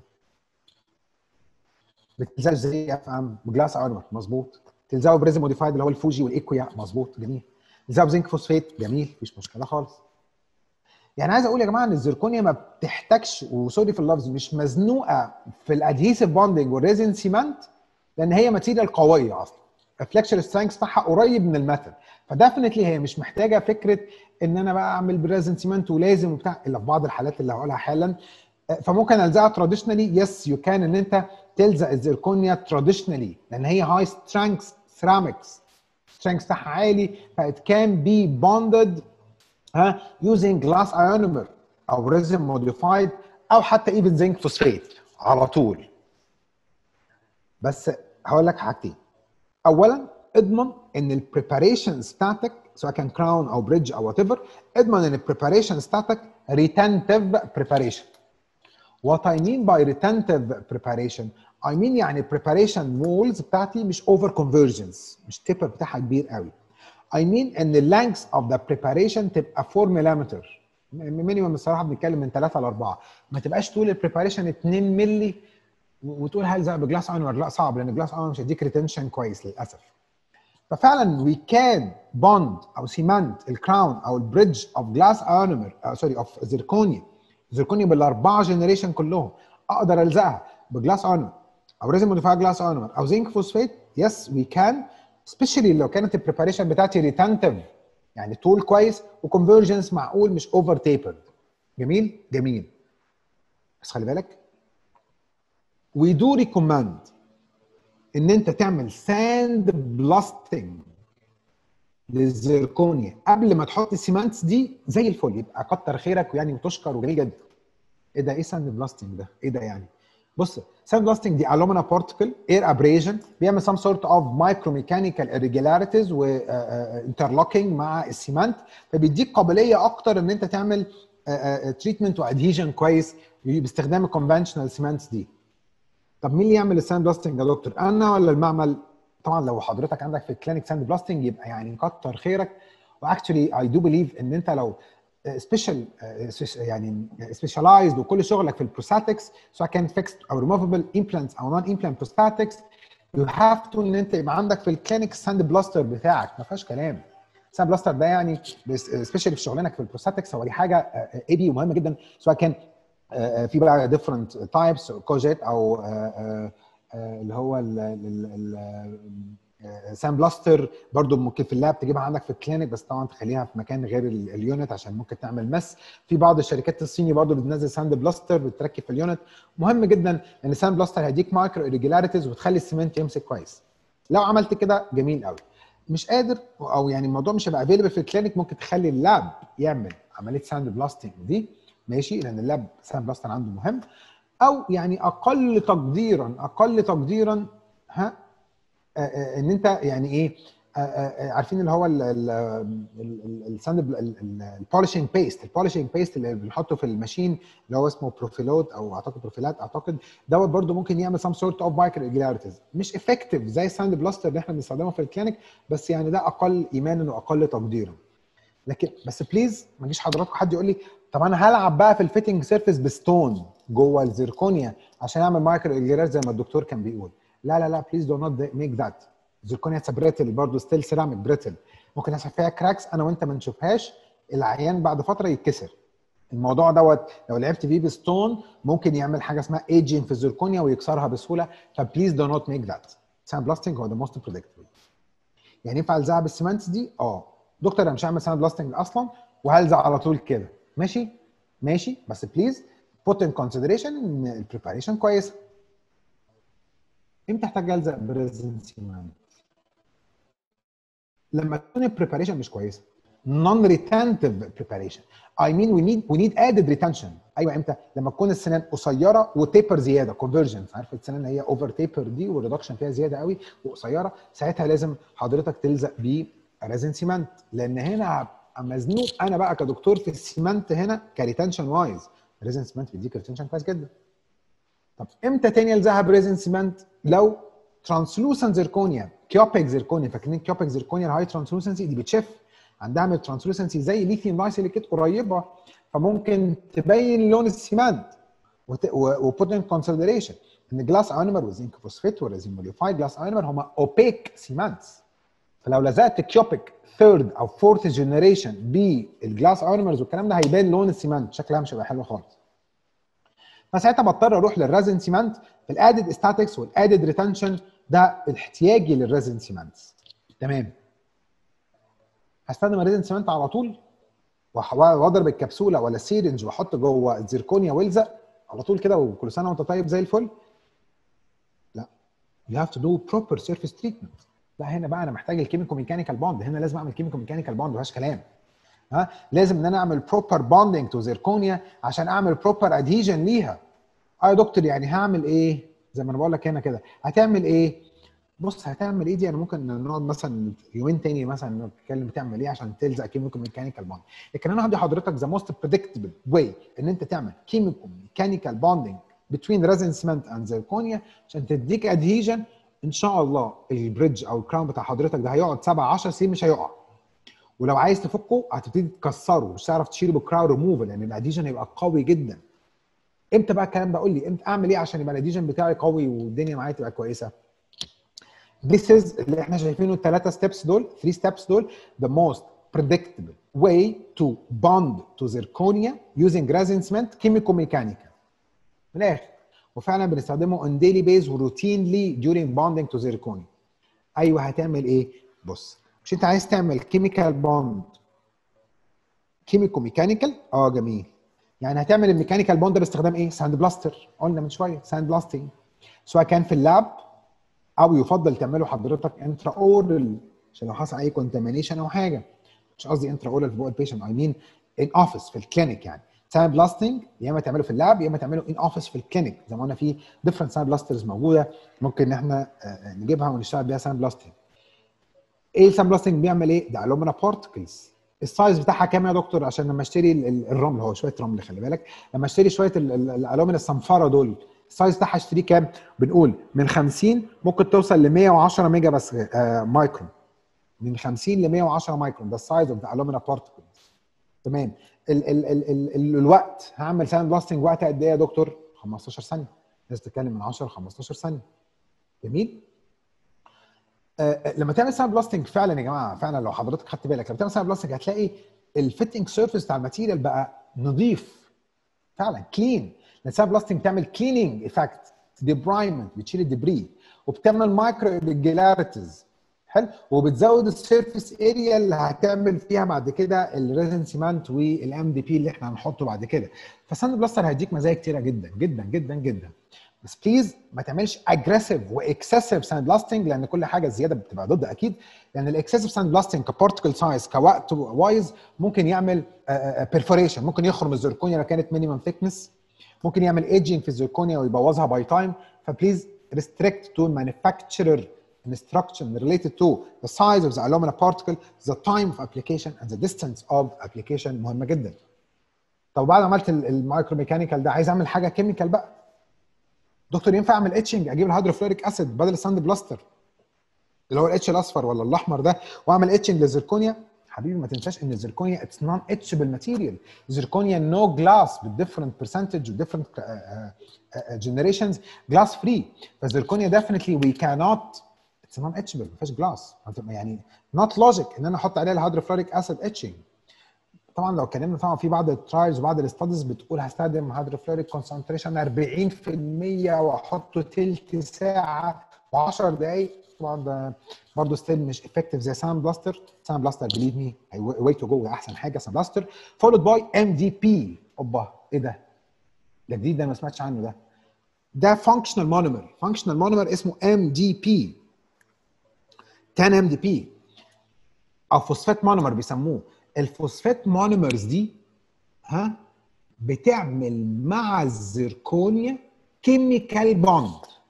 بتلزقه زي اف ام بجلاس ايونر مظبوط، تلزقه بريزن موديفايد اللي هو الفوجي والايكويا مظبوط جميل، تلزقه بزنك فوسفات جميل مفيش مشكله خالص. يعني عايز اقول يا جماعه ان الزركونيا ما بتحتاجش، وسوري في اللفظ، مش مزنوقه في الادهيسيف بوندنج والريزن سيمنت، لان هي ماتيريال قويه اصلا، الفليكشر سترينث بتاعها قريب من الميتال، فديفنتلي هي مش محتاجه فكره ان انا بقى اعمل بريزن سيمنت ولازم وبتاع الا في بعض الحالات اللي هقولها حالا. فممكن الزقها تراديشنالي، يس يو كان، ان انت تلزق الزركونيا تراديشنالي لان هي هاي سترينث سيراميكس، سترينث بتاعها عالي، فات كان بي بوندد ها using glass ionomer او resin modified او حتى even zinc phosphate على طول. بس هقول لك حاجتين. اولا اضمن ان البريباريشنز بتاعتك سواء كان كراون او بريدج او وات ايفر، اضمن ان البريباريشنز بتاعتك retentive preparation. What I mean by retentive preparation I mean يعني preparation walls بتاعتي مش over conversions، مش تيبر بتاعها كبير قوي. I mean ان ال length of the preparation تبقى four مليمتر مينيمم، الصراحه بنتكلم من ثلاثة ل أربعة، ما تبقاش طول البريباريشن اتنين مللي وتقول هلزق بجلاس ايونر، لا صعب لان جلاس ايونر مش هيديك ريتنشن كويس للاسف. ففعلا وي كان بوند او سيمنت الكراون او البريدج اوف جلاس ايونر سوري اوف زيركونيا، زيركونيا بالاربعه جنريشن كلهم اقدر الزقها بجلاس ايونر او ريزن موديفايد جلاس ايونر او زنك فوسفات. يس وي كان، سبيشالي لو كانت البريباريشن بتاعتي ريتنتيف يعني طول كويس وكونفرجنس معقول مش اوفر تيبرد. جميل جميل. بس خلي بالك وي دو ريكومند ان انت تعمل ساند بلاستنج للزيركونيا قبل ما تحط السيمنتس دي زي الفل، يبقى كتر خيرك يعني وتشكر وجميل جدا. ايه ده؟ ايه ساند بلاستنج ده؟ ايه ده يعني؟ بص، ساند بلاستنج دي الومنا بارتكل اير ابريجن بيعمل سام سورت اوف مايكرو ميكانيكال irregularities وانترلوكينج مع السيمنت، فبيديك قابليه اكتر ان انت تعمل تريتمنت وادهيجن كويس باستخدام الكونفنشنال سيمنتس دي. طب مين اللي يعمل الساند بلاستنج يا دكتور؟ انا ولا المعمل؟ طبعا لو حضرتك عندك في الكلينيك ساند بلاستنج يبقى يعني كتر خيرك، واكشولي اي دو بليف ان انت لو سبيشال يعني سبيشالايزد وكل شغلك في البروستاتكس سواء كان فيكست او ريموفبل امبلانتس او نون امبلانت بروستاتكس، يو هاف تو ان انت يبقى عندك في الكلينيك الساند بلاستر بتاعك ما فيهاش كلام. ساند بلاستر ده يعني سبيشالي في شغلانك في البروستاتكس هو دي حاجه اي بي ومهمه جدا، سواء كان في بقى ديفرنت تايبس كوجيت او اللي هو ساند بلاستر برضو ممكن في اللاب تجيبها عندك في الكلينيك، بس طبعا تخليها في مكان غير اليونت عشان ممكن تعمل مس. في بعض الشركات الصيني برضو بتنزل ساند بلاستر بتركب في اليونت. مهم جدا ان الساند بلاستر هيديك مايكرو irregularities وتخلي السمنت يمسك كويس. لو عملت كده جميل قوي. مش قادر او يعني الموضوع مش هيبقى افيلبل في الكلينيك، ممكن تخلي اللاب يعمل عمليه ساند بلاستنج دي ماشي، لان اللاب ساند بلاستر عنده مهم. او يعني اقل تقديرا اقل تقديرا ها ان انت يعني ايه عارفين اللي هو الساند البولشنج بيست البولشنج بيست اللي بنحطه في الماشين اللي هو اسمه بروفيلوت او اعتقد بروفيلات اعتقد دوت برده ممكن يعمل سام سورت اوف مايكرو irregularities. مش افكتيف زي الساند بلاستر اللي احنا بنستخدمه في الكلينيك، بس يعني ده اقل ايمانا واقل تقديرا. لكن بس بليز ما يجيش حضراتكم حد يقول لي طب انا هلعب بقى في الفيتنج سيرفيس بستون جوه الزيركونيا عشان اعمل مايكرو irregularities زي ما الدكتور كان بيقول. لا لا لا بليز دو نوت ميك ذات. الزيركونيا بريتل برضه ستيل سيراميك بريتل، ممكن يحصل فيها كراكس انا وانت ما نشوفهاش، العيان بعد فتره يتكسر. الموضوع دوت لو لعبت فيه بستون ممكن يعمل حاجه اسمها ايجين في الزيركونيا ويكسرها بسهوله، فبليز دو نوت ميك ذات. ساند بلاستنج هو ذا موست بريدكتبل. يعني ينفع الزعها بالسيمنتس دي؟ اه دكتور انا مش هعمل ساند بلاستنج اصلا وهلزق على طول كده، ماشي ماشي، بس بليز put in consideration ان البريباريشن كويسه. امتى احتاج الزق بريزن سيمنت؟ لما تكون البريباريشن مش كويسه. non retentive preparation. I mean we need we need added retention. ايوه امتى؟ لما تكون السنان قصيره وتيبر زياده convergence، عارف السنان اللي هي اوفر تيبر دي والريدكشن فيها زياده قوي وقصيره، ساعتها لازم حضرتك تلزق بريزن سيمنت، لان هنا هبقى مزنوق انا بقى كدكتور في السيمنت هنا كريتنشن وايز. ريزن سيمنت بيديك ريتنشن كويس جدا. طب امتى تاني الزقها بريزن سيمنت؟ لو ترانسلوسنت زيركونيا كيوبيك زيركونيا، فاكرين كيوبيك زيركونيا الهاي ترانسلوسنسي دي بتشف عندها من الترانسلوسنسي زي ليثيوم دايسيليكيت قريبه، فممكن تبين لون السيمنت. وبوت ان كونسيدريشن ان جلاس اينمر وزنك فوسفيت وريزين موديفايد جلاس اينمر هما اوبيك سيمنتس، فلو لزقت كيوبيك ثيرد او فورث جنريشن بالجلاس اينمرز والكلام ده هيبان لون السيمنت، شكلها مش هيبقى حلو خالص. فساعتها بضطر اروح للريزن سيمنت في الادد ستاتكس والادد ريتنشن، ده احتياجي للريزن سيمنتس. تمام. هستخدم الريزن سيمنت على طول واضرب الكبسوله ولا السيرنج واحط جوه الزيركونيا والزق على طول كده وكل سنه وانت طيب زي الفل؟ لا. You have to do proper surface treatment. لا هنا بقى انا محتاج الكيميكو ميكانيكال بوند، هنا لازم اعمل كيميكو ميكانيكال بوند مفيهاش كلام. ها لازم ان انا اعمل بروبر بوندنج تو زيركونيا عشان اعمل بروبر ادهيجن ليها. اه يا دكتور يعني هعمل ايه؟ زي ما انا بقول لك هنا كده، هتعمل ايه؟ بص هتعمل ايه دي انا ممكن نقعد مثلا يومين تاني مثلا نتكلم بتعمل ايه عشان تلزق كيميكو ميكانيكال بوند، لكن انا هدي حضرتك ذا موست بريدكتبل واي ان انت تعمل كيميكو ميكانيكال بوندنج بتوين ريزن سيمنت اند زيركونيا عشان تديك ادهيجن. ان شاء الله البريدج او الكراون بتاع حضرتك ده هيقعد سبعة عشرة سنين مش هيقع، ولو عايز تفكه هتبتدي تكسره مش هتعرف تشيله بالكراون ريموفل لان الادهيجن هيبقى قوي جدا. امتى بقى الكلام ده؟ قول لي امتى اعمل ايه عشان يبقى الاديشن بتاعي قوي والدنيا معايا تبقى كويسه؟ This is اللي احنا شايفينه الثلاثه ستيبس دول، ثلاثة ستيبس دول the most predictable way to bond to zirconia using resin cement chemico-mechanical. من الاخر وفعلا بنستخدمه on daily base وروتينلي during bonding to zirconia. ايوه هتعمل ايه؟ بص مش انت عايز تعمل كيميكال بوند كيميكو-ميكانيكال؟ اه جميل. يعني هتعمل الميكانيكال بوند باستخدام ايه؟ ساند بلاستر، قلنا من شويه ساند بلاستنج، سواء كان في اللاب او يفضل تعمله حضرتك انترا اورال عشان لو حصل اي كونتامينيشن او حاجه. مش قصدي انترا اورال في بوق البيشنت، اي مين ان اوفيس في الكلينيك. يعني ساند بلاستنج يا اما تعمله في اللاب يا اما تعمله ان اوفيس في الكلينيك، زي ما قلنا في ديفرنت ساند بلاسترز موجوده ممكن ان احنا نجيبها ونشتغل بيها ساند بلاستنج. ايه الساند بلاستنج بيعمل ايه؟ ده الومنا بارتكلز. السايز بتاعها كام يا دكتور؟ عشان لما اشتري الرمل، هو شويه رمل خلي بالك، لما اشتري شويه الالومنا الصنفره دول السايز بتاعها اشتريه كام؟ بنقول من خمسين ممكن توصل ل مية وعشرة ميجا بس آه مايكرون، من خمسين ل مية وعشرة مايكرون ده السايز اوف ذا الومنا بارتكلز. تمام. ال ال ال ال ال الوقت هعمل ساند بلاستنج وقت قد ايه يا دكتور؟ خمستاشر ثانيه. الناس تتكلم من عشرة ل خمستاشر ثانيه. جميل. آه لما تعمل ساند بلاستنج فعلا يا جماعه، فعلا لو حضرتك خدت بالك لما تعمل ساند بلاستنج هتلاقي الفيتنج سيرفيس بتاع الماتيريال بقى نظيف فعلا كلين. الساند بلاستنج بتعمل كليننج افكت، ديبرايمنت، بتشيل الدبري، وبتعمل مايكرو ريجولاريتيز حلو، وبتزود السيرفيس اريا اللي هتعمل فيها بعد كده الريزن سيمنت والام دي بي اللي احنا هنحطه بعد كده. فالساند بلاستر هيديك مزايا كتيره جدا جدا جدا جدا. بس بليز ما تعملش اجريسيف واكسسيف ساند بلاستنج، لان كل حاجه زياده بتبقى ضد اكيد. لان الاكسسيف ساند بلاستنج كبارتكل سايز كوقت وايز ممكن يعمل بيرفوريشن، ممكن يخرم الزركونيا لو كانت مينيمم ثيكنس، ممكن يعمل ايجينج في الزركونيا ويبوظها باي تايم. فبليز restrict to manufacturer instruction related to the size of the alumina particle, the time of application and the distance of application مهمه جدا. طب بعد ما عملت المايكرو ميكانيكال ده عايز اعمل حاجه كيميكال بقى. دكتور ينفع اعمل اتشنج، اجيب الهيدروفلوريك اسيد بدل الساند بلاستر اللي هو الاتش الاصفر ولا الاحمر ده واعمل اتشنج للزركونيا؟ حبيبي ما تنساش ان الزركونيا اتس نون اتشبل ماتيريال. الزركونيا نو جلاس بالديفرنت برسنتج وديفرنت جنريشنز جلاس فري. فالزركونيا ديفينتلي وي كانوت اتس نون اتشبل، ما فيهاش جلاس، يعني نوت لوجيك ان انا احط عليها الهيدروفلوريك اسيد اتشنج. طبعا لو اتكلمنا طبعا في بعض الترايلز وبعض الاستاديز بتقول هستخدم هيدروفلوريك كونسنتريشن أربعين في المية واحطه تلت ساعه و10 دقائق. طبعا ده برضه ستيل مش افكتيف زي ساند بلاستر. ساند بلاستر بليف مي واي تو جو احسن حاجه ساند بلاستر فولود باي ام دي بي. اوبا ايه ده؟ ده جديد، ده ما سمعتش عنه. ده ده فانكشنال مونومر، فانكشنال مونومر اسمه ام دي بي عشرة ام دي بي او فوسفات مونومر بيسموه. الفوسفات مونومرز دي ها بتعمل مع الزركونيا كيميكال بوند.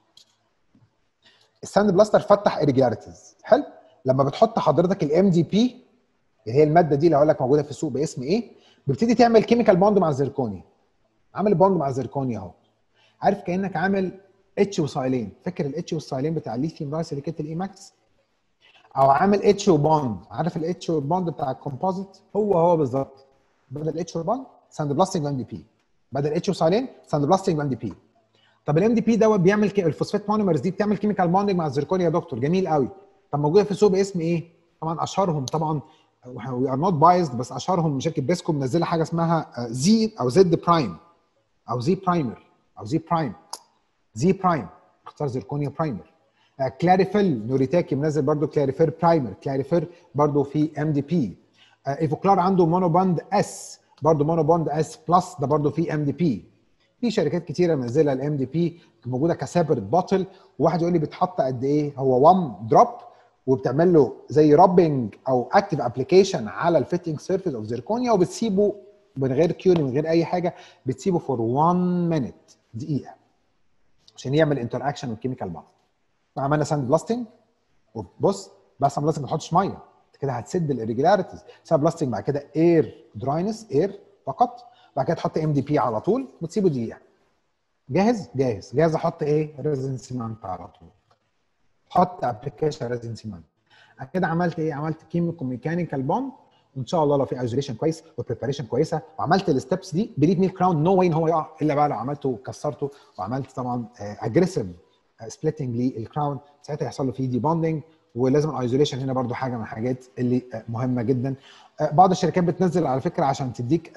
الساند بلاستر فتح irregularities حلو. لما بتحط حضرتك الام دي بي اللي هي الماده دي اللي هقول لك موجوده في السوق باسم ايه، بتبتدي تعمل كيميكال بوند مع الزركونيا. عامل بوند مع الزركونيا اهو، عارف كانك عامل اتش وسايلين. فاكر الاتش والسايلين بتاع الليثيوم داي سيليكيت الاي ماكس؟ او عامل اتش وبوند، عارف الاتش والبوند بتاع الكومبوزيت؟ هو هو بالظبط. بدل اتش وبوند ساند بلاستنج ام دي بي، بدل اتش وسايلين ساند بلاستنج ام دي بي. طب الام دي بي دوت بيعمل كي... الفوسفات مونومرز دي بتعمل كيميكال بوندنج مع الزركونيا يا دكتور، جميل قوي. طب موجوده في السوق باسم ايه؟ طبعا اشهرهم طبعا وي ار نوت بايزد، بس اشهرهم شركه بيسكو منزله حاجه اسمها زي او زد برايم او زي برايمر او زي برايم. زي برايم اختار زركونيا برايمر. كلاريفيل نوريتاكي منزل برضو كلاريفير برايمر، كلاريفير برضو في ام دي بي. ايفوكلار عنده مونوباند اس، برضو مونوباند اس بلس ده برضو في ام دي بي. في شركات كتيره منزله الام دي بي موجوده كسيبريت بوتل. وواحد يقول لي بيتحط قد ايه؟ هو واحد دروب وبتعمل له زي رابنج او اكتيف ابلكيشن على الفيتنج سيرفيس اوف زيركونيا وبتسيبه من غير كيوري من غير اي حاجه، بتسيبه فور واحد مينيت دقيقه عشان يعمل انتر اكشن والكيميكال بوند. عملنا ساند بلاستنج وبص بس ساند بلاستنج ما تحطش ميه، انت كده هتسد الاريجولاريتيز. ساند بلاستنج بعد كده اير دراينس، اير فقط. بعد كده تحط ام دي بي على طول وتسيبه دقيقه. جاهز؟ جاهز. جاهز احط ايه؟ ريزن سيمنت على طول. حط ابلكيشن ريزن سيمنت. كده عملت ايه؟ عملت كيميكو ميكانيكال بوند، وان شاء الله لو في ايزوليشن كويس وبريباريشن كويسه وعملت الستبس دي بليد مي الكراون نو واي ان هو يقع الا بقى لو عملته وكسرته وعملت طبعا اجريسيف سبليتنج للكراون، ساعتها يحصل له فيه دي بوندنج. ولازم الايزوليشن هنا برده حاجه من الحاجات اللي مهمه جدا. بعض الشركات بتنزل على فكره عشان تديك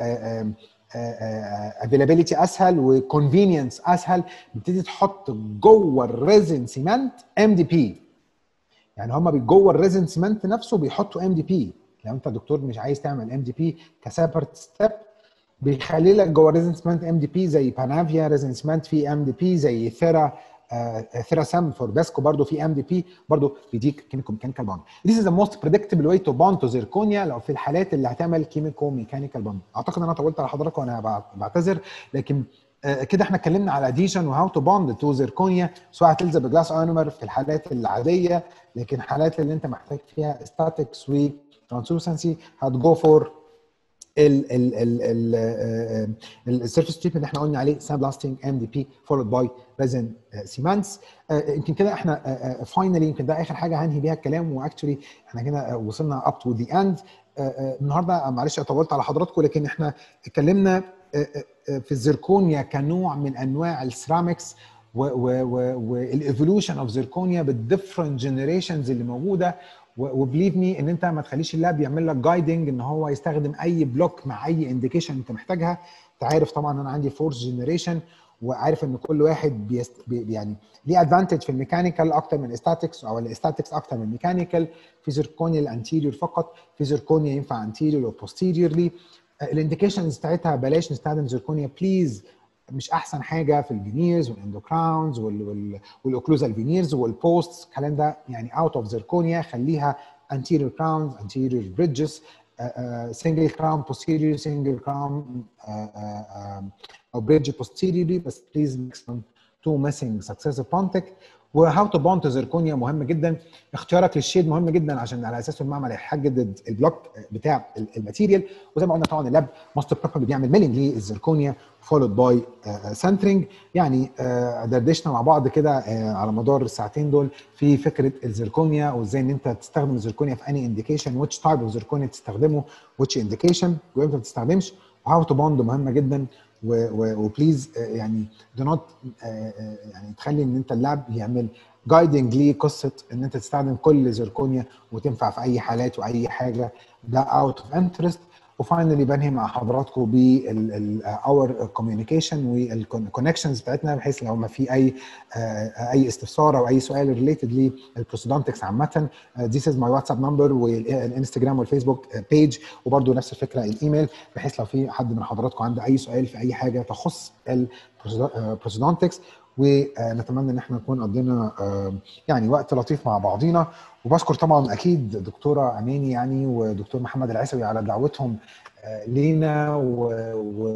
افيلابيلتي اسهل وكونفينينس اسهل، بتبتدي تحط جوه الريزن سيمنت ام دي بي. يعني هم جوه الريزن سيمنت نفسه بيحطوا ام دي بي. لو انت دكتور مش عايز تعمل ام دي بي كسيبرت ستيب، بيخلي لك جوه الريزن سيمنت ام دي بي زي بانافيا ريزن سيمنت في ام دي بي، زي ثيرا ثيرا سام فور باسكو برضه في ام دي بي، برضه بيديك كيميكو ميكانيكال بوند. This is the most predictable way to bond to zirconia لو في الحالات اللي هتعمل كيميكو ميكانيكال بوند. اعتقد ان انا طولت على حضرتك وانا بعتذر، لكن كده احنا اتكلمنا على اديشن وهاو تو بوند تو زيركونيا، سواء هتلزق بجلاس ايونمر في الحالات العاديه، لكن الحالات اللي انت محتاج فيها ستاتكس وترانسلوسنسي هتجو فور ال ال ال ال السيرفيس تريتمنت اللي احنا قلنا عليه ساند بلاستنج ام دي بي فولود باي ريزن سيمنتس. يمكن كده احنا فاينلي يمكن ده اخر حاجه هنهي بيها الكلام، واكشولي احنا كده وصلنا اب تو ذا اند. النهارده معلش طولت على حضراتكم، لكن احنا اتكلمنا في الزركونيا كنوع من انواع السيراميكس والايفولوشن اوف زيركونيا بالديفرنت جنريشنز اللي موجوده. وبليف مي ان انت ما تخليش اللاب يعمل لك جايدنج ان هو يستخدم اي بلوك مع اي انديكيشن انت محتاجها. انت عارف طبعا انا عندي فورث جنريشن، وعارف ان كل واحد بيست بي يعني ليه ادفانتج في الميكانيكال اكتر من الاستاتكس، او الاستاتكس اكتر من الميكانيكال. في زيركونيا الانتيريور فقط، في زيركونيا ينفع انتيريور وبوستيريورلي. الانديكيشنز بتاعتها بلاش نستخدم زيركونيا بليز، مش احسن حاجه في الفينيرز والاندوكراونز والاوكلوزال فينيرز والبوستس، الكلام ده يعني اوت اوف زيركونيا. خليها anterior crowns, anterior bridges, uh, uh, single crown posterior, single crown uh, uh, uh, or bridge posteriorly, بس please maximum two missing successive pontic. وهاو تو بونت زيركونيا مهم جدا. اختيارك للشيد مهم جدا عشان على اساسه المعمل هيحدد البلوك بتاع الماتيريال. وزي ما قلنا طبعا اللاب موست بروبلي بيعمل ميلنج للزيركونيا فولود باي سنترنج. يعني uh, دردشنا مع بعض كده uh, على مدار الساعتين دول في فكره الزيركونيا، وازاي ان انت تستخدم الزيركونيا في اني انديكيشن، ويتش تايب اوف زيركونيا تستخدمه، ويتش انديكيشن، وامتى ما تستخدمش، وهاو تو بوند مهمه جدا. وبليز يعني دو نوت يعني تخلي ان انت اللاب يعمل جايدنج ليه قصه ان انت تستخدم كل زيركونيا وتنفع في اي حالات واي حاجه، ده اوت اوف انترست. وفاينلي بنهي مع حضراتكم بالاور كوميونيكيشن والكونكشنز بتاعتنا، بحيث لو ما في اي اي استفسار او اي سؤال ريليتد للبروستودونتكس عامه. ذيس از ماي واتساب نمبر والانستجرام والفيسبوك بيج، وبرده نفس الفكره الايميل، بحيث لو في حد من حضراتكم عنده اي سؤال في اي حاجه تخص البروستودونتكس. ونتمنى ان احنا نكون قضينا يعني وقت لطيف مع بعضينا. وبشكر طبعا اكيد دكتوره اماني يعني ودكتور محمد العيسوي على دعوتهم لينا، و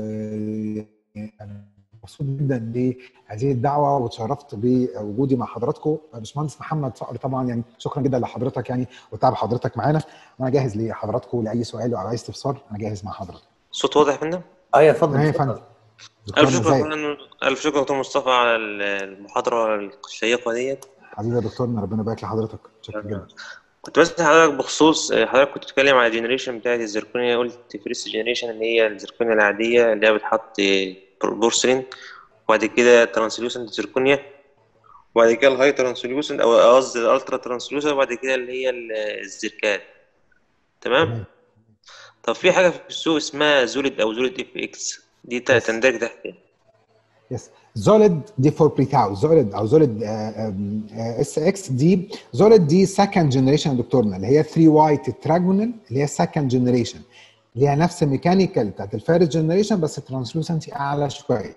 انا مبسوط جدا بهذه الدعوه واتشرفت بوجودي مع حضراتكم. باشمهندس محمد صقر طبعا يعني شكرا جدا لحضرتك يعني وتعب حضرتك معانا، وانا جاهز لحضراتكم لاي سؤال او اي استفسار، انا جاهز مع حضرتك. الصوت واضح يا فندم؟ ايوه اتفضل. ايوه يا فندم. الف شكر فندم، الف شكر دكتور مصطفى على المحاضره الشيقه ديت. حبيبي يا دكتورنا، ربنا يبارك لحضرتك، شكرا جدا. كنت بس حضرتك بخصوص حضرتك كنت بتتكلم على الجنريشن بتاعت الزيركونيا، قلت فيرست جنريشن اللي هي الزيركونيا العاديه اللي هي بتحط بورسلين، وبعد كده ترانسليوسنت زيركونيا، وبعد كده الهاي ترانسليوسنت او قصدي الالترا ترانسليوسنت، وبعد كده اللي هي الزيركات. تمام. طب في حاجه في السوق اسمها زوليد او زوليد اف اكس، دي تندرج تحت ايه؟ يس زوليد دي فور بريتاو، زوليد او زوليد اس اكس دي. زوليد دي سكند جنريشن دكتورنا، اللي هي ثري واي تتراجونال، اللي هي سكند جنريشن، اللي هي نفس الميكانيكال بتاعت الفيرست جنريشن بس ترانسلوسنسي اعلى شويه.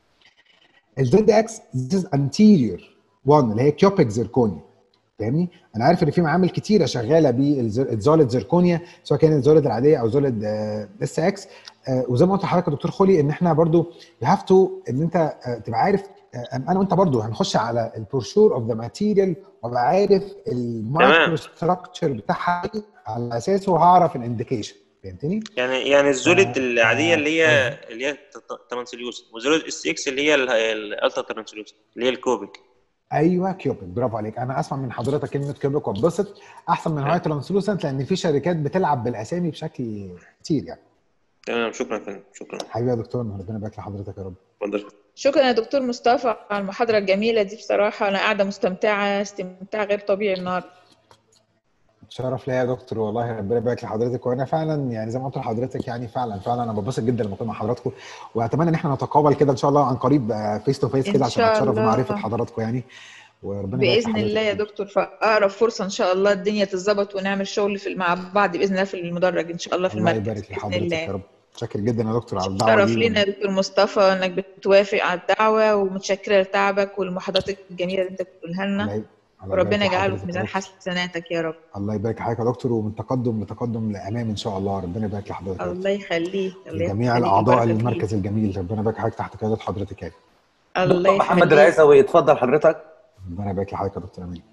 الزد اكس دي انتيريور واحد اللي هي كيوبيك زيركونيا، فاهمني؟ انا عارف ان في معامل كتيره شغاله بالزوليد زيركونيا، سواء كانت زوليد العاديه او زوليد اس اكس. وزي ما قلت لحضرتك يا دكتور خولي ان احنا برضو يو هاف تو ان انت تبقى عارف، انا وانت برضو هنخش على البروشور اوف ذا ماتيريال وابقى عارف المايكرو ستراكشر بتاعها على اساسه هعرف الانديكيشن، فهمتني؟ يعني يعني الزوليد العاديه اللي هي اللي هي ترانسليوسنت، وزوليد اس اكس اللي هي الالترا ترانسليوسنت اللي هي الكوبيك. ايوه كيوبيك، برافو عليك. انا اسمع من حضرتك كلمه كيوبيك واتبسط احسن من هاي ترانسلوسنت، لان في شركات بتلعب بالاسامي بشكل كتير يعني. تمام، شكرا يا فندم، شكرا حبيبي يا دكتور، ربنا يبارك لحضرتك يا رب. اتفضل. شكرا يا دكتور مصطفى على المحاضره الجميله دي، بصراحه انا قاعده مستمتعه استمتاع غير طبيعي النهارده. شرف ليا يا دكتور والله، ربنا يبارك لحضرتك. وانا فعلا يعني زي ما قلت لحضرتك يعني فعلا فعلا انا ببسط جدا لما اكون مع حضراتكم، واتمنى ان احنا نتقابل كده ان شاء الله عن قريب فيس تو فيس كده عشان اتشرف بمعرفه حضراتكم يعني، وربنا يبارك باذن الله يا دكتور في اقرب فرصه ان شاء الله الدنيا تتظبط ونعمل شغل في مع بعض باذن الله في المدرج ان شاء الله في المركز. الله يبارك لحضرتك يا رب. شاكر جدا يا دكتور على الدعوه دي. شرف لينا يا دكتور مصطفى انك بتوافق على الدعوه، ومتشكره لتعبك والمحاضرات الجميله اللي انت بتقولها لنا، وربنا يجعله في ميزان حسناتك يا رب. الله يبارك لحضرتك يا دكتور، ومن تقدم لتقدم لامام ان شاء الله، ربنا يبارك لحضرتك. الله يخليك. جميع الاعضاء المركز الجميل، ربنا يبارك لحضرتك تحت قياده حضرتك يعني. الله يخليك. محمد العيسوي اتفضل حضرتك. ربنا يبارك لحضرتك يا دكتور امين.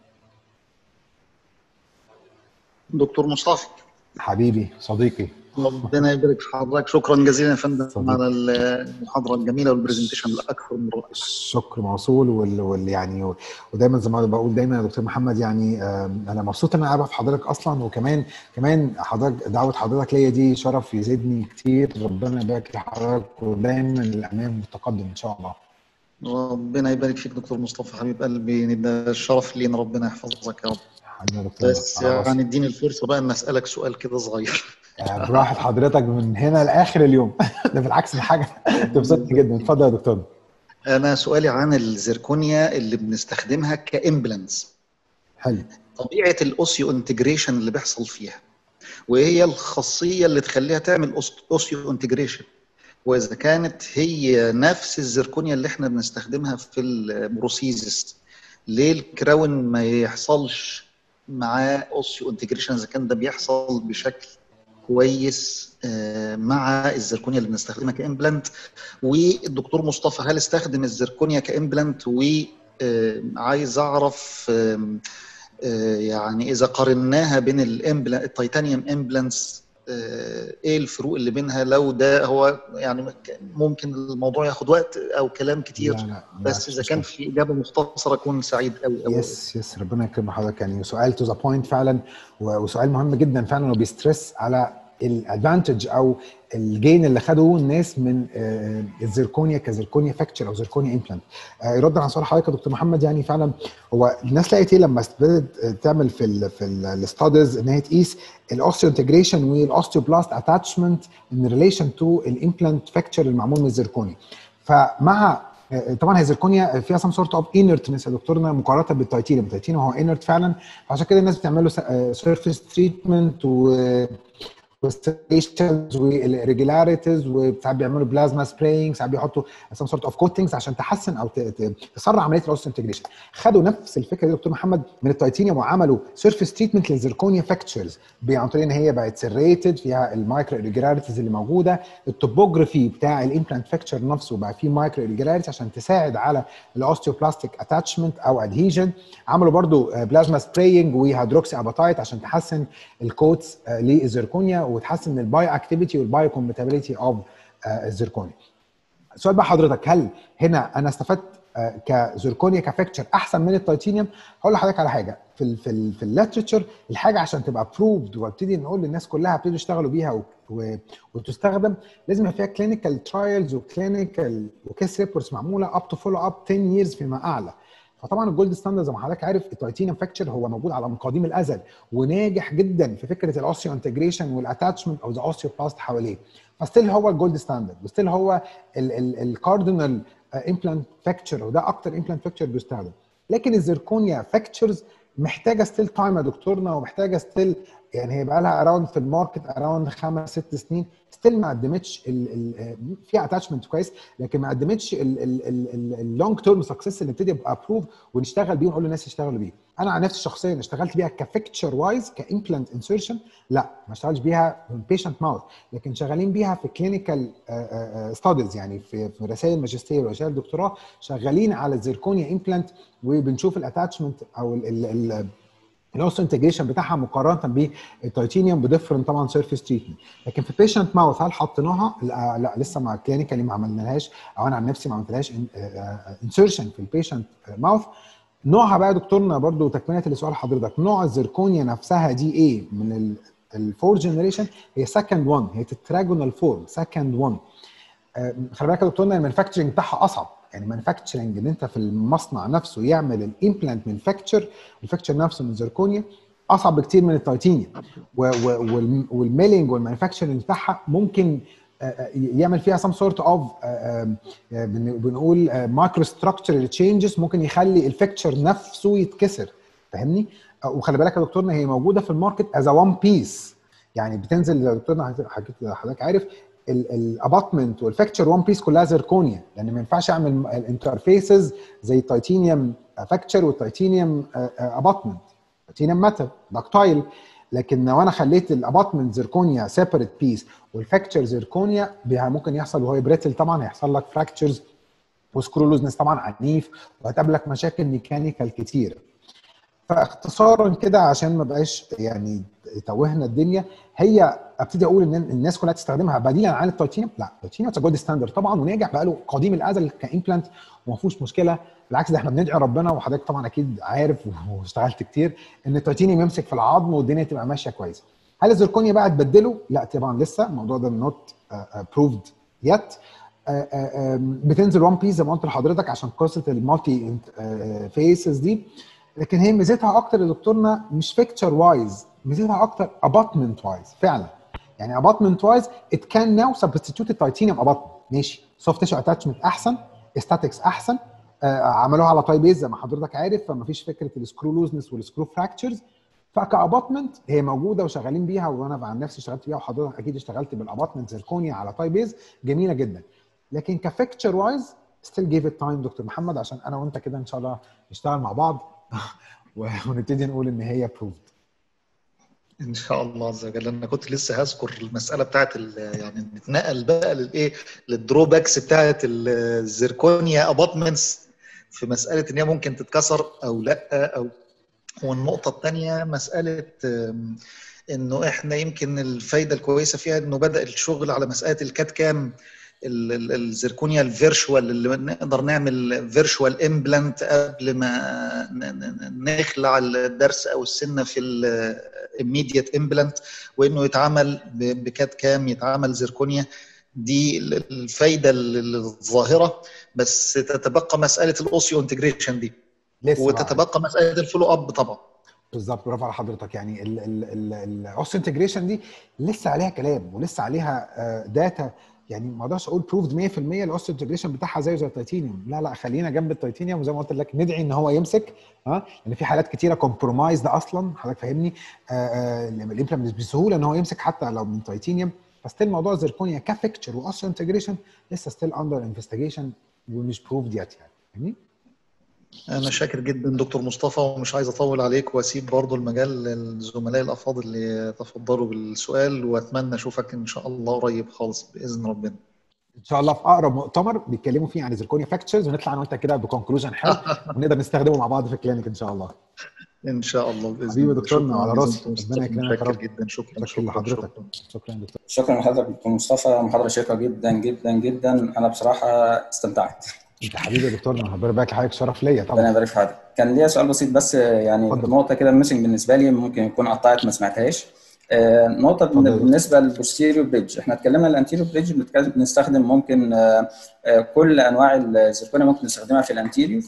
دكتور مصطفى حبيبي صديقي، ربنا يبارك في حضرتك، شكرا جزيلا يا فندم على المحاضره الجميله والبرزنتيشن الاكثر من رائع. الشكر موصول، وال, وال يعني ودايما زي ما بقول دايما يا دكتور محمد يعني انا مبسوط ان انا اعرف حضرتك اصلا، وكمان كمان حضرتك دعوه حضرتك ليا دي شرف يزيدني كتير، ربنا يبارك لحضرتك ودايما الامام والتقدم ان شاء الله. ربنا يبارك فيك دكتور مصطفى حبيب قلبي، ده الشرف لينا، ربنا يحفظك يا رب. بس يعني اديني الفرصه بقى ان اسالك سؤال كده صغير. براحه حضرتك من هنا لاخر اليوم. ده بالعكس دي حاجه تبسطني جدا. اتفضل يا دكتور. انا سؤالي عن الزركونيا اللي بنستخدمها كامبلانس. حلو. طبيعه الاوسيو انتجريشن اللي بيحصل فيها، وهي الخاصيه اللي تخليها تعمل اوسيو انتجريشن، واذا كانت هي نفس الزركونيا اللي احنا بنستخدمها في البروسيزس، ليه الكراون ما يحصلش معاه اوسيو انتجريشن اذا كان ده بيحصل بشكل كويس مع الزركونيا اللي بنستخدمها كامبلانت؟ والدكتور مصطفى هل استخدم الزركونيا كامبلانت؟ وعايز اعرف يعني اذا قارناها بين التيتانيوم امبلانتس ايه الفروق اللي بينها، لو ده هو يعني ممكن الموضوع ياخد وقت او كلام كتير. لا لا لا، بس اذا كان في اجابه مختصره اكون سعيد قوي قوي. يس يس ربنا يكرم حضرتك. يعني سؤال تو ذا بوينت فعلا، وسؤال مهم جدا فعلا، وبيسترس على الادفانتج او الجين اللي خدوه الناس من الزركونيا كزركونيا فاكتشر او زركونيا امبلانت. يرد على سؤال حضرتك يا دكتور محمد، يعني فعلا هو الناس لقيت ايه لما بدات تعمل في ال في الاستاديز ان هي تقيس الاوستيو انتجريشن والاوستيوبلاست اتاتشمنت ان ريليشن تو الامبلانت فاكتشر المعمول من الزركونيا. فمع طبعا هي الزركونيا فيها سم سورت اوف انرتنس يا دكتورنا مقارنه بالتيتانيوم. التيتانيوم هو انرت فعلا، فعشان كده الناس بتعمل له سيرفيس تريتمنت و والستيشنز والريجولاريتيز، وساعات بيعملوا بلازما سبراينج، ساعات بيحطوا سم سورت اوف كوتنجز عشان تحسن او تسرع عمليه الاوستيو انتجريشن. خدوا نفس الفكره دي دكتور محمد من التيتانيوم وعملوا سيرفيس تريتمنت للزركونيا فاكتشرز عن طريق ان هي بقت سيريتد فيها المايكرو ريجولاريتيز اللي موجوده. التوبوجرافي بتاع الامبلانت فاكتشر نفسه بقى فيه مايكرو ريجولاريتيز عشان تساعد على الاوستيوبلاستيك اتاتشمنت او ادهيجن. عملوا برضو بلازما سبراينج وهيدروكسي اباتايت عشان تحسن الكوتس للزركونيا وتحسن الباي اكتيفيتي والباي كومباتيبيليتي اوف الزركونيا. السؤال بقى حضرتك، هل هنا انا استفدت كزركونيا كفاكتشر احسن من التيتانيوم؟ هقول لحضرتك على حاجه في ال في ال في الليترشر، الحاجه عشان تبقى بروفد وابتدي نقول للناس كلها ابتدوا يشتغلوا بيها وتستخدم، لازم يبقى فيها كلينيكال ترايلز وكلينيكال وكيس ريبورتس معموله اب تو فولو اب عشرة ييرز فيما اعلى. فطبعا الجولد ستاندرد زي ما حضرتك عارف التيتانيوم فاكتشر هو موجود على من قديم الازل وناجح جدا في فكره الاوستيو انتجريشن والاتاتشمنت او ذا اوستيوبلاست حواليه، فستيل هو الجولد ستاندرد وستيل هو الكاردينال امبلانت فاكتشر وده اكتر امبلانت فاكتشر بيستخدم. لكن الزركونيا فاكتشرز محتاجه ستيل تايم يا دكتورنا، ومحتاجه ستيل يعني هي بقى لها اراوند في الماركت اراوند خمس ست سنين ستيل ما قدمتش فيها اتاتشمنت كويس، لكن ما قدمتش اللونج تيرم سكسس اللي نبتدي يبقى ابروف ونشتغل بيه ونقول للناس يشتغلوا بيه. انا عن نفسي شخصيا اشتغلت بيها كفيكتشر وايز كامبلانت انسيرشن، لا ما اشتغلتش بيها في بيشنت ماوث، لكن شغالين بيها في كلينيكال ستاديز يعني في في رسائل ماجستير ورسائل دكتوراه شغالين على الزركونيا امبلانت وبنشوف الاتاتشمنت او ال الاوستو انتجريشن بتاعها مقارنه بالتيتانيوم بديفرنت طبعا سيرفيس تريتمنت. لكن في بيشنت ماوث هل حطيناها؟ لا, لا لسه مع كلينيكالي ما عملناهاش، او انا عن نفسي ما عملتلهاش انسيرشن في البيشنت ماوث. نوعها بقى دكتورنا برضو تكمله لسؤال حضرتك، نوع الزركونيا نفسها دي ايه من الفور جنريشن؟ هي سكند واحد، هي تتراجونال فورم سكند واحد. خلي بالك يا دكتورنا المانيفاكتشرنج بتاعها اصعب، يعني مانيفاكتشرنج ان انت في المصنع نفسه يعمل الامبلانت مانيفاكتشر الفاكتشر نفسه من زركونيا اصعب بكتير من التيتانيوم، والميلينج والمانيفاكتشرنج بتاعها ممكن يعمل فيها سم سورت اوف بنقول مايكرو ستراكشرال تشينجز ممكن يخلي الفاكتشر نفسه يتكسر، فاهمني؟ وخلي بالك يا دكتورنا هي موجوده في الماركت از وان بيس، يعني بتنزل يا دكتورنا حضرتك عارف الاباتمنت والفاكتشر وان بيس كلها زركونيا، لان ما ينفعش اعمل الانترفيسز زي التيتانيوم فاكتشر والتيتانيوم اباتمنت. التيتانيوم ماتر داكتايل، لكن لو انا خليت الاباتمنت زركونيا سيبريت بيس والفاكتشر زركونيا ممكن يحصل وهو بريتل طبعا هيحصل لك فراكتشرز وسكرولوزنس طبعا عنيف وهتقابلك مشاكل ميكانيكال كتير. فاختصارا كده عشان ما بقاش يعني توهنا الدنيا، هي ابتدي اقول ان الناس كلها تستخدمها بديلا عن التيتانيوم؟ لا، التيتانيوم جولد ستاندرد طبعا وناجح بقاله قديم الازل كامبلانت وما فيهوش مشكله، بالعكس ده احنا بندعي ربنا وحضرتك طبعا اكيد عارف واشتغلت كتير ان التيتانيوم يمسك في العظم والدنيا تبقى ماشيه كويسه. هل الزركونيا بقى تبدله؟ لا طبعا لسه الموضوع ده نوت بروفد يت. بتنزل وان بيس زي ما قلت لحضرتك عشان قصه المالتي فيسز دي، لكن هي ميزتها اكتر يا دكتورنا مش فيكتشر وايز، ميزتها اكتر اباتمنت وايز فعلا. يعني اباتمنت وايز ات كان ناو سبستيتيوت التيتانيوم اباتمنت، ماشي سوفت تيشو اتاتشمنت احسن، استاتكس احسن، آه عملوها على تاي بيز زي ما حضرتك عارف، فما فيش فكره السكرو لوزنس والسكرو فراكتشرز. فكاباتمنت هي موجوده وشغالين بيها، وانا عن نفسي اشتغلت بيها وحضرتك اكيد اشتغلت بالاباتمنت زيركونيا على تاي بيز، جميله جدا. لكن كفيكتشر وايز ستيل جيف ات تايم دكتور محمد، عشان انا وانت كده ان شاء الله نشتغل مع بعض ونبتدي نقول ان هي بروفد ان شاء الله عز وجل. انا كنت لسه هذكر المساله بتاعت يعني نتنقل بقى للايه للدروباكس بتاعت الزيركونيا اباتمنتس، في مساله ان هي ممكن تتكسر او لا. او والنقطه الثانيه مساله انه احنا يمكن الفايده الكويسه فيها انه بدا الشغل على مساله الكات كام الزيركونيا الفيرشوال، اللي نقدر نعمل فيرشوال امبلانت قبل ما نخلع الضرس او السنه في الاميديت امبلانت، وانه يتعمل بكات كام يتعمل زيركونيا. دي الفايده الظاهره، بس تتبقى مساله الاوسيو انتجريشن دي، وتتبقى مساله الفولو اب طبعا. بالظبط، برافو على حضرتك. يعني الاوسيو انتجريشن دي لسه عليها كلام ولسه عليها داتا، يعني ما اقدرش اقول بروفد مية في المية الاوستيو انتجريشن بتاعها زيه زي التيتانيوم، لا لا خلينا جنب التيتانيوم، وزي ما قلت لك ندعي ان هو يمسك، ها لان يعني في حالات كتيره كومبرومايز ده اصلا حضرتك فاهمني، الامبلانت بسهوله ان هو يمسك حتى لو من تيتانيوم. فستيل موضوع الزيركونيا كفيكتشر واوستيو انتجريشن لسه ستيل اندر انفستيجيشن ومش بروفد يت يعني فاهمني. أنا شاكر جدا دكتور مصطفى، ومش عايز أطول عليك وأسيب برضو المجال للزملاء الأفاضل اللي تفضلوا بالسؤال، وأتمنى أشوفك إن شاء الله قريب خالص بإذن ربنا. إن شاء الله في أقرب مؤتمر بيتكلموا فيه عن الزيركونيا فاكتشرز، ونطلع أنا وأنت كده بكونكلوجن حلو ونقدر نستخدمه مع بعض في الكلينيك إن شاء الله. إن شاء الله بإذن حبيبي الله. دكتورنا على راسي، ربنا يكرمك يا رب. جدا. شكرا شكرا لحضرتك. شكرا دكتور. شكرا لحضرتك دكتور مصطفى، محاضرة شيقة جدا جدا جدا، أنا بصراحة استمتعت. انت حبيبي يا دكتورنا، ربنا يبارك لحضرتك، شرف ليا طبعا. ربنا يبارك في حضرتك. كان ليا سؤال بسيط بس، يعني فضل. نقطه كده ميسنج بالنسبه لي، ممكن يكون قطعت ما سمعتهاش. آه نقطه فضل. بالنسبه للبوستيريور بريدج، احنا اتكلمنا الانتيريور بريدج بنستخدم ممكن آه آه كل انواع الزيركونيا ممكن نستخدمها في الانتيريور،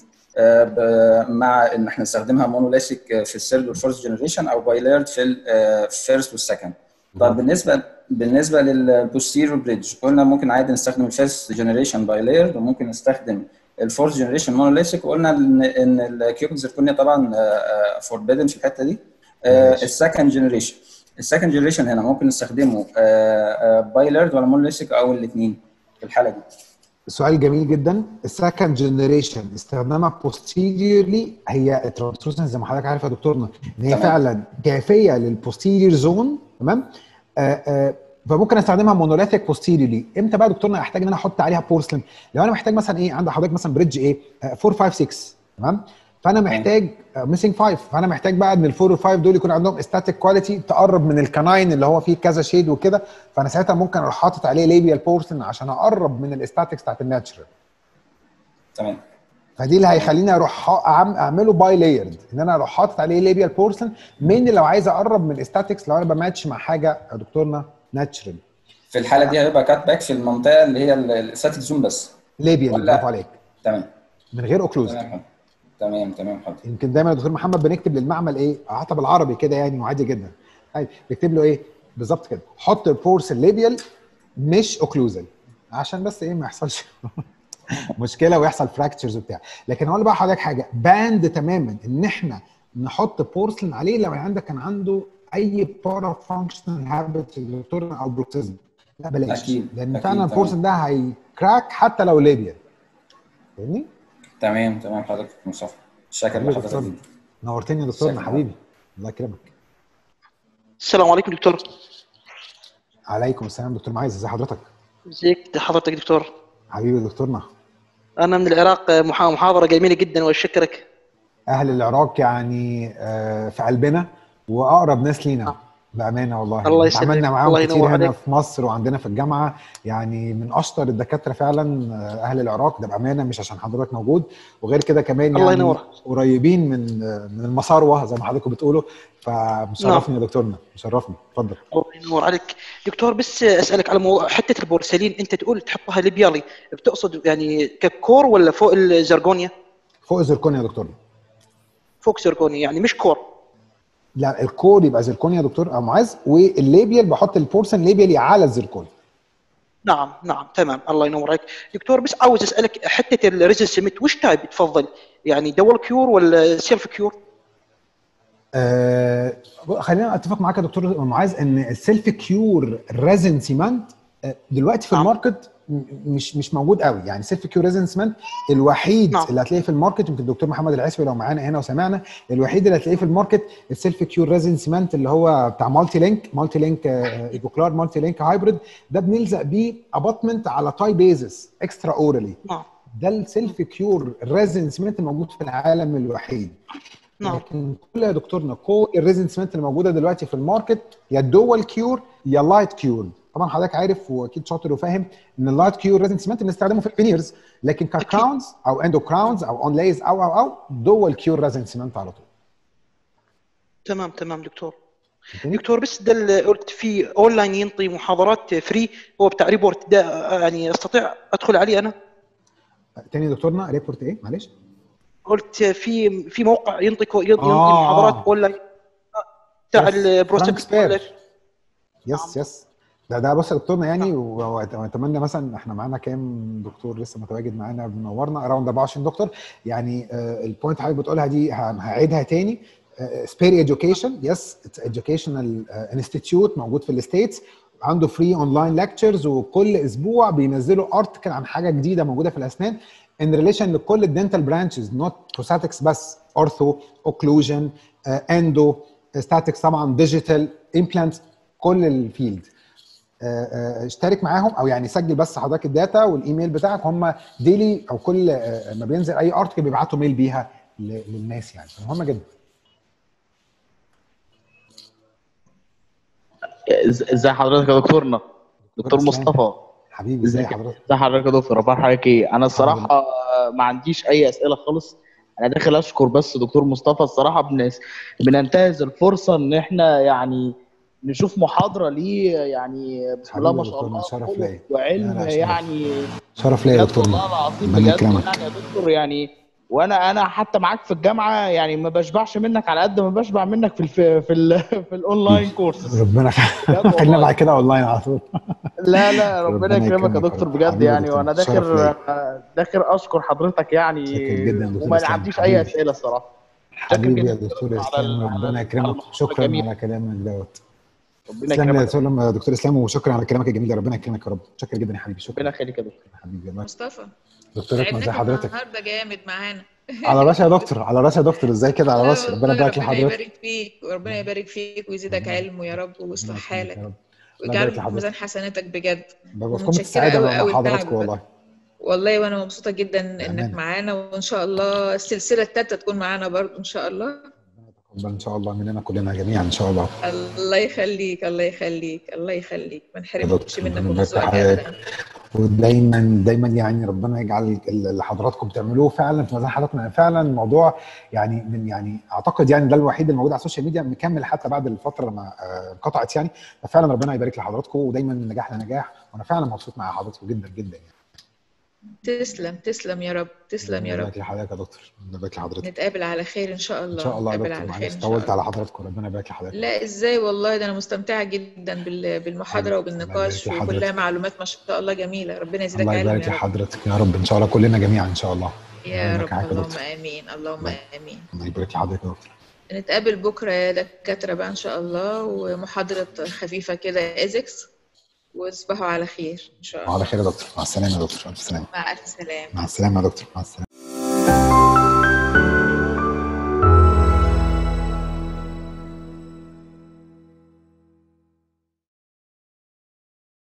آه مع ان احنا نستخدمها مونوليثيك في الثيرد والفورث جنريشن، او بايليرد في الفيرست والسكند. طب بالنسبه بالنسبه للبوستيريور بريدج قلنا ممكن عادي نستخدم الفيرست جنريشن بايليرد، وممكن نستخدم الفورث جنريشن مونوليثيك. وقلنا ان ان الكيوبيك زيركونيا طبعا فوربيدن في الحته دي. السكند جنريشن السكند جنريشن هنا ممكن نستخدمه بايليرد ولا مونوليثيك او الاثنين في الحاله دي؟ سؤال جميل جدا. السكند جنريشن استخدامها بوستيريورلي هي الترانسلوسنس زي ما حضرتك عارف يا دكتورنا ان هي تمام. فعلا كافيه للبوستيريور زون، تمام. آآ آآ فممكن استخدمها مونوليثيك بوستيريورلي. امتى بقى دكتورنا احتاج ان انا احط عليها بورسلين؟ لو انا محتاج مثلا ايه، عند حضرتك مثلا بريدج ايه أربعة خمسة ستة، تمام، فانا محتاج ميسنج خمسة، فانا محتاج بقى ان الفور والخمسة دول يكون عندهم استاتيك كواليتي تقرب من الكناين اللي هو فيه كذا شيد وكده، فانا ساعتها ممكن اروح حاطط عليه ليبيال بورسلين عشان اقرب من الاستاتيكس بتاعت الناتشرال. تمام. فدي اللي هيخليني اروح اعمله باي لايرد، ان انا اروح حاطط عليه ليبيال بورسلين من لو عايز اقرب من الاستاتيكس، لو انا بماتش مع حاجه يا دكتورنا ناتشرال. في الحاله دي هيبقى كات باك في المنطقه اللي هي الاستاتيك زون بس ليبيال. برافو عليك. تمام. من غير اوكلوز. تمام تمام تمام حاضر. يمكن دايما يا دكتور محمد بنكتب للمعمل ايه حتى بالعربي كده يعني وعادي جدا، ايوه بنكتب له ايه بالظبط كده، حط البورسل ليبيال مش اوكلوزال، عشان بس ايه ما يحصلش مشكله ويحصل فراكتشرز وبتاع. لكن هقول بقى حضرتك حاجه باند تماما ان احنا نحط بورسلين عليه لو عندك كان عنده اي بارا فانكشنال هابت يا دكتور او بروكسيزم، لا بلاش. أكيد. لان أكيد. فعلا البورسلين ده هيكراك حتى لو ليبيال. فاهمني؟ تمام تمام حضرتك مصطفى، شكرا لحضرتك جدا. نورتني يا دكتورنا حبيبي، الله يكرمك. السلام عليكم دكتور. عليكم السلام دكتور معاذ، ازي حضرتك؟ ازيك حضرتك دكتور؟ حبيبي دكتورنا. انا من العراق، محاضره جميله جدا واشكرك. اهل العراق يعني في قلبنا واقرب ناس لينا. بامانه والله الله يسلمك. عملنا معاهم الله كتير ينور هنا عليك. في مصر وعندنا في الجامعه، يعني من اشطر الدكاتره فعلا اهل العراق، ده بامانه مش عشان حضرتك موجود، وغير كده كمان الله يعني ينور. قريبين من من المصاروه زي ما حضراتكم بتقولوا، نعم. فمشرفني يا دكتورنا، مشرفني. اتفضل. الله ينور عليك دكتور. بس اسالك على مو... حته البورسلين، انت تقول تحطها ليبيالي، بتقصد يعني ككور ولا فوق الزرقونيا؟ فوق الزركونيا يا دكتورنا. فوق زرقونيا يعني مش كور. لا الكور يبقى زركونيا يا دكتور او معاذ، والليبيال بحط البورسن ليبيالي على الزركونيا. نعم نعم تمام. الله ينور عليك دكتور. بس عاوز اسالك حته الريزل سميت وش تايب تفضل، يعني دبل كيور ولا سيلف كيور؟ آه خلينا اتفق معاك يا دكتور معاذ ان السيلف كيور ريزن سيمنت دلوقتي في نعم. الماركت مش مش موجود قوي، يعني سيلف كيور ريزن سيمنت الوحيد نعم. اللي هتلاقيه في الماركت، يمكن الدكتور محمد العسوي لو معانا هنا وسمعنا، الوحيد اللي هتلاقيه في الماركت السيلف كيور ريزن سيمنت اللي هو بتاع مالتي لينك مالتي لينك ايبوكلار مالتي لينك هايبريد، ده بنلزق بيه اباتمنت على تاي بيزس اكسترا اورالي. نعم. ده السيلف كيور ريزن سيمنت الموجود في العالم الوحيد. نعم. لكن كل يا دكتورنا كل الريزن سيمنت اللي موجوده دلوقتي في الماركت يا الدول كيور يا لايت كيور. طبعا حضرتك عارف واكيد شاطر وفاهم ان اللايت كيور ريزن سيمنت بنستخدمه في الفينيرز، لكن ككراونز او اندو كراونز او اون لايز او او او دول كيور ريزن سيمنت على طول. تمام تمام دكتور. دكتور بس ده اللي قلت في اونلاين ينطي محاضرات فري، هو بتاع ريبورت ده، يعني استطيع ادخل عليه انا؟ تاني يا دكتورنا ريبورت ايه معلش؟ قلت في في موقع ينطي ينطي آه محاضرات آه. اونلاين بتاع البروستودونتيك. يس يس ده ده بص يا دكتورنا يعني، واتمنى مثلا احنا معانا كام دكتور لسه متواجد معانا بنورنا اراوند أربعة وعشرين دكتور، يعني آه البوينت حضرتك بتقولها دي هعيدها تاني. سبيري اديوكيشن يس اتس اديوكيشنال انستيتيوت موجود في الستيتس، عنده فري اونلاين ليكتشرز، وكل اسبوع بينزلوا ارتكل عن حاجه جديده موجوده في الاسنان ان ريليشن لكل الدنتال برانشز، نوت بروستاتكس بس، اورثو، اوكلوجن، اندو، ستاتكس طبعا، ديجيتال، امبلانتس، كل الفيلد. اشترك معاهم او يعني سجل بس حضرتك الداتا والايميل بتاعك، هم ديلي او كل ما بينزل اي ارتكل بيبعتوا ميل بيها للناس، يعني مهمه جدا. ازي حضرتك يا دكتورنا؟ دكتور مصطفى حبيبي ازي حضرتك؟ ازي حضرتك يا دكتور؟ اخبار حضرتك ايه؟ انا الصراحه ما عنديش اي اسئله خالص، انا داخل اشكر بس دكتور مصطفى الصراحه. بنس... بننتهز الفرصه ان احنا يعني نشوف محاضره ليه، يعني بسم الله ما شاء الله شرف ليا وعلم، يعني شرف ليا يا دكتور والله العظيم بجد يعني يا دكتور. يعني وانا انا حتى معاك في الجامعه يعني ما بشبعش منك على قد ما بشبع منك في الف... في ال... في الاونلاين كورس. ربنا خلينا بعد كده اونلاين على طول. لا لا ربنا يكرمك يا دكتور بجد يعني، وانا داخل داخل اشكر حضرتك يعني، وما عنديش اي اسئله الصراحه. حبيبي يا دكتور اسلام ربنا يكرمك، شكرا على كلامك دوت. ربنا يكرمك يا دكتور اسلام، وشكرا على كلامك الجميل ده، ربنا يكرمك يا رب. شكرا جدا يا حبيبي. شكرا. ربنا يخليك يا دكتور. حبيبي مصطفى دكتورتنا ازي حضرتك؟ النهارده جامد معانا. على راسي يا دكتور، على راسي يا دكتور، ازاي كده على راسي. ربنا يبارك لحضرتك. ربنا يبارك فيك وربنا يبارك فيك ويزيدك علم ويا رب ويصلح حالك ويجعله في ميزان حسناتك بجد. بكم السعاده مع حضراتكم والله. والله وانا مبسوطه جدا انك معانا، وان شاء الله السلسله الثالثه تكون معانا برضو ان شاء الله. ان شاء الله مننا كلنا جميعا ان شاء الله. الله يخليك الله يخليك الله يخليك، ما نحرمش منك ومن ذوقك ابدا. ودايما دايما يعني ربنا يجعل اللي حضراتكم بتعملوه فعلا في ميزان حضراتكم، فعلا الموضوع يعني من يعني اعتقد يعني ده الوحيد اللي موجود على السوشيال ميديا مكمل حتى بعد الفتره ما انقطعت يعني، ففعلا ربنا يبارك لحضراتكم ودايما من نجاح لنجاح، وانا فعلا مبسوط مع حضراتكم جدا جدا يعني. تسلم تسلم يا رب، تسلم يا رب. ربنا يبارك لحضرتك يا دكتور، ربنا يبارك لحضرتك. نتقابل على خير ان شاء الله. ان شاء الله يا نتقابل دكتور، على خير. طولت على حضراتكم، ربنا يبارك لحضرتك. لا ازاي والله، ده انا مستمتعه جدا بالمحاضره وبالنقاش، وكلها معلومات ما شاء الله جميله. ربنا يزيدك علم. الله يبارك لحضرتك يا رب ان شاء الله، كلنا جميعا ان شاء الله يا رب. اللهم امين اللهم امين. الله يبارك لحضرتك يا دكتور. نتقابل بكره يا دكاتره بقى ان شاء الله، ومحاضره خفيفه كده ايزكس، وتصبحوا على خير ان شاء الله. على خير يا دكتور، مع السلامه يا دكتور. الف سلامه. مع الف سلامه. مع السلامه يا دكتور، مع السلامه.